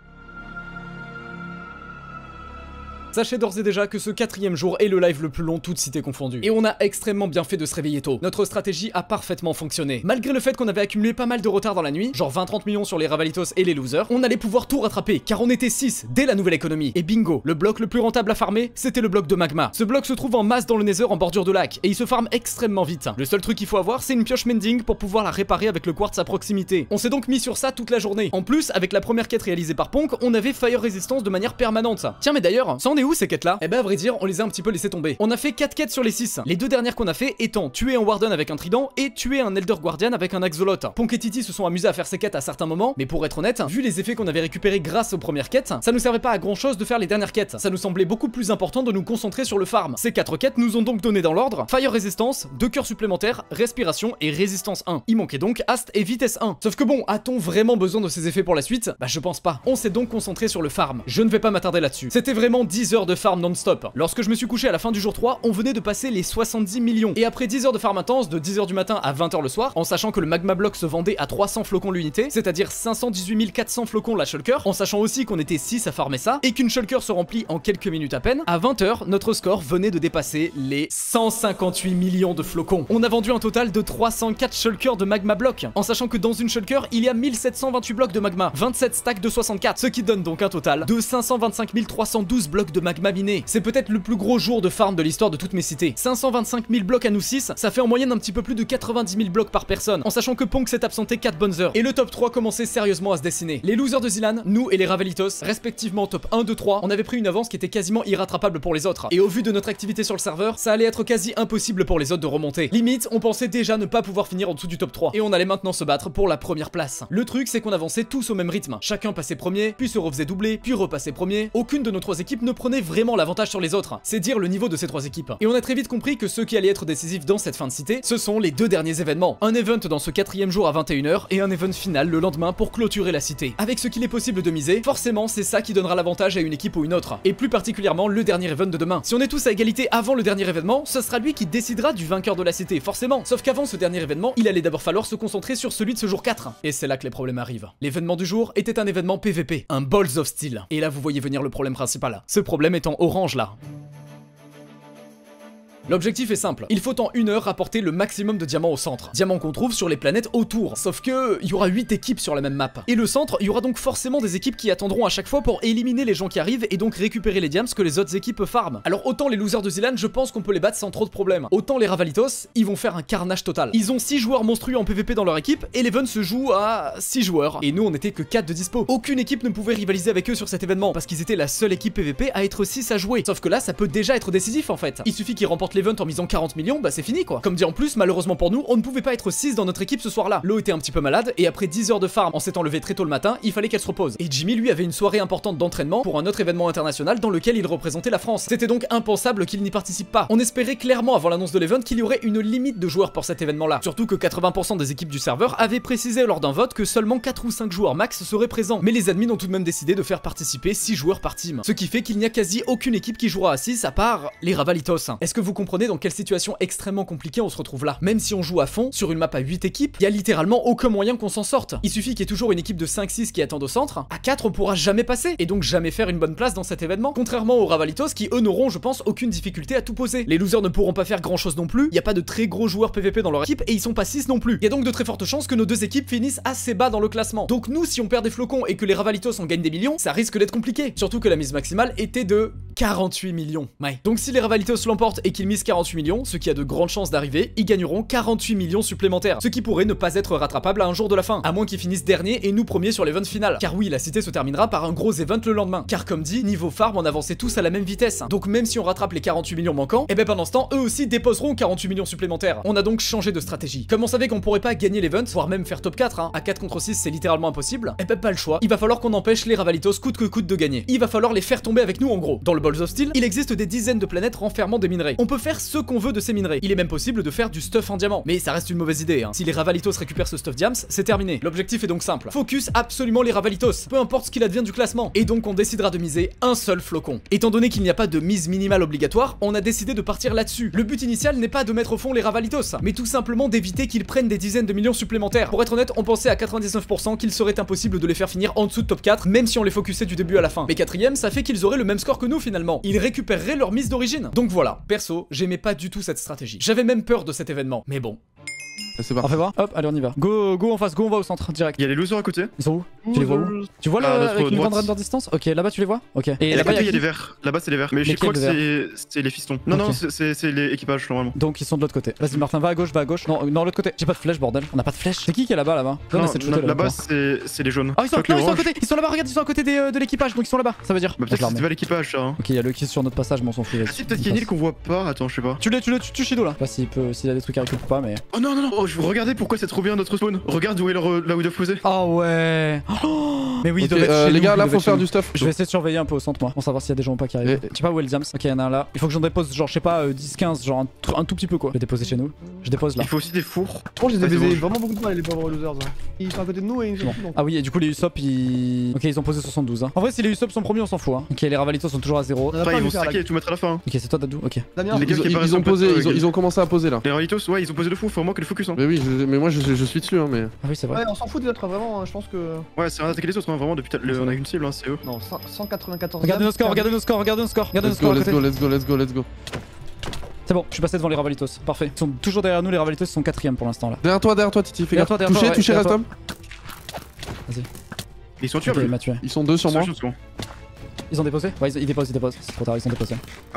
Speaker 7: Sachez d'ores et déjà que ce 4ème jour est le live le plus long, toute cité confondue. Et on a extrêmement bien fait de se réveiller tôt. Notre stratégie a parfaitement fonctionné. Malgré le fait qu'on avait accumulé pas mal de retard dans la nuit, genre 20-30 millions sur les Ravalitos et les losers, on allait pouvoir tout rattraper, car on était 6 dès la nouvelle économie. Et bingo, le bloc le plus rentable à farmer, c'était le bloc de magma. Ce bloc se trouve en masse dans le Nether en bordure de lac, et il se farme extrêmement vite. Le seul truc qu'il faut avoir, c'est une pioche mending pour pouvoir la réparer avec le quartz à proximité. On s'est donc mis sur ça toute la journée. En plus, avec la première quête réalisée par Ponk, on avait Fire Resistance de manière permanente. Tiens mais d'ailleurs, ça en est où ces quêtes là? Eh ben à vrai dire, on les a un petit peu laissé tomber. On a fait 4 quêtes sur les 6. Les 2 dernières qu'on a fait étant tuer un Warden avec un trident et tuer un Elder Guardian avec un Axolot. Ponk et Titi se sont amusés à faire ces quêtes à certains moments, mais pour être honnête, vu les effets qu'on avait récupérés grâce aux premières quêtes, ça nous servait pas à grand chose de faire les dernières quêtes. Ça nous semblait beaucoup plus important de nous concentrer sur le farm. Ces 4 quêtes nous ont donc donné dans l'ordre Fire Resistance, 2 cœurs supplémentaires, Respiration et Résistance 1. Il manquait donc Hast et Vitesse 1. Sauf que bon, a-t-on vraiment besoin de ces effets pour la suite? Bah je pense pas. On s'est donc concentré sur le farm. Je ne vais pas m'attarder là-dessus. C'était vraiment 10 heures de farm non-stop. Lorsque je me suis couché à la fin du jour 3, on venait de passer les 70 millions. Et après 10 heures de farm intense, de 10h du matin à 20h le soir, en sachant que le magma block se vendait à 300 flocons l'unité, c'est-à-dire 518 400 flocons la shulker, en sachant aussi qu'on était 6 à farmer ça, et qu'une shulker se remplit en quelques minutes à peine, à 20h, notre score venait de dépasser les 158 millions de flocons. On a vendu un total de 304 shulkers de magma block, en sachant que dans une shulker, il y a 1728 blocs de magma, 27 stacks de 64, ce qui donne donc un total de 525 312 blocs de magma minés. C'est peut-être le plus gros jour de farm de l'histoire de toutes mes cités. 525 000 blocs à nous 6, ça fait en moyenne un petit peu plus de 90 000 blocs par personne, en sachant que Ponk s'est absenté 4 bonnes heures. Et le top 3 commençait sérieusement à se dessiner. Les losers de Zilan, nous et les Ravalitos, respectivement top 1, 2, 3, on avait pris une avance qui était quasiment irrattrapable pour les autres. Et au vu de notre activité sur le serveur, ça allait être quasi impossible pour les autres de remonter. Limite, on pensait déjà ne pas pouvoir finir en dessous du top 3. Et on allait maintenant se battre pour la première place. Le truc, c'est qu'on avançait tous au même rythme. Chacun passait premier, puis se refaisait doubler, puis repassait premier. Aucune de nos 3 équipes ne prenait vraiment l'avantage sur les autres. C'est dire le niveau de ces 3 équipes. Et on a très vite compris que ceux qui allaient être décisifs dans cette fin de cité, ce sont les 2 derniers événements. Un event dans ce 4ème jour à 21h et un event final le lendemain pour clôturer la cité. Avec ce qu'il est possible de miser, forcément c'est ça qui donnera l'avantage à une équipe ou une autre. Et plus particulièrement le dernier event de demain. Si on est tous à égalité avant le dernier événement, ce sera lui qui décidera du vainqueur de la cité, forcément. Sauf qu'avant ce dernier événement, il allait d'abord falloir se concentrer sur celui de ce jour 4. Et c'est là que les problèmes arrivent. L'événement du jour était un événement PVP, un Balls of Steel. Et là vous voyez venir le problème principal. Ce problème étant orange là.
Speaker 1: L'objectif est simple, il faut en 1 heure rapporter le maximum de diamants au centre. Diamants qu'on trouve sur les planètes autour, sauf que il y aura 8 équipes sur la même map. Et le centre, il y aura donc forcément des équipes qui attendront à chaque fois pour éliminer les gens qui arrivent et donc récupérer les diams que les autres équipes farment. Alors autant les losers de Zilan, je pense qu'on peut les battre sans trop de problèmes. Autant les Ravalitos, ils vont faire un carnage total. Ils ont 6 joueurs monstrueux en PVP dans leur équipe et l'Even se joue à 6 joueurs. Et nous on était que 4 de dispo. Aucune équipe ne pouvait rivaliser avec eux sur cet événement parce qu'ils étaient la seule équipe PVP à être 6 à jouer. Sauf que là ça peut déjà être décisif en fait. Il suffit qu'ils remportent l'event en misant 40 millions, bah c'est fini quoi. Comme dit en plus, malheureusement pour nous, on ne pouvait pas être 6 dans notre équipe ce soir-là. L'eau était un petit peu malade et après 10 heures de farm en s'étant levé très tôt le matin, il fallait qu'elle se repose. Et Jimmy lui avait une soirée importante d'entraînement pour un autre événement international dans lequel il représentait la France. C'était donc impensable qu'il n'y participe pas. On espérait clairement avant l'annonce de l'event qu'il y aurait une limite de joueurs pour cet événement-là. Surtout que 80% des équipes du serveur avaient précisé lors d'un vote que seulement 4 ou 5 joueurs max seraient présents. Mais les admins ont tout de même décidé de faire participer 6 joueurs par team. Ce qui fait qu'il n'y a quasi aucune équipe qui jouera à 6 à part les Ravalitos. Est-ce que vous comprenez dans quelle situation extrêmement compliquée on se retrouve là? Même si on joue à fond, sur une map à 8 équipes, il y a littéralement aucun moyen qu'on s'en sorte. Il suffit qu'il y ait toujours une équipe de 5-6 qui attendent au centre. À 4 on pourra jamais passer et donc jamais faire une bonne place dans cet événement. Contrairement aux Ravalitos qui eux n'auront je pense aucune difficulté à tout poser. Les losers ne pourront pas faire grand chose non plus. Il n'y a pas de très gros joueurs PVP dans leur équipe et ils sont pas 6 non plus. Il y a donc de très fortes chances que nos deux équipes finissent assez bas dans le classement. Donc nous si on perd des flocons et que les Ravalitos en gagnent des millions, ça risque d'être compliqué. Surtout que la mise maximale était de 48 millions. Ouais. Donc si les Ravalitos l'emportent et qu'ils misent 48 millions, ce qui a de grandes chances d'arriver, ils gagneront 48 millions supplémentaires. Ce qui pourrait ne pas être rattrapable à un jour de la fin. À moins qu'ils finissent dernier et nous premiers sur l'event final. Car oui, la cité se terminera par un gros event le lendemain. Car comme dit, niveau farm, on avançait tous à la même vitesse. Donc même si on rattrape les 48 millions manquants, et ben pendant ce temps, eux aussi déposeront 48 millions supplémentaires. On a donc changé de stratégie. Comme on savait qu'on pourrait pas gagner l'event, voire même faire top 4, à 4 contre 6 c'est littéralement impossible, et ben pas le choix. Il va falloir qu'on empêche les Ravalitos coûte que coûte de gagner. Il va falloir les faire tomber avec nous en gros. Dans le Balls of Steel, il existe des dizaines de planètes renfermant des minerais. On peut faire ce qu'on veut de ces minerais. Il est même possible de faire du stuff en diamant. Mais ça reste une mauvaise idée. Si les Ravalitos récupèrent ce stuff diams, c'est terminé. L'objectif est donc simple. Focus absolument les Ravalitos, peu importe ce qu'il advienne du classement. Et donc on décidera de miser un seul flocon. Étant donné qu'il n'y a pas de mise minimale obligatoire, on a décidé de partir là-dessus. Le but initial n'est pas de mettre au fond les Ravalitos, mais tout simplement d'éviter qu'ils prennent des dizaines de millions supplémentaires. Pour être honnête, on pensait à 99% qu'il serait impossible de les faire finir en dessous de top 4, même si on les focusait du début à la fin. Mais quatrième, ça fait qu'ils auraient le même score que nous finalement. Ils récupéreraient leur mise d'origine. Donc voilà, perso, j'aimais pas du tout cette stratégie. J'avais même peur de cet événement, mais bon.
Speaker 3: C'est
Speaker 7: On
Speaker 3: parti.
Speaker 7: fait voir. Hop, allez on y va. Go en face, go on va au centre direct.
Speaker 2: Il y a les losers à côté.
Speaker 7: Ils sont où? Tu les vois où? Tu vois là avec une grande render distance? Ok, là-bas tu les vois? Ok.
Speaker 2: Et là-bas il y a les verts. Là-bas c'est les verts. Mais je crois que c'est les fistons. Non, non, c'est les équipages normalement.
Speaker 7: Donc ils sont de l'autre côté. Vas-y Martin, va à gauche, va à gauche. Non, l'autre côté. J'ai pas de flèche bordel. On a pas de flèche. C'est qui est là-bas là-bas?
Speaker 2: Non, là-bas c'est les jaunes.
Speaker 7: Ah ils sont à côté. Ils sont là-bas, regarde, ils sont à côté de l'équipage. Donc ils sont là-bas. Ça veut dire.
Speaker 2: Bah peut-être que c'était pas l'équipage ça.
Speaker 7: Ok, il y a le kiss sur notre passage, mais on s'en fout.
Speaker 2: C'est peut-être qu'il y a une île qu'on voit pas. Attends, je sais pas.
Speaker 7: Tu Shido là. Je sais pas s'il a des trucs à récupérer ou pas, mais.
Speaker 2: Oh non, non, non. Oh, je vous regardez pourquoi c'est trop bien notre spawn. Regarde où est là où ils doivent poser.
Speaker 7: Ah ouais. Mais oui,
Speaker 3: les gars, là faut faire du stuff.
Speaker 7: Je vais essayer de surveiller un peu au centre moi, pour savoir s'il y a des gens ou pas qui arrivent. Je sais pas où est le Diams. Ok, il y en a un là. Il faut que j'en dépose genre je sais pas 10-15, genre un tout petit peu quoi. Je vais déposer chez nous. Je dépose là.
Speaker 2: Il faut aussi des fours.
Speaker 5: Je pense que je les ai baisés vraiment beaucoup de fois les pauvres losers. Ils sont à côté de nous et ils sont donc.
Speaker 7: Ah oui, et du coup les Usopp ils. Ok, ils ont posé 72. En vrai, si les Usopp sont premiers, on s'en fout. Ok, les Ravalitos sont toujours à 0.
Speaker 2: Après, ils vont stacker et tout mettre à la fin.
Speaker 7: Ok, c'est toi Dadou. Ok.
Speaker 5: Damien,
Speaker 3: Ils ont posé, ils ont commencé à poser là.
Speaker 2: Les Ravalitos, ouais, ils ont posé le fou. Faut vraiment que le focus.
Speaker 3: Mais oui, mais moi je suis dessus mais.
Speaker 7: Ah oui, c'est vrai.
Speaker 5: Ouais, on s'en fout des autres vraiment, je pense que.
Speaker 2: Ouais, c'est rien d'attaquer les autres, vraiment depuis on a une cible, c'est eux.
Speaker 5: Non, 194.
Speaker 7: Regardez nos scores, regardez nos scores.
Speaker 3: Let's go.
Speaker 7: C'est bon, je suis passé devant les Ravalitos. Parfait. Ils sont toujours derrière nous, les Ravalitos, ils sont 4ème pour l'instant là.
Speaker 3: Derrière toi, Titi, fais gaffe. Touchez, reste homme.
Speaker 7: Vas-y.
Speaker 2: Ils sont tués,
Speaker 7: il m'a tué.
Speaker 3: Ils sont deux sur moi.
Speaker 7: Ils ont déposé? Ouais, ils déposent. C'est trop tard, ils ont déposé.
Speaker 2: Oh.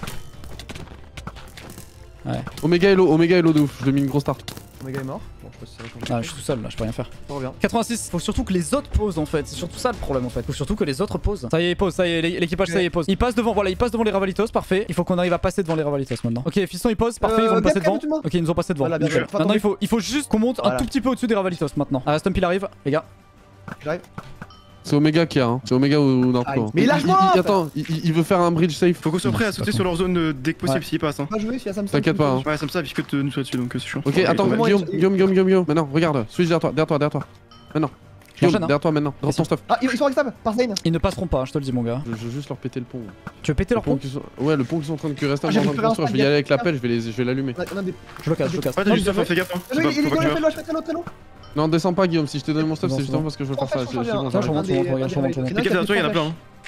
Speaker 7: Ouais.
Speaker 3: Omega Hello de ouf, je lui ai mis une grosse start.
Speaker 5: Omega est mort. Bon, je sais pas si ça
Speaker 7: Ah, je suis tout seul là, je peux rien faire.
Speaker 5: On revient.
Speaker 7: 86. Faut surtout que les autres posent en fait. C'est surtout ça le problème en fait. Faut surtout que les autres posent. Ça y est, ils posent. Ça y est, l'équipage, ça y est, pose. Ils passent devant, voilà, ils passent devant les Ravalitos. Parfait. Il faut qu'on arrive à passer devant les Ravalitos maintenant. Ok, fiston, ils posent. Parfait, ils vont nous passer devant. Ok, ils nous ont passé devant.
Speaker 5: Voilà, bien joué.
Speaker 7: Maintenant, il faut juste qu'on monte un tout petit peu au-dessus des Ravalitos maintenant. Ah, Stump il arrive, les gars.
Speaker 5: J'arrive.
Speaker 3: C'est Omega qui a, hein. C'est Omega ou Narco.
Speaker 5: Mais lâche-moi.
Speaker 3: Attends, il veut faire un bridge safe.
Speaker 2: Faut qu'on soit prêt à sauter sur leur zone dès que possible s'ils passent.
Speaker 5: Pas jouer, s'il y a Samsung.
Speaker 3: T'inquiète pas.
Speaker 2: Ouais, Samsung, puis que nous soit dessus donc c'est chiant.
Speaker 3: Ok, attends, Guillaume. Maintenant, regarde, switch derrière toi. Maintenant. Guillaume, derrière toi maintenant. Dans ton stuff.
Speaker 5: Ah, ils sont avec par Zane.
Speaker 7: Ils ne passeront pas, je te le dis, mon gars.
Speaker 3: Je veux juste leur péter le pont.
Speaker 7: Tu veux péter leur pont?
Speaker 3: Ouais, le pont qu'ils sont en train de rester en train de construire. Je vais y aller avec la pelle, je vais l'allumer.
Speaker 7: Je le casse.
Speaker 2: Ouais, t'as juste fais gaffe.
Speaker 5: Il est très loin.
Speaker 3: Non, descends pas, Guillaume. Si je te donne mon stuff, c'est justement parce que je veux faire ça. C'est bon,
Speaker 7: je remonte, regarde, je remonte.
Speaker 2: T'inquiète, derrière toi, il y en a plein.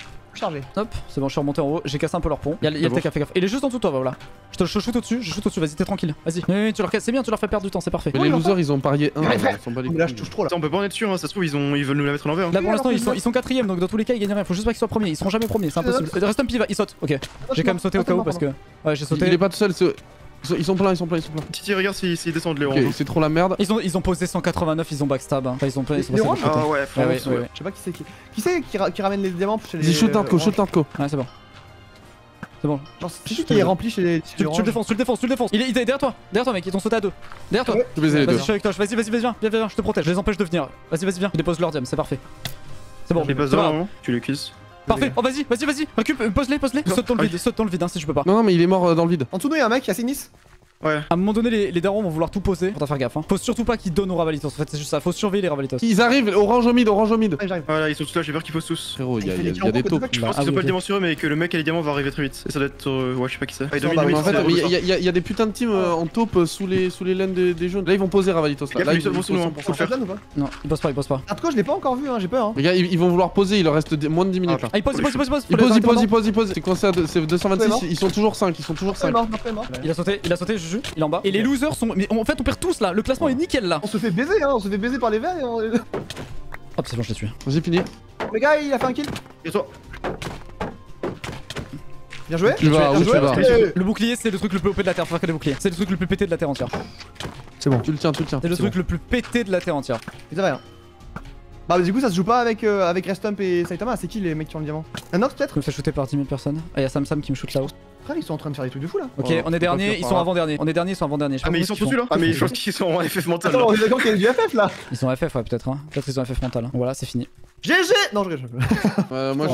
Speaker 5: chargé.
Speaker 7: Hop, c'est bon, je suis remonté en haut. J'ai cassé un peu leur pont. Y'a le TK, fais gaffe. Il est juste en dessous de toi, voilà. Je shoot au-dessus, vas-y, t'es tranquille. Vas-y. Oui, tu leur casses, c'est bien, tu leur fais perdre du temps, c'est parfait.
Speaker 3: Mais les losers, ils ont parié 1.
Speaker 5: Mais là, je touche trop là.
Speaker 2: On peut pas en être sûr, hein. Ça se trouve, ils veulent nous la mettre à l'envers.
Speaker 7: Là pour l'instant, ils sont 4ème, donc dans tous les cas, ils gagnent rien. Faut juste pas qu'ils soient premiers. Ils seront jamais premiers, c'est impossible. Reste un pied, il saute. Ok. J'ai quand même sauté au cas où parce que. Ouais, j'ai sauté.
Speaker 3: Il est pas tout seul, ils sont pleins.
Speaker 2: Titi, regarde s'ils descendent les
Speaker 3: Ok,
Speaker 2: oranges.
Speaker 3: c'est trop la merde.
Speaker 7: Ils ont posé 189, ils ont backstab. Enfin, ils ont passé
Speaker 5: Les oranges.
Speaker 2: Ah ouais,
Speaker 7: Ouais,
Speaker 2: franchement.
Speaker 7: ouais.
Speaker 5: Je sais pas qui c'est qui ramène les diamants chez les.
Speaker 3: Vas-y, shoot un co.
Speaker 7: Ouais, c'est bon. C'est bon.
Speaker 5: Genre, c'est qui est rempli chez les.
Speaker 7: Tu le défonces. Il est derrière toi, mec, ils t'ont sauté à 2. Derrière toi.
Speaker 3: Je vais les deux.
Speaker 7: Vas-y, je suis avec toi, vas-y, viens, je te protège, je les empêche de venir. Vas-y, viens, je dépose leur diam, c'est parfait. C'est bon,
Speaker 2: Je les passe devant, tu les kisses.
Speaker 7: parfait. Oh, vas-y, récupère, pose-les. Saute dans le vide, hein, si je peux pas.
Speaker 3: Non, mais il est mort dans le vide.
Speaker 5: En dessous de nous, y'a un mec qui a Cynis.
Speaker 2: Ouais.
Speaker 7: À un moment donné, les darons vont vouloir tout poser. Faut t'en faire gaffe. Hein. Faut surtout pas qu'ils donnent aux Ravalitos. En fait, c'est juste ça. Faut surveiller les Ravalitos.
Speaker 3: Ils arrivent, orange au mid.
Speaker 5: Ouais, j'arrive.
Speaker 2: Voilà, ils sont tous là, j'ai peur qu'ils posent tous.
Speaker 3: Frérot, il y a des
Speaker 5: diamants,
Speaker 3: taupes.
Speaker 2: Je pense qu'ils ont pas le diamant sur eux, mais que le mec et les diamants va arriver très vite. Et ça doit être. Ouais, je sais pas qui c'est.
Speaker 3: En fait, il y a des putains de teams en taupe sous les laines des jaunes. Là, ils vont poser Ravalitos. Là, ils vont
Speaker 2: sous nous.
Speaker 5: Faut le faire ou pas?
Speaker 7: Non, ils posent pas.
Speaker 5: En tout cas, je l'ai pas encore vu, hein, j'ai peur.
Speaker 3: Les gars, ils vont vouloir poser, il leur reste moins de 10 minutes là.
Speaker 7: Ah, ils posent.
Speaker 3: Ils posent. C'est coincé à c'est 226, ils sont toujours 5.
Speaker 7: Il a sauté, Juju. Il est en bas. Et les losers sont. Mais en fait, on perd tous là. Le classement est nickel là.
Speaker 5: On se fait baiser, hein, on se fait baiser par les verts et on.
Speaker 7: Hop, c'est bon, je l'ai tué.
Speaker 3: J'ai fini.
Speaker 5: Les gars, il a fait un kill.
Speaker 2: Et toi?
Speaker 5: Bien joué.
Speaker 3: Tu vas, où tu vas?
Speaker 7: Le bouclier, c'est le truc le plus OP de la terre. Faut faire que des boucliers. C'est le truc le plus pété de la terre entière.
Speaker 5: C'est bon.
Speaker 3: Tu le tiens.
Speaker 7: C'est le truc le plus pété de la terre entière.
Speaker 5: C'est vrai. Bah, du coup, ça se joue pas avec Restump et Saitama. C'est qui les mecs qui ont le diamant? Un autre peut-être?
Speaker 7: Je me fais shooter par 10 000 personnes. Ah, y'a Sam qui me shoot là-haut.
Speaker 5: Frère, ils sont en train de faire des trucs de fou là.
Speaker 7: Ok, on est dernier, ils sont avant-dernier.
Speaker 2: Ah, mais ils sont tous là. Ah, mais je pense qu'ils sont en FF mental.
Speaker 5: Attends, on est d'accord qu'il y a du FF là.
Speaker 7: Ils sont FF, ouais, peut-être. Hein. Peut-être ils ont FF mental. Voilà, c'est fini.
Speaker 5: GG. Non, je rigole.
Speaker 3: Moi,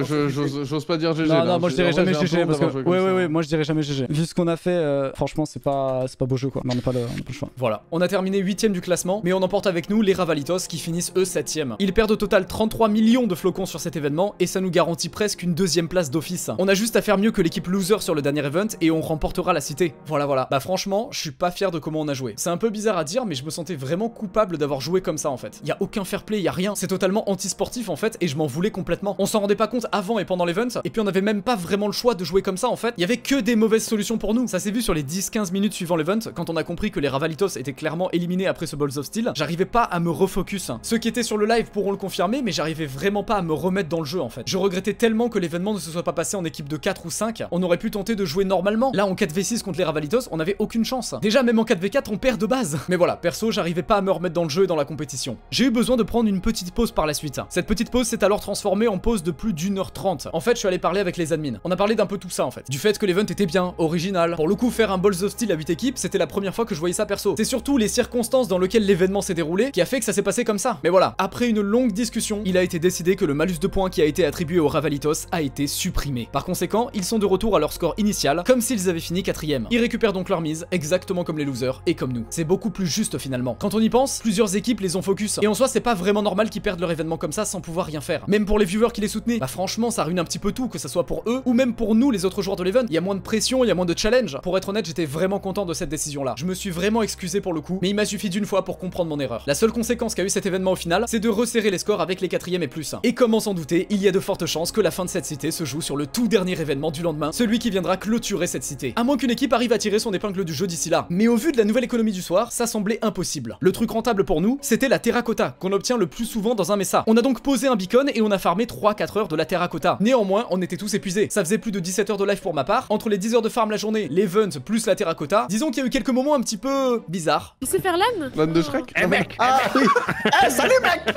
Speaker 3: j'ose pas dire GG.
Speaker 7: Non, moi je dirais jamais GG parce que. Ouais, moi je dirais jamais GG. Vu ce qu'on a fait, franchement, c'est pas beau jeu quoi. Mais on n'a pas le choix. Voilà, on a terminé 8ème du classement, mais on emporte avec nous les Ravalitos qui finissent eux 7ème. Ils perdent au total 33 millions de flocons sur cet événement et ça nous garantit presque une 2ème place d'office. On a juste à faire mieux que l'équipe loser sur le dernier event et on remportera la cité. Voilà. Bah franchement, je suis pas fier de comment on a joué. C'est un peu bizarre à dire, mais je me sentais vraiment coupable d'avoir joué comme ça en fait. Y a aucun fair play, y a rien. C'est totalement anti-sportif en fait et je m'en voulais complètement. On s'en rendait pas compte avant et pendant l'event et puis on avait même pas vraiment le choix de jouer comme ça en fait. Y avait que des mauvaises solutions pour nous. Ça s'est vu sur les 10-15 minutes suivant l'event quand on a compris que les Ravalitos étaient clairement éliminés après ce Balls of Steel. J'arrivais pas à me refocus. Ceux qui étaient sur le live pourront le confirmer, mais j'arrivais vraiment pas à me remettre dans le jeu en fait. Je regrettais tellement que l'événement ne se soit pas passé en équipe de 4 ou 5. On aurait pu tenter de jouer normalement. Là en 4v6 contre les Ravalitos, on avait aucune chance. Déjà même en 4v4, on perd de base. Mais voilà, perso, j'arrivais pas à me remettre dans le jeu et dans la compétition. J'ai eu besoin de prendre une petite pause par la suite. Cette petite pause s'est alors transformée en pause de plus d'1h30. En fait, je suis allé parler avec les admins. On a parlé d'un peu tout ça en fait. Du fait que l'event était bien, original. Pour le coup, faire un Balls of Steel à 8 équipes, c'était la première fois que je voyais ça perso. C'est surtout les circonstances dans lesquelles l'événement s'est déroulé qui a fait que ça s'est passé comme ça. Mais voilà, après une longue discussion, il a été décidé que le malus de points qui a été attribué aux Ravalitos a été supprimé. Par conséquent, ils sont de retour à leur score initial, comme s'ils avaient fini 4ème. Ils récupèrent donc leur mise, exactement comme les losers et comme nous. C'est beaucoup plus juste finalement. Quand on y pense, plusieurs équipes les ont focus. Et en soi, c'est pas vraiment normal qu'ils perdent leur événement comme ça sans pouvoir rien faire. Même pour les viewers qui les soutenaient, bah franchement, ça ruine un petit peu tout, que ça soit pour eux ou même pour nous, les autres joueurs de l'event. Il y a moins de pression, il y a moins de challenge. Pour être honnête, j'étais vraiment content de cette décision-là. Je me suis vraiment excusé pour le coup, mais il m'a suffi d'une fois pour comprendre mon erreur. La seule conséquence qu'a eu cet événement au final, c'est de resserrer les scores avec les 4ème et plus 1. Et comment s'en douter, il y a de fortes chances que la fin de cette cité se joue sur le tout dernier événement du lendemain, celui qui viendra clôturer cette cité. À moins qu'une équipe arrive à tirer son épingle du jeu d'ici là. Mais au vu de la nouvelle économie du soir, ça semblait impossible. Le truc rentable pour nous, c'était la terracotta, qu'on obtient le plus souvent dans un mesa. On a donc posé un beacon et on a farmé 3-4 heures de la terracotta. Néanmoins, on était tous épuisés. Ça faisait plus de 17 heures de live pour ma part. Entre les 10 heures de farm la journée, l'event plus la terracotta, disons qu'il y a eu quelques moments un petit peu bizarres.
Speaker 4: Il sait faire l'âne?
Speaker 3: L'âne de Shrek?
Speaker 8: Eh mec!
Speaker 5: Ah oui. Eh, salut mec.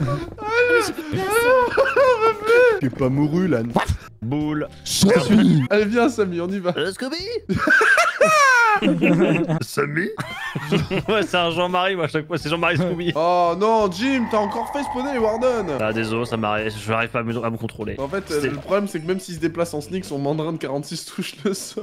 Speaker 5: T'es pas mouru là.
Speaker 8: Boule.
Speaker 3: Allez viens Samy, on y va.
Speaker 8: Scooby. Samy. Ouais, c'est un Jean-Marie, moi à chaque fois, c'est Jean-Marie Scooby.
Speaker 3: Oh non, Jim, t'as encore fait spawner les Warden.
Speaker 8: Ah désolé, ça m'arrive, je n'arrive pas à me contrôler.
Speaker 3: En fait, le problème c'est que même s'il se déplace en sneak, son mandrin de 46 touche le sol.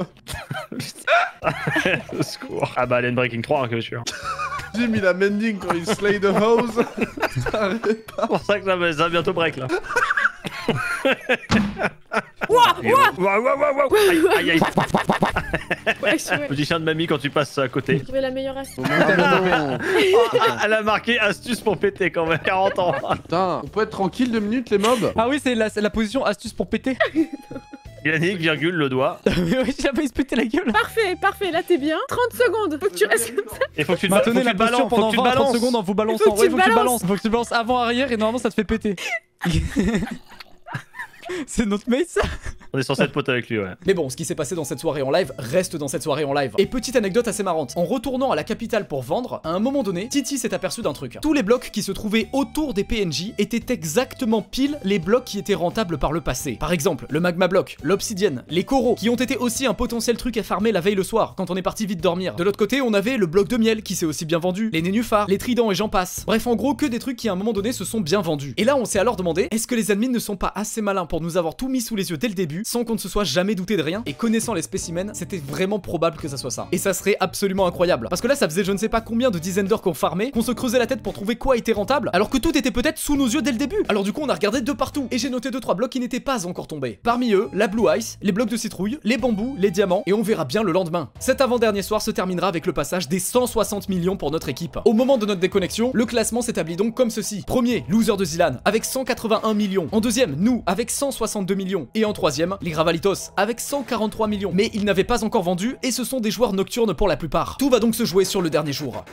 Speaker 8: Au secours. Ah bah Alien Breaking 3, hein, que je suis.
Speaker 3: Jim il a mending quand il slay the hose.
Speaker 8: C'est pour ça que ça va bientôt break là.
Speaker 4: Ouah, ouah.
Speaker 8: Aïe aïe aïe.
Speaker 4: Ouais, je ouais.
Speaker 8: Petit chien de mamie quand tu passes à côté.
Speaker 4: J'ai trouvé la meilleure astuce.
Speaker 3: Non.
Speaker 8: Elle a marqué astuce pour péter quand même, 40 ans.
Speaker 3: Putain, on peut être tranquille 2 minutes les mobs?
Speaker 7: Ah oui, c'est la position astuce pour péter.
Speaker 8: Yannick, virgule, le doigt.
Speaker 7: Mais oui, j'ai failli se péter la gueule.
Speaker 4: Parfait, là t'es bien. 30 secondes, faut que tu restes comme ça.
Speaker 8: Et faut que tu te
Speaker 7: Maintenez la posture pendant 20 à 30 secondes en vous balançant.
Speaker 4: Il faut que tu balances.
Speaker 7: Faut que tu balances avant, arrière et normalement ça te fait péter. C'est notre mate ça.
Speaker 8: On est censé être potes avec lui, ouais.
Speaker 1: Mais bon, ce qui s'est passé dans cette soirée en live reste dans cette soirée en live. Et petite anecdote assez marrante, en retournant à la capitale pour vendre, à un moment donné, Titi s'est aperçu d'un truc. Tous les blocs qui se trouvaient autour des PNJ étaient exactement pile les blocs qui étaient rentables par le passé. Par exemple, le magma block, l'obsidienne, les coraux, qui ont été aussi un potentiel truc à farmer la veille le soir, quand on est parti vite dormir. De l'autre côté, on avait le bloc de miel qui s'est aussi bien vendu, les nénuphars, les tridents et j'en passe. Bref, en gros, que des trucs qui à un moment donné se sont bien vendus. Et là, on s'est alors demandé, est-ce que les admins ne sont pas assez malins pour nous avoir tout mis sous les yeux dès le début, sans qu'on ne se soit jamais douté de rien, et connaissant les spécimens, c'était vraiment probable que ça soit ça. Et ça serait absolument incroyable. Parce que là, ça faisait je ne sais pas combien de dizaines d'heures qu'on farmait, qu'on se creusait la tête pour trouver quoi était rentable, alors que tout était peut-être sous nos yeux dès le début. Alors du coup, on a regardé de partout, et j'ai noté 2-3 blocs qui n'étaient pas encore tombés. Parmi eux, la blue ice, les blocs de citrouille, les bambous, les diamants, et on verra bien le lendemain. Cet avant-dernier soir se terminera avec le passage des 160 millions pour notre équipe. Au moment de notre déconnexion, le classement s'établit donc comme ceci. Premier, loser de Zilan, avec 181 millions. En deuxième, nous, avec 162 millions. Et en troisième, les Gravalitos, avec 143 millions. Mais ils n'avaient pas encore vendu, et ce sont des joueurs nocturnes pour la plupart. Tout va donc se jouer sur le dernier jour.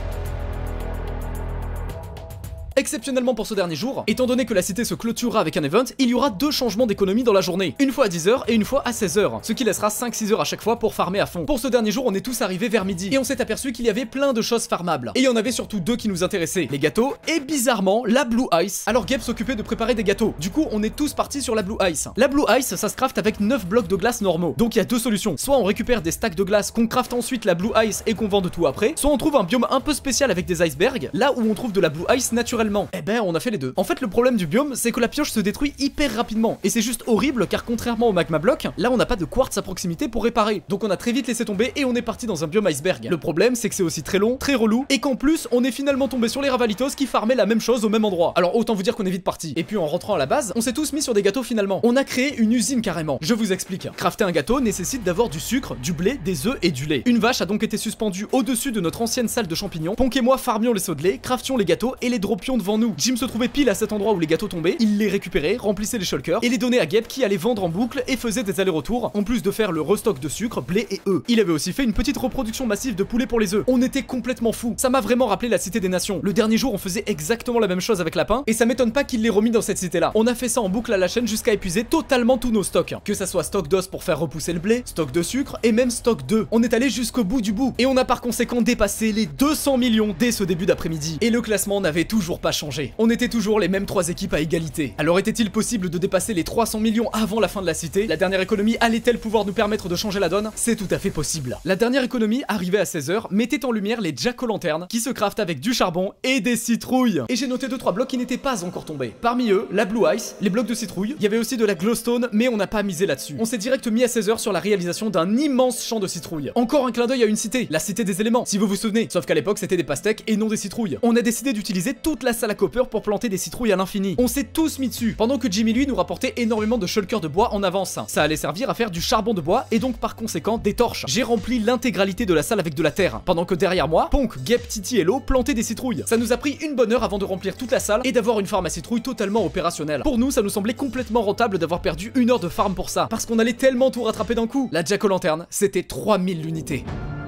Speaker 1: Exceptionnellement pour ce dernier jour, étant donné que la cité se clôturera avec un event, il y aura 2 changements d'économie dans la journée. Une fois à 10h et une fois à 16h, ce qui laissera 5-6 heures à chaque fois pour farmer à fond. Pour ce dernier jour, on est tous arrivés vers midi, et on s'est aperçu qu'il y avait plein de choses farmables. Et il y en avait surtout 2 qui nous intéressaient, les gâteaux, et bizarrement, la Blue Ice. Alors Gabe s'occupait de préparer des gâteaux, du coup on est tous partis sur la Blue Ice. La Blue Ice, ça se craft avec 9 blocs de glace normaux, donc il y a 2 solutions. Soit on récupère des stacks de glace, qu'on craft ensuite la Blue Ice et qu'on vend de tout après, soit on trouve un biome un peu spécial avec des icebergs, là où on trouve de la Blue Ice naturellement. Eh ben on a fait les deux. En fait, le problème du biome, c'est que la pioche se détruit hyper rapidement, et c'est juste horrible car contrairement au magma block, là on n'a pas de quartz à proximité pour réparer. Donc on a très vite laissé tomber et on est parti dans un biome iceberg. Le problème, c'est que c'est aussi très long, très relou, et qu'en plus, on est finalement tombé sur les Ravalitos qui farmaient la même chose au même endroit. Alors autant vous dire qu'on est vite parti. Et puis en rentrant à la base, on s'est tous mis sur des gâteaux finalement. On a créé une usine carrément. Je vous explique. Crafter un gâteau nécessite d'avoir du sucre, du blé, des œufs et du lait. Une vache a donc été suspendue au-dessus de notre ancienne salle de champignons. Ponk et moi farmions les seaux de lait, craftions les gâteaux et les droppions devant nous. Jim se trouvait pile à cet endroit où les gâteaux tombaient, il les récupérait, remplissait les shulkers et les donnait à Gabe qui allait vendre en boucle et faisait des allers-retours, en plus de faire le restock de sucre, blé et œufs. Il avait aussi fait une petite reproduction massive de poulet pour les œufs. On était complètement fous. Ça m'a vraiment rappelé la cité des nations. Le dernier jour, on faisait exactement la même chose avec Lapin, et ça m'étonne pas qu'il l'ait remis dans cette cité là. On a fait ça en boucle à la chaîne jusqu'à épuiser totalement tous nos stocks. Que ça soit stock d'os pour faire repousser le blé, stock de sucre et même stock d'œufs. On est allé jusqu'au bout du bout, et on a par conséquent dépassé les 200 millions dès ce début d'après-midi. Et le classement n'avait toujours pas changé. On était toujours les mêmes 3 équipes à égalité. Alors était-il possible de dépasser les 300 millions avant la fin de la cité? La dernière économie allait-elle pouvoir nous permettre de changer la donne? C'est tout à fait possible. La dernière économie, arrivée à 16h, mettait en lumière les jack-o'-lanternes qui se craftent avec du charbon et des citrouilles. Et j'ai noté 2-3 blocs qui n'étaient pas encore tombés. Parmi eux, la Blue Ice, les blocs de citrouille, il y avait aussi de la glowstone, mais on n'a pas misé là-dessus. On s'est direct mis à 16h sur la réalisation d'un immense champ de citrouilles. Encore un clin d'œil à une cité, la cité des éléments, si vous vous souvenez. Sauf qu'à l'époque, c'était des pastèques et non des citrouilles. On a décidé d'utiliser toute la salle à copper pour planter des citrouilles à l'infini. On s'est tous mis dessus, pendant que Jimmy lui nous rapportait énormément de shulkers de bois en avance. Ça allait servir à faire du charbon de bois et donc par conséquent des torches. J'ai rempli l'intégralité de la salle avec de la terre, pendant que derrière moi, Ponk, Gabe, Titi et Lo plantaient des citrouilles. Ça nous a pris une bonne heure avant de remplir toute la salle et d'avoir une farm à citrouilles totalement opérationnelle. Pour nous, ça nous semblait complètement rentable d'avoir perdu 1 heure de farm pour ça, parce qu'on allait tellement tout rattraper d'un coup. La jack-o'-lanterne, c'était 3000 l'unité.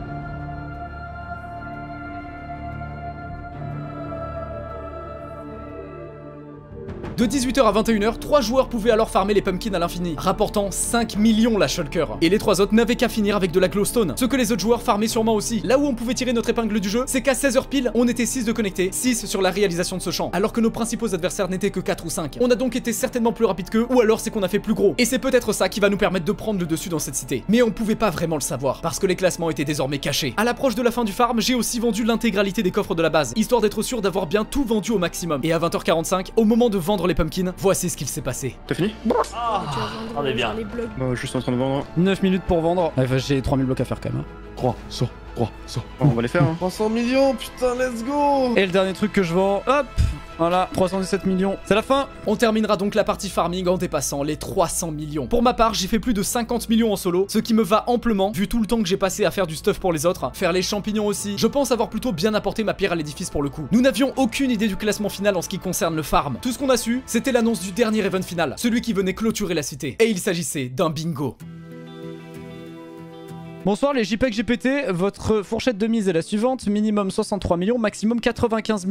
Speaker 1: De 18h à 21h, 3 joueurs pouvaient alors farmer les pumpkins à l'infini, rapportant 5 millions la shulker. Et les 3 autres n'avaient qu'à finir avec de la glowstone, ce que les autres joueurs farmaient sûrement aussi. Là où on pouvait tirer notre épingle du jeu, c'est qu'à 16h pile, on était 6 de connectés, 6 sur la réalisation de ce champ, alors que nos principaux adversaires n'étaient que 4 ou 5. On a donc été certainement plus rapide qu'eux, ou alors c'est qu'on a fait plus gros. Et c'est peut-être ça qui va nous permettre de prendre le dessus dans cette cité. Mais on pouvait pas vraiment le savoir, parce que les classements étaient désormais cachés. À l'approche de la fin du farm, j'ai aussi vendu l'intégralité des coffres de la base, histoire d'être sûr d'avoir bien tout vendu au maximum. Et à 20h45, au moment de vendre les pumpkins, voici ce qu'il s'est passé.
Speaker 2: T'as fini?
Speaker 8: On est bien.
Speaker 2: Bah, juste en train de vendre.
Speaker 7: 9 minutes pour vendre. Enfin, j'ai 3000 blocs à faire quand même.
Speaker 3: 3, 2, 300.
Speaker 2: On va les faire. Hein.
Speaker 3: 300 millions, putain, let's go.
Speaker 7: Et le dernier truc que je vends, hop, voilà, 317 millions. C'est la fin.
Speaker 1: On terminera donc la partie farming en dépassant les 300 millions. Pour ma part, j'ai fait plus de 50 millions en solo, ce qui me va amplement, vu tout le temps que j'ai passé à faire du stuff pour les autres, faire les champignons aussi. Je pense avoir plutôt bien apporté ma pierre à l'édifice pour le coup. Nous n'avions aucune idée du classement final en ce qui concerne le farm. Tout ce qu'on a su, c'était l'annonce du dernier event final, celui qui venait clôturer la cité. Et il s'agissait d'un bingo.
Speaker 7: Bonsoir les JPEG GPT, votre fourchette de mise est la suivante, minimum 63 millions, maximum 95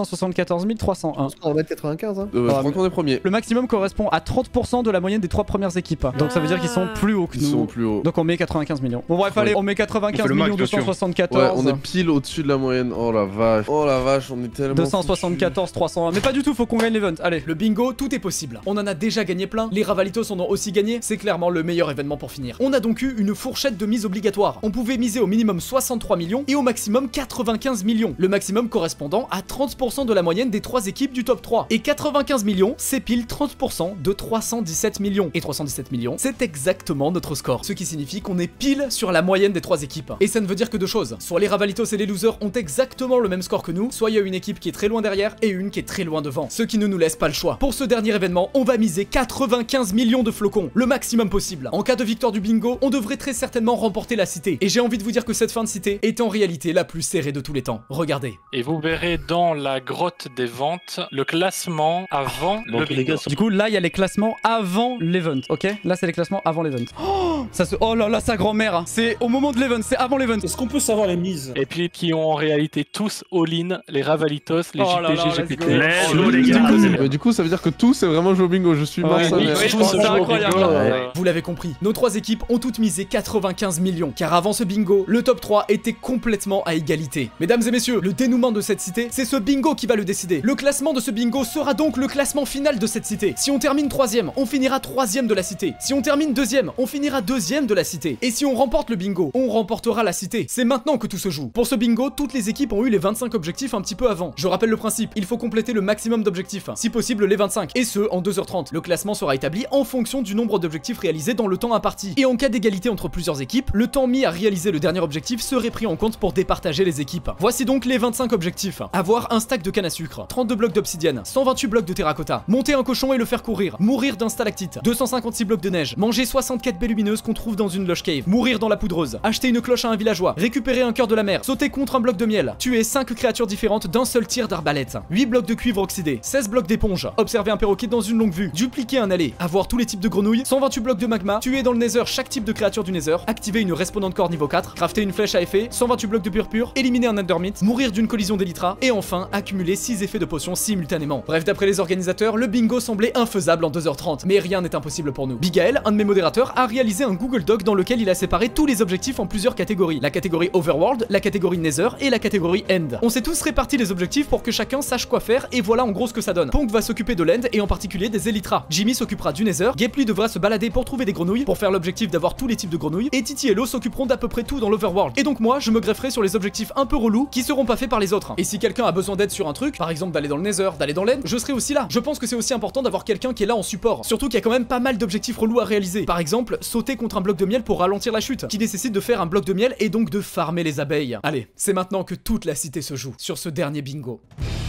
Speaker 7: 274 301.
Speaker 5: On va mettre 95 hein.
Speaker 3: Je crois qu'on est premier.
Speaker 7: Le maximum correspond à 30% de la moyenne des 3 premières équipes. Donc ça veut dire qu'ils sont plus hauts que nous.
Speaker 3: Ils sont plus hauts.
Speaker 7: Donc on met 95 millions. Bon bref, allez, on met 95
Speaker 2: le max,
Speaker 7: millions
Speaker 2: bien sûr.
Speaker 7: 274.
Speaker 3: Ouais, on est pile au-dessus de la moyenne. Oh la vache. Oh la vache, on est tellement
Speaker 7: 274 301. Mais pas du tout, faut qu'on gagne l'event. Allez.
Speaker 1: Le bingo, tout est possible. On en a déjà gagné plein, les Ravalitos en ont aussi gagné, c'est clairement le meilleur événement pour finir. On a donc eu une fourchette de mise obligatoire. On pouvait miser au minimum 63 millions et au maximum 95 millions. Le maximum correspondant à 30% de la moyenne des 3 équipes du top 3. Et 95 millions, c'est pile 30% de 317 millions. Et 317 millions, c'est exactement notre score. Ce qui signifie qu'on est pile sur la moyenne des 3 équipes. Et ça ne veut dire que deux choses. Soit les Ravalitos et les losers ont exactement le même score que nous, soit il y a une équipe qui est très loin derrière et une qui est très loin devant. Ce qui ne nous laisse pas le choix. Pour ce dernier événement, on va miser 95 millions de flocons, le maximum possible. En cas de victoire du bingo, on devrait très certainement remporter la cité. Et j'ai envie de vous dire que cette fin de cité est en réalité la plus serrée de tous les temps. Regardez.
Speaker 9: Et vous verrez dans la grotte des ventes le classement avant le bingo.
Speaker 7: Du coup, là, il y a les classements avant l'event, ok? Là, c'est les classements avant l'event. Oh là là, sa grand-mère. C'est au moment de l'event, c'est avant l'event.
Speaker 10: Est-ce qu'on peut savoir les mises?
Speaker 9: Et puis qui ont en réalité tous all-in, les Ravalitos, les JPG, GPT.
Speaker 8: Let's go les gars.
Speaker 3: Mais du coup, ça veut dire que tout c'est vraiment joué au bingo. Je suis mort.
Speaker 7: C'est incroyable.
Speaker 1: Vous l'avez compris, nos 3 équipes ont toutes misé 95 millions. Car avant ce bingo, le top 3 était complètement à égalité. Mesdames et messieurs, le dénouement de cette cité, c'est ce bingo qui va le décider. Le classement de ce bingo sera donc le classement final de cette cité. Si on termine 3ème, on finira 3ème de la cité. Si on termine 2ème, on finira 2ème de la cité. Et si on remporte le bingo, on remportera la cité. C'est maintenant que tout se joue. Pour ce bingo, toutes les équipes ont eu les 25 objectifs un petit peu avant. Je rappelle le principe, il faut compléter le maximum d'objectifs, si possible les 25, et ce en 2h30. Le classement sera établi en fonction du nombre d'objectifs réalisés dans le temps imparti. Et en cas d'égalité entre plusieurs équipes, le temps mis à réaliser le dernier objectif serait pris en compte pour départager les équipes. Voici donc les 25 objectifs. Avoir un stack de canne à sucre, 32 blocs d'obsidienne, 128 blocs de terracotta, monter un cochon et le faire courir, mourir d'un stalactite, 256 blocs de neige, manger 64 baies lumineuses qu'on trouve dans une lush cave, mourir dans la poudreuse, acheter une cloche à un villageois, récupérer un cœur de la mer, sauter contre un bloc de miel, tuer 5 créatures différentes d'un seul tir d'arbalète, 8 blocs de cuivre oxydé, 16 blocs d'éponge, observer un perroquet dans une longue vue, dupliquer un allée, avoir tous les types de grenouilles, 128 blocs de magma, tuer dans le nether chaque type de créature du nether, activer une respawnante core niveau 4, crafter une flèche à effet, 128 blocs de purpure, éliminer un endermite, mourir d'une collision d'elytra et enfin accumuler 6 effets de potions simultanément. Bref, d'après les organisateurs, le bingo semblait infaisable en 2h30, mais rien n'est impossible pour nous. Bigael, un de mes modérateurs, a réalisé un Google Doc dans lequel il a séparé tous les objectifs en plusieurs catégories. La catégorie Overworld, la catégorie Nether et la catégorie End. On s'est tous réparti les objectifs pour que chacun sache quoi faire et voilà en gros ce que ça donne. Ponk va s'occuper de l'End et en particulier des Elytras. Jimmy s'occupera du Nether, Geply devra se balader pour trouver des grenouilles pour faire l'objectif d'avoir tous les types de grenouilles et Titi et Lo s'occuperont d'à peu près tout dans l'Overworld. Et donc moi, je me grefferai sur les objectifs un peu relous qui seront pas faits par les autres. Et si quelqu'un a besoin d'aide sur un truc, par exemple d'aller dans le Nether, d'aller dans l'End, je serai aussi là. Je pense que c'est aussi important d'avoir quelqu'un qui est là en support. Surtout qu'il y a quand même pas mal d'objectifs relous à réaliser. Par exemple, sauter contre un bloc de miel pour ralentir la chute, qui nécessite de faire un bloc de miel et donc de farmer les abeilles. Allez, c'est maintenant que toute la cité se joue sur ce dernier bingo.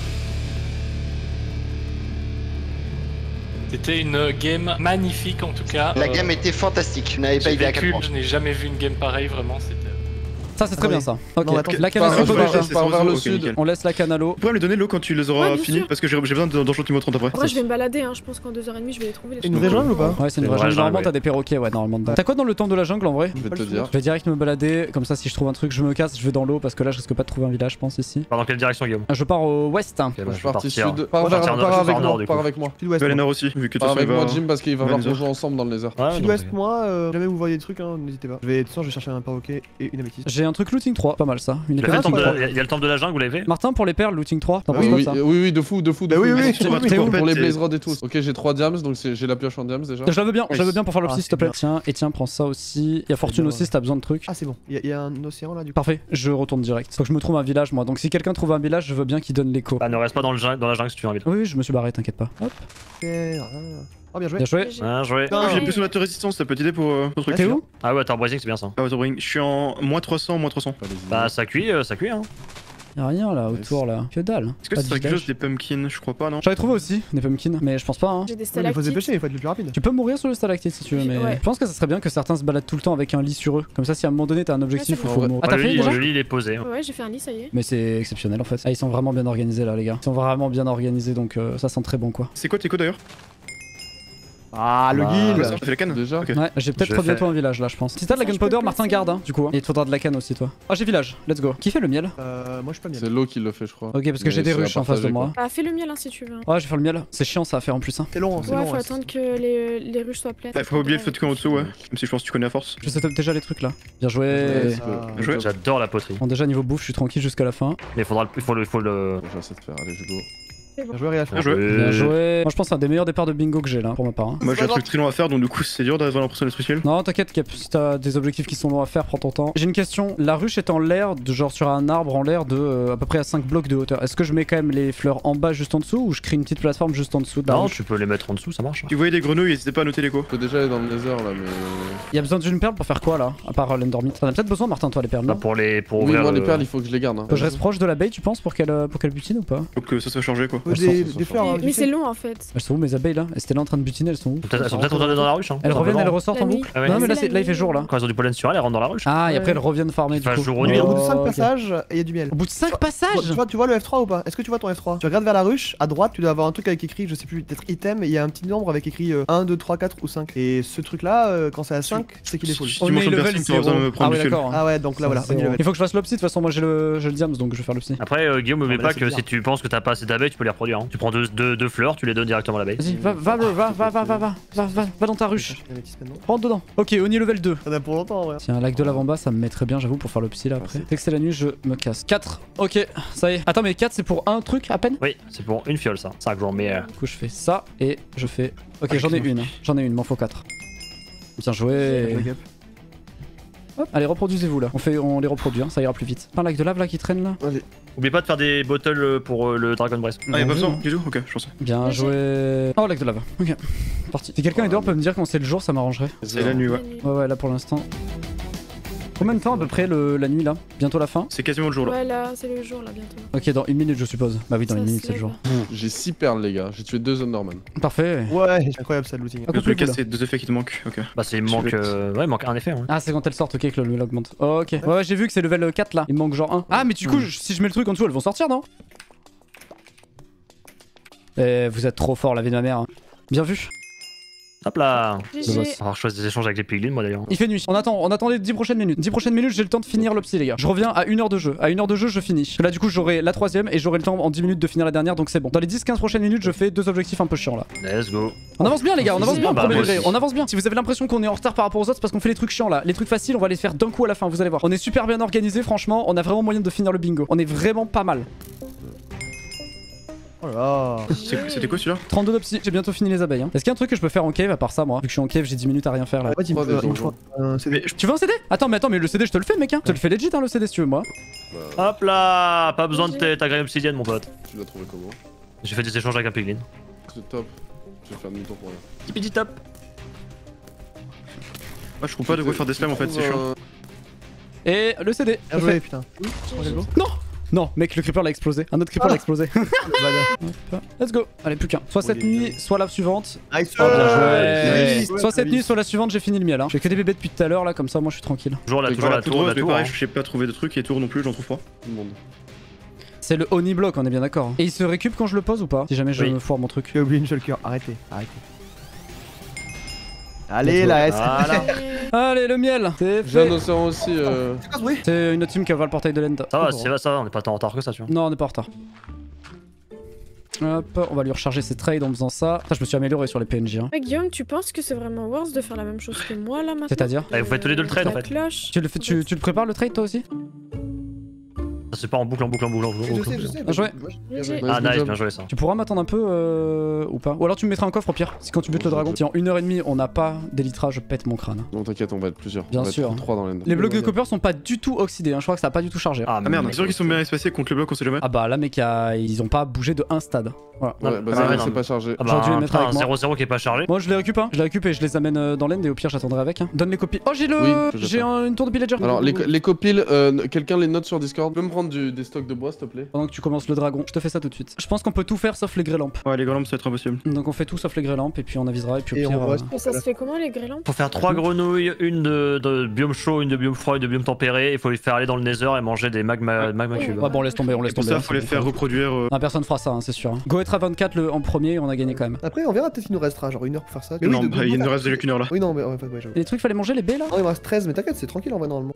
Speaker 9: C'était une game magnifique en tout cas.
Speaker 11: La game était fantastique, je n'avais pas idée à quel point.
Speaker 9: Je n'ai jamais vu une game pareille, vraiment, c'était...
Speaker 7: Ça c'est très bien ça. Ok,
Speaker 5: Non, attends,
Speaker 7: la canne à sucre
Speaker 3: Par vers le sud.
Speaker 7: on laisse la canne à l'eau.
Speaker 2: Vous pouvez me les donner l'eau quand tu les auras
Speaker 4: Ouais, bien
Speaker 2: finis
Speaker 4: sûr.
Speaker 2: parce que j'ai besoin d'enchanter niveau 30 après.
Speaker 4: Moi je vais me balader, hein. Je pense qu'en 2h30 je vais les trouver. Les
Speaker 5: Une vraie jungle ou pas?
Speaker 7: Ouais, c'est une vraie jungle. Normalement, t'as des perroquets, ouais, normalement. T'as quoi dans le temple de la jungle en vrai?
Speaker 3: Je vais te dire.
Speaker 7: Je vais direct me balader, comme ça si je trouve un truc, je me casse, je vais dans l'eau parce que là je risque pas de trouver un village, je pense ici.
Speaker 8: Dans quelle direction, Guillaume?
Speaker 7: Je pars au ouest.
Speaker 8: Ok, bah,
Speaker 3: Je
Speaker 8: je
Speaker 3: suis
Speaker 8: vais
Speaker 3: parti
Speaker 8: partir.
Speaker 3: sud.
Speaker 8: On va partir
Speaker 3: Pars
Speaker 8: nord, du coup.
Speaker 3: avec moi.
Speaker 5: Sud-ouest.
Speaker 2: Je vais aller
Speaker 5: moi.
Speaker 2: nord aussi, vu que de toute
Speaker 3: Pars
Speaker 2: façon,
Speaker 3: avec
Speaker 2: il
Speaker 3: moi,
Speaker 2: va-
Speaker 3: Jim, parce qu'il va
Speaker 2: Ouais,
Speaker 3: falloir
Speaker 2: bien
Speaker 3: qu'on
Speaker 2: sûr.
Speaker 3: joue ensemble dans le nether.
Speaker 8: Ouais,
Speaker 5: Sud-ouest,
Speaker 8: donc,
Speaker 5: moi, jamais vous voyez des trucs, hein, n'hésitez pas. Je vais, de toute façon, je vais chercher un perroquet et une améthyste.
Speaker 7: J'ai un truc looting 3, pas mal ça. Une
Speaker 8: Il y
Speaker 7: épée
Speaker 8: a le
Speaker 7: looting
Speaker 8: temple
Speaker 7: 3.
Speaker 8: de- il y a le temple de la jungle, vous l'avez fait?
Speaker 7: Martin, pour les perles, looting 3, t'en penses
Speaker 3: Oui,
Speaker 7: quoi
Speaker 3: oui,
Speaker 7: ça?
Speaker 3: oui, de fou.
Speaker 5: Bah oui, oui,
Speaker 7: T'es où?
Speaker 3: Pour les
Speaker 7: T'es-
Speaker 3: blaze rods et tout. Ok, j'ai 3 diams, donc j'ai la pioche en diams déjà.
Speaker 7: Je la veux bien, pour faire le
Speaker 5: Ah,
Speaker 7: psy s'il te
Speaker 5: c'est
Speaker 7: plaît.
Speaker 5: bien.
Speaker 7: Tiens, et tiens, prends ça aussi. Il y a Fortune
Speaker 5: bien,
Speaker 7: aussi
Speaker 5: ouais.
Speaker 7: si t'as besoin de trucs.
Speaker 5: Ah, c'est bon. Il y a un océan là, du coup.
Speaker 7: Parfait, je retourne direct. Faut que je me trouve un village moi. Donc si quelqu'un trouve un village, je veux bien qu'il donne l'écho.
Speaker 8: Bah, ne reste pas dans la jungle si tu veux un village.
Speaker 7: Oui, je me suis barré, t'inquiète pas. Hop.
Speaker 5: Oh Oh, bien joué.
Speaker 7: Bien joué.
Speaker 8: Bien joué.
Speaker 2: Non, j'ai plus de de résistance, t'as pas d'idée pour le truc.
Speaker 7: T'es où?
Speaker 8: Ah ouais, Waterbreathing, c'est bien ça.
Speaker 2: Ah, Waterbreathing, je suis en moins 300, moins 300.
Speaker 8: Bah, ça cuit hein.
Speaker 7: Y'a rien là autour là. Que dalle.
Speaker 2: Est-ce que c'est quelque chose des pumpkins? Je crois pas, non?
Speaker 7: J'avais trouvé aussi des pumpkins, mais je pense pas. Hein.
Speaker 4: J'ai des
Speaker 5: Il faut se
Speaker 4: stalactites.
Speaker 5: dépêcher, il faut être le plus rapide.
Speaker 7: Tu peux mourir sur le stalactite si tu veux, mais
Speaker 4: Ouais.
Speaker 7: je pense que ça serait bien que certains se baladent tout le temps avec un lit sur eux. Comme ça, si à un moment donné t'as un objectif,
Speaker 4: Ouais,
Speaker 7: il faut
Speaker 3: ça
Speaker 7: mourir. Ah, t'as
Speaker 8: le
Speaker 7: fait
Speaker 8: lit,
Speaker 7: déjà?
Speaker 8: le lit il est posé.
Speaker 4: Ouais, j'ai fait un lit, ça y est.
Speaker 7: Mais c'est exceptionnel en fait. Ah, ils sont vraiment bien organisés là, les gars. Ils sont vraiment bien organisés donc ça sent très bon quoi.
Speaker 2: C'est quoi tes codes d'ailleurs?
Speaker 5: Ah, le guild.
Speaker 2: T'as fait la canne?
Speaker 3: Déjà
Speaker 2: Ok.
Speaker 7: Ouais, j'ai peut-être
Speaker 8: Je
Speaker 7: trop
Speaker 8: fais.
Speaker 7: bientôt un village là, je pense. Si t'as de la
Speaker 4: Ça, je
Speaker 7: gunpowder,
Speaker 4: peux
Speaker 7: Martin
Speaker 4: placer.
Speaker 7: garde, hein, du coup. Et il te faudra de la canne aussi, toi. Ah, j'ai village, let's go. Qui fait le miel?
Speaker 5: Moi, je suis pas bien.
Speaker 3: C'est l'eau qui le fait, je crois.
Speaker 7: Ok, parce que
Speaker 3: Mais
Speaker 7: j'ai des
Speaker 3: c'est à
Speaker 7: ruches en face de
Speaker 3: partager,
Speaker 7: moi.
Speaker 4: Bah, fais le miel hein, si tu veux.
Speaker 7: Ouais, je vais faire le miel. C'est chiant ça à faire en plus. Hein.
Speaker 5: C'est long, c'est
Speaker 4: Ouais,
Speaker 5: long.
Speaker 4: faut
Speaker 5: ouais.
Speaker 4: attendre que les ruches soient pleines.
Speaker 2: Bah, faut pas oublier le feu de camp en dessous, ouais. Même si je pense que tu connais à force.
Speaker 7: Je setup déjà les trucs là. Bien joué.
Speaker 3: Ouais,
Speaker 5: Ah,
Speaker 2: joué.
Speaker 8: J'adore la poterie.
Speaker 7: Bon, déjà niveau bouffe, je suis tranquille jusqu'à la fin.
Speaker 8: Mais il faut le.
Speaker 3: J'ai assez de faire, allez, je go.
Speaker 5: Bien joué, Riaf.
Speaker 2: Bien joué.
Speaker 7: Bien joué. Moi, je pense que c'est un des meilleurs départs de bingo que j'ai là, pour ma part. Hein.
Speaker 2: Moi j'ai un truc très long à faire donc du coup c'est dur d'avoir l'impression d'être utile.
Speaker 7: Non, t'inquiète, Cap. Si t'as des objectifs qui sont longs à faire, prends ton temps. J'ai une question. La ruche est en l'air, de genre sur un arbre en l'air de à peu près à 5 blocs de hauteur. Est-ce que je mets quand même les fleurs en bas juste en dessous ou je crée une petite plateforme juste en dessous de la
Speaker 8: Non,
Speaker 7: ruche?
Speaker 8: tu peux les mettre en dessous, ça marche.
Speaker 2: Si vous voyez des grenouilles, n'hésitez pas à noter l'écho.
Speaker 3: Je peux déjà aller dans le nether là, mais.
Speaker 7: Il y a besoin d'une perle pour faire quoi là? À part l'endermite. T'en as peut-être besoin, Martin, toi, les perles.
Speaker 8: Bah,
Speaker 7: Non
Speaker 8: pour
Speaker 3: Oui,
Speaker 8: ouvrir.
Speaker 3: moi les perles, il faut que je les garde. Hein.
Speaker 7: Que je reste proche de l'abeille, tu penses, pour qu'elle butine ou pas?
Speaker 2: Faut que ça soit chargé quoi.
Speaker 5: Des fleurs, hein,
Speaker 4: Mais c'est long en fait.
Speaker 7: Elles sont où mes abeilles là? Elles étaient là en train de butiner, elles sont où?
Speaker 8: Elles sont peut-être retournées dans la ruche. Hein.
Speaker 7: Elles reviennent, elles ressortent
Speaker 4: La
Speaker 7: en
Speaker 4: nuit.
Speaker 7: boucle?
Speaker 8: Ah ouais.
Speaker 7: Non, mais là,
Speaker 4: C'est la
Speaker 7: là il fait
Speaker 4: nuit.
Speaker 7: jour là.
Speaker 8: Quand elles ont du pollen sur elles, elles rentrent dans la ruche.
Speaker 7: Ah, et
Speaker 5: Ouais.
Speaker 7: après elles reviennent farmer du
Speaker 8: Enfin,
Speaker 7: coup.
Speaker 8: jour ou nuit,
Speaker 5: Au bout de 5
Speaker 7: ok.
Speaker 5: passages, il y a du miel.
Speaker 7: Au bout de 5
Speaker 5: Tu
Speaker 7: passages?
Speaker 5: vois le F3 ou pas? Est-ce que tu vois ton F3? Tu regardes vers la ruche, à droite, tu dois avoir un truc avec écrit, je sais plus, peut-être item, et il y a un petit nombre avec écrit 1, 2, 3, 4 ou 5. Et ce truc là, quand c'est à 5, c'est qu'il est full.
Speaker 2: Si
Speaker 7: On
Speaker 2: tu
Speaker 7: est
Speaker 2: mentionnes
Speaker 7: level
Speaker 2: personne, tu auras besoin de me
Speaker 7: 0.
Speaker 2: prendre
Speaker 7: Ah
Speaker 2: du
Speaker 7: ouais,
Speaker 2: fil.
Speaker 7: d'accord.
Speaker 5: Ah ouais, donc là voilà, on y
Speaker 7: Il
Speaker 5: level.
Speaker 7: faut que je fasse l'opsy, de toute façon moi j'ai le diams donc je vais faire l'opsy.
Speaker 8: Après, Guillaume, me met
Speaker 5: mais là,
Speaker 8: pas
Speaker 5: c'est
Speaker 8: que
Speaker 5: bizarre.
Speaker 8: si tu penses que t'as pas assez d'abeilles, tu peux les reproduire. Hein. Tu prends deux fleurs, tu les donnes directement à l'abeille.
Speaker 7: Vas-y, va dans ta ruche. Rentre dedans. Ok, Oni level 2.
Speaker 5: Ça donne pour longtemps, ouais.
Speaker 7: Tiens, un lac de lavant-bas, ça me mettrait bien, j'avoue, pour faire le psy là après. Dès que c'est la nuit, je me casse. 4. Ok, ça y est. Attends, mais 4 c'est pour un truc à peine?
Speaker 8: Oui, c'est pour une fiole ça. 5 jours, mais.
Speaker 7: Du coup, je fais ça et je fais. Ok, j'en ai une. J'en ai une, m'en faut 4. Bien joué. Hop, allez, reproduisez-vous là. On les reproduit, hein, ça ira plus vite. Un lac de lave là qui traîne là.
Speaker 8: Oublie pas de faire des bottles pour le Dragon Breath.
Speaker 2: Ah, y'a pas besoin du tout? Ok, je pensais.
Speaker 7: Bien joué. Oh, lac de lave. Ok. Parti. Si quelqu'un est dehors peut me dire quand c'est le jour, ça m'arrangerait.
Speaker 2: C'est la nuit, ouais.
Speaker 7: Ouais, là pour l'instant. Combien de temps à peu près la nuit là? Bientôt la fin?
Speaker 2: C'est quasiment le jour là.
Speaker 4: Ouais, là, c'est le jour là bientôt.
Speaker 7: Ok, dans 1 minute je suppose. Bah oui, dans
Speaker 4: Ça
Speaker 7: 1 minute
Speaker 4: se
Speaker 7: c'est le
Speaker 4: lève.
Speaker 7: jour.
Speaker 3: J'ai 6 perles, les gars. J'ai tué 2 Underman.
Speaker 7: Parfait.
Speaker 5: Ouais, c'est incroyable ça le looting.
Speaker 7: Ah,
Speaker 2: Dans tous les cas,
Speaker 7: couplez-vous, là.
Speaker 2: c'est 2 effets qui te manquent. Ok.
Speaker 8: Bah, c'est il manque. Ouais, il manque un effet. Ouais.
Speaker 7: Ah, c'est quand elles sortent, ok, que le level augmente. Oh, ok. Ouais, j'ai vu que c'est level 4 là. Il me manque genre 1. Ah, mais du coup, si je mets le truc en dessous, elles vont sortir, non? Vous êtes trop fort, la vie de ma mère. Hein. Bien vu.
Speaker 8: Hop là.
Speaker 4: GG.
Speaker 8: Alors, je fais des échanges avec les piglins, moi d'ailleurs.
Speaker 7: Il fait nuit. On attend les 10 prochaines minutes. 10 prochaines minutes, j'ai le temps de finir le psy, les gars. Je reviens à 1 heure de jeu. À 1 heure de jeu, je finis. Là, du coup, j'aurai la 3ème et j'aurai le temps en 10 minutes de finir la dernière, donc c'est bon. Dans les 10-15 prochaines minutes, je fais 2 objectifs un peu chiants là.
Speaker 8: Let's go.
Speaker 7: On avance bien, les gars, on avance bien,
Speaker 8: Bah,
Speaker 7: premier
Speaker 8: moi
Speaker 7: degré.
Speaker 8: aussi.
Speaker 7: On avance bien. Si vous avez l'impression qu'on est en retard par rapport aux autres, c'est parce qu'on fait les trucs chiants là. Les trucs faciles, on va les faire d'un coup à la fin, vous allez voir. On est super bien organisé, franchement. On a vraiment moyen de finir le bingo. On est vraiment pas mal.
Speaker 5: Oh là là.
Speaker 2: C'était quoi celui-là?
Speaker 7: 32 de psy, j'ai bientôt fini les abeilles. Hein. Est-ce qu'il y a un truc que je peux faire en cave à part ça, moi? Vu que je suis en cave, j'ai 10 minutes à rien faire là.
Speaker 5: En fait, il me
Speaker 3: Pas des
Speaker 5: faut
Speaker 3: donjons.
Speaker 5: un CD.
Speaker 7: Tu veux un CD? Attends, mais le CD, je te le fais, mec. Hein. Je te le fais legit, hein, le CD si tu veux, moi.
Speaker 8: Hop là. Pas besoin de ta graine obsidienne, mon pote.
Speaker 3: Tu l'as trouvé comment?
Speaker 8: J'ai fait des échanges avec un piglin.
Speaker 3: C'est top. Je vais faire demi-tour pour rien.
Speaker 8: Petit top.
Speaker 2: Ah, je trouve pas de quoi faire des slams en fait, c'est chiant.
Speaker 7: Et le CD.
Speaker 5: Bien
Speaker 7: je
Speaker 5: joué,
Speaker 7: fais.
Speaker 5: putain.
Speaker 7: Non, mec, le creeper l'a explosé. Un autre creeper l'a explosé. Hop, let's go. Allez, plus qu'un. Soit cette nuit, soit la suivante.
Speaker 5: Nice.
Speaker 7: Oh, bien joué.
Speaker 5: Nice.
Speaker 7: Soit cette nuit, soit la suivante, j'ai fini le miel. Hein. J'ai que des bébés depuis tout à l'heure là, comme ça, moi je suis tranquille.
Speaker 8: Toujours la
Speaker 2: Voilà,
Speaker 8: tour, la
Speaker 2: mais
Speaker 8: tour.
Speaker 2: pareil,
Speaker 8: Hein.
Speaker 2: je sais pas trouver de trucs et tour non plus, j'en trouve pas.
Speaker 3: Tout le monde.
Speaker 7: C'est le Oni block, on est bien d'accord. Hein. Et il se récup quand je le pose ou pas? Si jamais je
Speaker 8: Oui.
Speaker 7: me foire mon truc.
Speaker 5: J'ai oublié une shulker, arrêtez. Allez, la S.
Speaker 8: Voilà.
Speaker 7: Allez, le miel. C'est
Speaker 3: J'ai un
Speaker 7: fait.
Speaker 3: océan aussi.
Speaker 5: C'est quoi ce bruit?
Speaker 7: C'est une autre team qui va voir le portail de l'Enda.
Speaker 8: Ça va, ça va, on est pas tant en retard que ça, tu vois.
Speaker 7: Non, on est pas en retard. Hop, on va lui recharger ses trades en faisant ça. Putain, je me suis amélioré sur les PNJ. Hein.
Speaker 4: Ouais, Guillaume, tu penses que c'est vraiment worth de faire la même chose que moi là maintenant?
Speaker 7: C'est-à-dire?
Speaker 8: Vous faites tous les deux le trade,
Speaker 4: La
Speaker 8: en fait.
Speaker 4: cloche.
Speaker 7: Tu le prépares le trade toi aussi?
Speaker 8: De toute C'est pas en boucle, en boucle, en boucle, en boucle.
Speaker 5: Je sais.
Speaker 7: Bien joué.
Speaker 8: Ah nice, bien joué ça.
Speaker 7: Tu pourras m'attendre un peu ou pas? Ou alors tu me mettras un coffre au pire, si quand tu butes le dragon. Si en 1h30 on n'a pas d'élytra, je pète mon crâne.
Speaker 3: Non, t'inquiète, on va être plusieurs.
Speaker 7: Bien sûr.
Speaker 3: 3 dans l'end.
Speaker 7: Les blocs de copper sont pas du tout oxydés, hein. Je crois que ça a pas du tout chargé.
Speaker 2: Ah merde, c'est sûr qu'ils sont bien espacés contre le bloc, on sait jamais.
Speaker 7: Ah bah là mec, ils ont pas bougé de un stade. Voilà.
Speaker 3: Ouais, bah
Speaker 8: Ah,
Speaker 3: ça,
Speaker 8: non,
Speaker 3: c'est pas chargé.
Speaker 8: Ah
Speaker 7: J'aurais dû les mettre avec moi.
Speaker 8: 0-0 qui est pas chargé.
Speaker 7: Moi je les récup, hein. Je les récup et je les amène dans l'end et au pire j'attendrai avec. Hein. Donne les copies. Oh j'ai
Speaker 3: Oui,
Speaker 7: j'ai une tour de villager.
Speaker 3: Alors les copiles, quelqu'un les note sur Discord. Tu peux me prendre des stocks de bois s'il te plaît?
Speaker 7: Pendant que tu commences le dragon, je te fais ça tout de suite. Je pense qu'on peut tout faire sauf les grès lampes.
Speaker 2: Ouais, les grands lampes ça va être impossible.
Speaker 7: Donc on fait tout sauf les grès lampes et puis on avisera et puis au
Speaker 5: Et
Speaker 7: pire.
Speaker 5: on reste.
Speaker 4: Mais ça se fait comment les grêlons?
Speaker 8: Faut faire 3 grenouilles, une de biome chaud, une de biome froid, une de biome tempéré. Il faut les faire aller dans le nether et manger des magma cubes.
Speaker 7: Ouais bon on laisse tomber, on laisse
Speaker 2: Pour
Speaker 7: tomber.
Speaker 2: ça, faut les faire reproduire.
Speaker 7: Ah, personne fera ça, hein, c'est sûr. Go être à 24 en premier, on a gagné quand même.
Speaker 5: Après, on verra, peut-être qu'il nous restera genre 1 heure pour faire ça.
Speaker 2: Non, bah, il nous reste déjà qu'une heure là.
Speaker 5: Oui, non, mais en fait, ouais, j'avoue.
Speaker 7: Et les trucs, fallait manger les baies là?
Speaker 5: Non, il me reste 13, mais t'inquiète, c'est tranquille en vrai, normalement.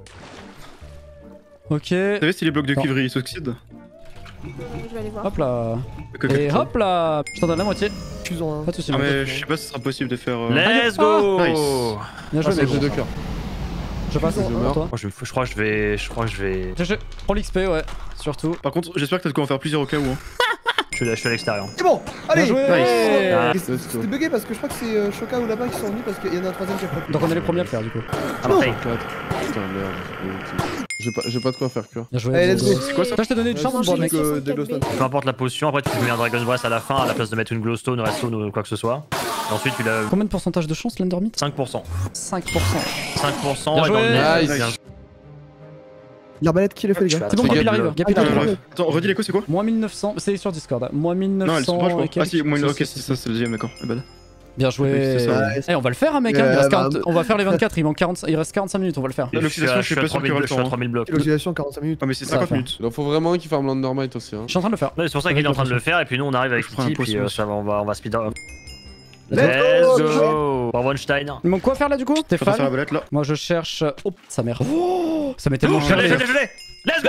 Speaker 7: Ok.
Speaker 2: Vous savez si les blocs de cuivre ils s'oxydent?
Speaker 4: Je vais aller voir.
Speaker 7: Hop là. Et hop là. Je t'en donne la moitié.
Speaker 5: Je suis en
Speaker 7: Pas de soucis.
Speaker 2: Ah,
Speaker 7: mon
Speaker 2: mais
Speaker 7: pote.
Speaker 2: je sais pas si ce sera possible de faire.
Speaker 8: Let's go.
Speaker 2: Nice.
Speaker 7: Bien joué,
Speaker 3: C'est
Speaker 7: mec.
Speaker 3: j'ai 2 cœurs.
Speaker 7: Je passe
Speaker 3: Je meurs.
Speaker 7: toi.
Speaker 8: Moi, je crois que je vais.
Speaker 7: GG. Prends l'XP, ouais. Surtout.
Speaker 2: Par contre, j'espère que t'as de quoi en faire plusieurs au cas où. Hein.
Speaker 8: Je suis à l'extérieur.
Speaker 5: C'est bon. Allez.
Speaker 7: Bien joué.
Speaker 8: Ah.
Speaker 5: C'était bugué parce que je crois que c'est Shoka ou là-bas qui sont venus parce qu'il y en a un troisième qui a pas pu.
Speaker 7: Donc on est les premiers à le faire du coup.
Speaker 8: Ah, bah, hey.
Speaker 3: 4. Putain merde. J'ai pas de quoi faire cuire.
Speaker 7: Bien joué.
Speaker 5: Allez, let's go.
Speaker 2: C'est quoi ça?
Speaker 7: Putain, je t'ai donné une chance,
Speaker 4: Manger
Speaker 7: bon mec.
Speaker 4: les
Speaker 5: Glowstone.
Speaker 8: Peu importe la potion, après tu mets un Dragon Breath à la fin à la place de mettre une Glowstone, Redstone ou quoi que ce soit. Et ensuite tu l'as.
Speaker 7: Combien de pourcentage de chance, l'Endermite?
Speaker 8: 5%.
Speaker 7: 5%.
Speaker 8: 5%
Speaker 7: Bien
Speaker 8: et dans le
Speaker 7: joué.
Speaker 8: net,
Speaker 3: Nice.
Speaker 8: bien
Speaker 5: L'arbalète qui le fait, les gars.
Speaker 7: C'est bon,
Speaker 3: Très
Speaker 7: Gap il
Speaker 3: good,
Speaker 7: arrive.
Speaker 3: là.
Speaker 7: Gap il arrive.
Speaker 2: Attends, redis les coups, c'est quoi?
Speaker 7: Moins 1900, c'est sur Discord. Moins
Speaker 2: Non, elles
Speaker 7: 1900.
Speaker 2: sont pas, je
Speaker 7: et
Speaker 2: crois.
Speaker 7: quelques.
Speaker 2: Ah si, moi une ok, c'est ça, c'est le deuxième, d'accord. Eh ben.
Speaker 7: Bien
Speaker 2: Oui,
Speaker 7: joué.
Speaker 2: c'est ça.
Speaker 7: Eh, on va le faire, hein, mec. Hein. Il reste
Speaker 5: bah,
Speaker 7: 40 On va faire les 24. Il manque 40. Il reste 45 minutes. On va le faire.
Speaker 2: Là, l'oxydation, je suis pas sûr qu'il y aura le
Speaker 8: je suis à
Speaker 2: temps.
Speaker 8: 3000 blocs.
Speaker 5: L'oxydation 45 minutes.
Speaker 2: Ah, mais c'est
Speaker 7: Ça va
Speaker 2: 50
Speaker 7: faire.
Speaker 2: minutes.
Speaker 3: Il en faut vraiment un qui farme l'Undermite aussi. Hein.
Speaker 7: Je suis en train de le faire.
Speaker 8: Ouais, c'est pour ça qu'il est en train de le faire et puis nous on arrive avec
Speaker 2: Je prends un
Speaker 8: Titi puis
Speaker 2: potion
Speaker 8: ça va, on va speed up.
Speaker 5: Let's go.
Speaker 8: go Pour Weinstein.
Speaker 7: Il manque quoi à faire là du coup?
Speaker 2: Je vais faire la
Speaker 7: Stéphane?
Speaker 2: balette là.
Speaker 7: Moi je cherche. Oh, sa mère. Oh, ça m'est tellement
Speaker 8: Je
Speaker 7: cher.
Speaker 8: l'ai,
Speaker 7: les
Speaker 8: je
Speaker 7: gars.
Speaker 8: l'ai, je l'ai. Let's go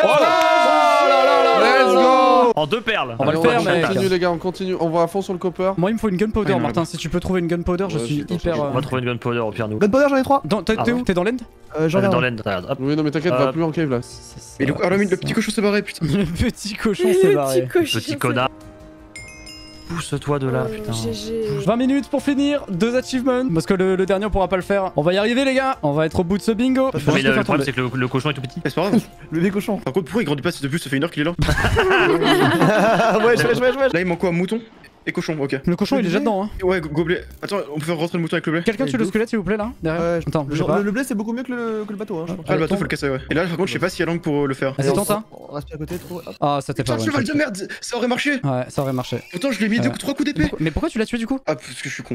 Speaker 3: Let's go.
Speaker 8: En 2 perles.
Speaker 7: On va le
Speaker 3: Allez,
Speaker 7: faire,
Speaker 3: on
Speaker 7: mec.
Speaker 3: continue les gars, on continue. On va à fond sur le copper.
Speaker 7: Moi il me faut une gunpowder,
Speaker 2: Ouais,
Speaker 7: Martin. Si tu peux trouver une gunpowder, je
Speaker 3: Ouais,
Speaker 7: suis
Speaker 3: je suis
Speaker 7: hyper.
Speaker 3: content.
Speaker 8: On va trouver une gunpowder au pire nous.
Speaker 5: Gunpowder, j'en ai 3.
Speaker 7: T'es où? T'es dans l'end?
Speaker 5: J'en ai
Speaker 8: Dans
Speaker 5: un.
Speaker 8: l'end, regarde, hop.
Speaker 3: Oui, non, mais t'inquiète, va plus en cave là.
Speaker 2: Et le petit cochon s'est barré, putain.
Speaker 7: Le petit cochon s'est barré.
Speaker 8: Petit connard. Pousse-toi de là, putain.
Speaker 4: GG.
Speaker 7: 20 minutes pour finir, 2 achievements. Parce que le dernier on pourra pas le faire. On va y arriver les gars. On va être au bout de ce bingo. Il faut
Speaker 8: Mais
Speaker 7: juste le
Speaker 8: le
Speaker 7: faire
Speaker 8: problème
Speaker 7: tomber.
Speaker 8: c'est que le cochon est tout petit.
Speaker 2: Eh, c'est pas grave.
Speaker 5: Le vieil cochon.
Speaker 2: Par contre, pourquoi il grandit pas si depuis ça fait 1 heure qu'il est là?
Speaker 5: Wesh.
Speaker 2: Là, il manque quoi? Mouton et cochon, ok.
Speaker 7: Le cochon il est déjà dedans. Hein.
Speaker 2: Ouais, gobelet. Attends, on peut faire rentrer le mouton avec le blé?
Speaker 7: Quelqu'un tue le squelette s'il vous plaît là derrière.
Speaker 5: Ouais,
Speaker 7: Attends, je sais pas.
Speaker 5: le blé, c'est beaucoup mieux que le bateau. Hein, je pense.
Speaker 2: Ah, le bateau, faut le casser, ouais. Et là, par contre, je sais pas s'il y a l'angle pour le faire.
Speaker 7: Vas-y tente hein.
Speaker 5: On reste à côté, trop. Hop.
Speaker 7: Ah ça t'est pas
Speaker 2: Putain,
Speaker 7: vrai.
Speaker 2: cheval de merde, ça aurait marché.
Speaker 7: Ouais, ça aurait marché.
Speaker 2: Pourtant, je lui ai mis 3 coups d'épée.
Speaker 7: Mais pourquoi tu l'as tué du coup?
Speaker 2: Ah, parce que je suis con.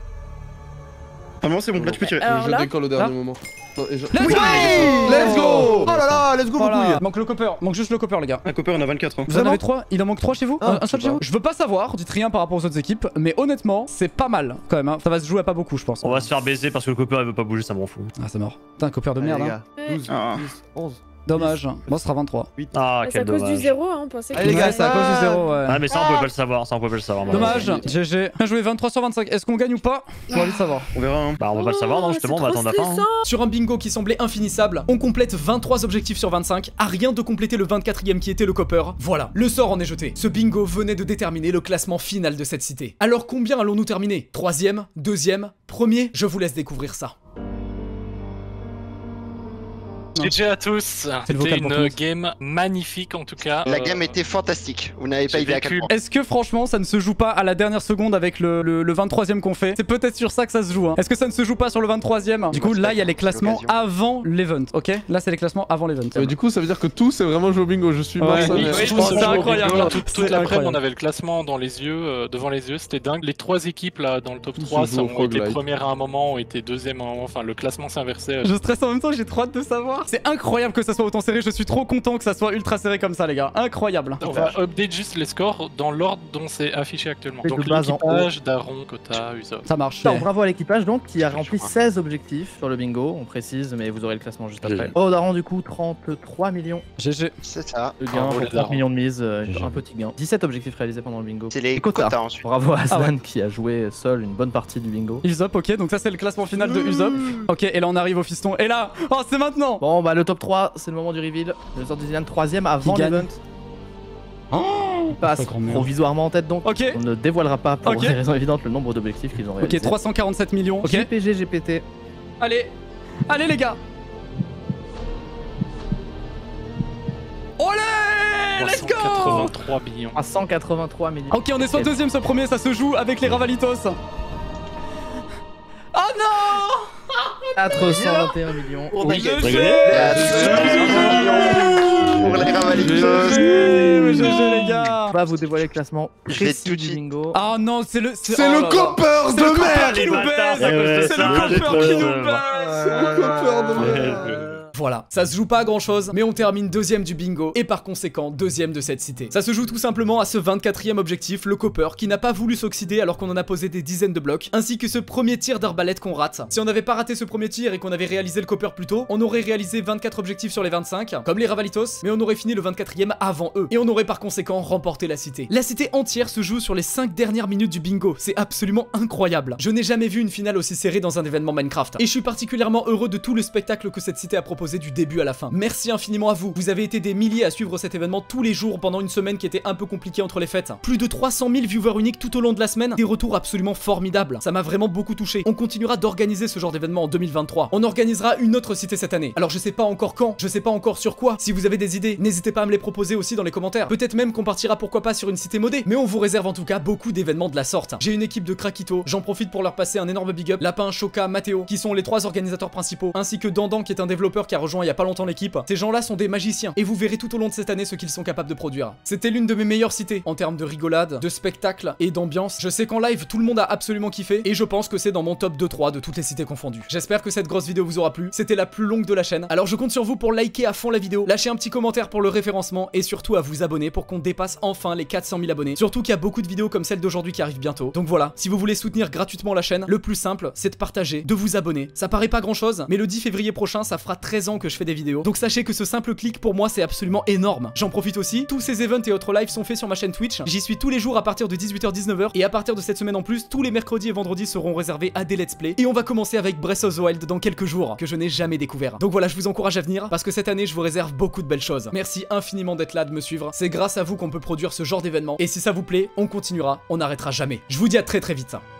Speaker 2: Ah, non, c'est bon, là tu peux tirer.
Speaker 4: Alors
Speaker 3: Je
Speaker 4: là,
Speaker 3: décolle au dernier moment. Non, et je-
Speaker 7: Let's go!
Speaker 5: Let's go. Oh là là, let's go,
Speaker 7: Voilà.
Speaker 5: beaucoup.
Speaker 7: Manque le copper, manque juste le copper les gars.
Speaker 2: Un copper, on a 24. Hein.
Speaker 7: Vous en avez 3? Il en manque 3 chez vous?
Speaker 5: Ah,
Speaker 7: Un seul chez vous? Je veux pas savoir, dites rien par rapport aux autres équipes, mais honnêtement, c'est pas mal quand même. Hein. Ça va se jouer à pas beaucoup, je pense.
Speaker 8: On va se faire baiser parce que le copain il veut pas bouger, ça m'en fout.
Speaker 7: Ah, c'est mort. Putain, un copper de
Speaker 5: Allez,
Speaker 7: merde.
Speaker 5: les
Speaker 7: Hein.
Speaker 5: gars. 12,
Speaker 2: Ah.
Speaker 5: 10, 11.
Speaker 7: Dommage. Bon, ce sera 23.
Speaker 8: Ah,
Speaker 4: c'est à
Speaker 8: quel
Speaker 4: cause du
Speaker 8: dommage.
Speaker 4: 0, hein, on pensait que
Speaker 5: Allez, les gars,
Speaker 7: Ouais, c'est à cause du 0, ouais.
Speaker 8: Ah, mais ça on pouvait pas le savoir, ça on pouvait pas le savoir.
Speaker 7: Dommage,
Speaker 8: malheureusement.
Speaker 7: GG. Bien joué, 23 sur 25. Est-ce qu'on gagne ou pas? J'ai envie de savoir.
Speaker 2: On verra, hein.
Speaker 8: Bah on va pas le savoir, non, justement, on va attendre la fin. Hein.
Speaker 1: Sur un bingo qui semblait infinissable, on complète 23 objectifs sur 25, à rien de compléter le 24ème qui était le copper. Voilà, le sort en est jeté. Ce bingo venait de déterminer le classement final de cette cité. Alors combien allons-nous terminer? 3ème, 2ème, 1er? Je vous laisse découvrir ça.
Speaker 9: GG à tous.
Speaker 7: C'est le
Speaker 9: C'était
Speaker 7: vocal pour tout le
Speaker 9: une
Speaker 7: monde.
Speaker 9: game magnifique en tout cas.
Speaker 11: La game était fantastique. Vous n'avez pas
Speaker 9: j'ai
Speaker 11: idée à
Speaker 9: vécu-
Speaker 11: quel point.
Speaker 7: Est-ce que franchement ça ne se joue pas à la dernière seconde avec le 23ème qu'on fait? C'est peut-être sur ça que ça se joue. Hein. Est-ce que ça ne se joue pas sur le 23ème? Du coup là il y a les classements avant l'event, ok? Là c'est les classements avant l'event.
Speaker 3: Du coup, ça veut dire que tout c'est vraiment joué au bingo. Je suis mort.
Speaker 7: Ouais.
Speaker 3: ça,
Speaker 7: Oui,
Speaker 3: mais-
Speaker 7: oui,
Speaker 9: je
Speaker 7: c'est
Speaker 9: pense que c'est
Speaker 7: incroyable.
Speaker 9: incroyable. Toute
Speaker 7: C'est
Speaker 9: l'après-midi,
Speaker 7: incroyable.
Speaker 9: on avait le classement dans les yeux, devant les yeux, c'était dingue. Les 3 équipes là dans le top
Speaker 3: Tout
Speaker 9: 3
Speaker 3: se joue au
Speaker 9: ont été
Speaker 3: roguelike.
Speaker 9: premières à un moment, ont été deuxièmes à un moment, enfin le classement s'est inversé.
Speaker 7: Je stresse en même temps, j'ai trop hâte de savoir. C'est incroyable que ça soit autant serré, je suis trop content que ça soit ultra serré comme ça les gars. Incroyable.
Speaker 9: On va update juste les scores dans l'ordre dont c'est affiché actuellement.
Speaker 10: Et
Speaker 9: Donc
Speaker 10: de base en
Speaker 9: l'équipage, Daron, Kota, Usopp.
Speaker 7: Ça marche.
Speaker 10: Alors, bravo à l'équipage donc qui a rempli 16 objectifs sur le bingo, on précise, mais vous aurez le classement juste après.
Speaker 8: GG.
Speaker 10: Oh Daron du coup 33 millions
Speaker 7: GG.
Speaker 11: C'est ça.
Speaker 10: de gains
Speaker 9: Bravo,
Speaker 10: pour
Speaker 9: les
Speaker 10: 30
Speaker 9: darons.
Speaker 10: millions de mise, un petit gain. 17 objectifs réalisés pendant le bingo.
Speaker 11: C'est les
Speaker 10: Et quotas.
Speaker 11: quotas ensuite.
Speaker 10: Bravo à Aslan
Speaker 7: Ah ouais.
Speaker 10: qui a joué seul une bonne partie du bingo.
Speaker 7: Usopp, ok, donc ça c'est le classement final de Usopp. Ok, et là on arrive au fiston. Et là, oh c'est maintenant.
Speaker 10: Bon Bon, bah le top 3, c'est le moment du reveal. Le sort du Zilan 3ème avant l'event. Il passe provisoirement en tête donc.
Speaker 7: Ok.
Speaker 10: On ne dévoilera pas pour
Speaker 7: Ok.
Speaker 10: des raisons évidentes le nombre d'objectifs qu'ils ont réalisé.
Speaker 7: Ok, 347 millions. Ok.
Speaker 10: GPG, GPT.
Speaker 7: Allez. Allez les gars. Olé. Let's go.
Speaker 9: 383 millions.
Speaker 10: À 183 millions.
Speaker 7: Ok, on est soit deuxième, soit premier, ça se joue avec les Ravalitos. Oh non.
Speaker 10: 421 millions.
Speaker 11: Pour
Speaker 10: Oui.
Speaker 11: les
Speaker 7: GG les gars.
Speaker 10: On va vous dévoiler le classement
Speaker 11: Je vais
Speaker 7: précis
Speaker 11: tout
Speaker 7: du
Speaker 11: de suite.
Speaker 7: bingo. Ah non, c'est le...
Speaker 3: C'est le copper de merde.
Speaker 7: qui nous baise. C'est le copper qui nous baise.
Speaker 3: Copper de merde.
Speaker 1: Voilà, ça se joue pas à grand chose, mais on termine deuxième du bingo et par conséquent deuxième de cette cité. Ça se joue tout simplement à ce 24e objectif, le copper, qui n'a pas voulu s'oxyder alors qu'on en a posé des dizaines de blocs, ainsi que ce premier tir d'arbalète qu'on rate. Si on n'avait pas raté ce premier tir et qu'on avait réalisé le copper plus tôt, on aurait réalisé 24 objectifs sur les 25, comme les Ravalitos, mais on aurait fini le 24e avant eux, et on aurait par conséquent remporté la cité. La cité entière se joue sur les 5 dernières minutes du bingo, c'est absolument incroyable. Je n'ai jamais vu une finale aussi serrée dans un événement Minecraft, et je suis particulièrement heureux de tout le spectacle que cette cité a proposé du début à la fin. Merci infiniment à vous. Vous avez été des milliers à suivre cet événement tous les jours pendant une semaine qui était un peu compliquée entre les fêtes. Plus de 300 000 viewers uniques tout au long de la semaine, des retours absolument formidables. Ça m'a vraiment beaucoup touché. On continuera d'organiser ce genre d'événement en 2023. On organisera une autre cité cette année. Alors je sais pas encore quand, je sais pas encore sur quoi. Si vous avez des idées, n'hésitez pas à me les proposer aussi dans les commentaires. Peut-être même qu'on partira pourquoi pas sur une cité modée. Mais on vous réserve en tout cas beaucoup d'événements de la sorte. J'ai une équipe de Krakito, j'en profite pour leur passer un énorme big up. Lapin, Choka, Mathéo, qui sont les 3 organisateurs principaux, ainsi que Dandan qui est un développeur qui a rejoint il y a pas longtemps l'équipe. Ces gens-là sont des magiciens et vous verrez tout au long de cette année ce qu'ils sont capables de produire. C'était l'une de mes meilleures cités en termes de rigolade, de spectacle et d'ambiance. Je sais qu'en live tout le monde a absolument kiffé et je pense que c'est dans mon top 2-3 de toutes les cités confondues. J'espère que cette grosse vidéo vous aura plu. C'était la plus longue de la chaîne. Alors je compte sur vous pour liker à fond la vidéo, lâcher un petit commentaire pour le référencement et surtout à vous abonner pour qu'on dépasse enfin les 400 000 abonnés. Surtout qu'il y a beaucoup de vidéos comme celle d'aujourd'hui qui arrivent bientôt. Donc voilà, si vous voulez soutenir gratuitement la chaîne, le plus simple c'est de partager, de vous abonner. Ça paraît pas grand chose, mais le 10 février prochain ça fera 13 ans que je fais des vidéos. Donc sachez que ce simple clic pour moi c'est absolument énorme. J'en profite aussi, tous ces events et autres lives sont faits sur ma chaîne Twitch. J'y suis tous les jours à partir de 18h-19h et à partir de cette semaine en plus, tous les mercredis et vendredis seront réservés à des let's play. Et on va commencer avec Breath of the Wild dans quelques jours que je n'ai jamais découvert. Donc voilà, je vous encourage à venir parce que cette année je vous réserve beaucoup de belles choses. Merci infiniment d'être là, de me suivre. C'est grâce à vous qu'on peut produire ce genre d'événement. Et si ça vous plaît, on continuera, on n'arrêtera jamais. Je vous dis à très vite.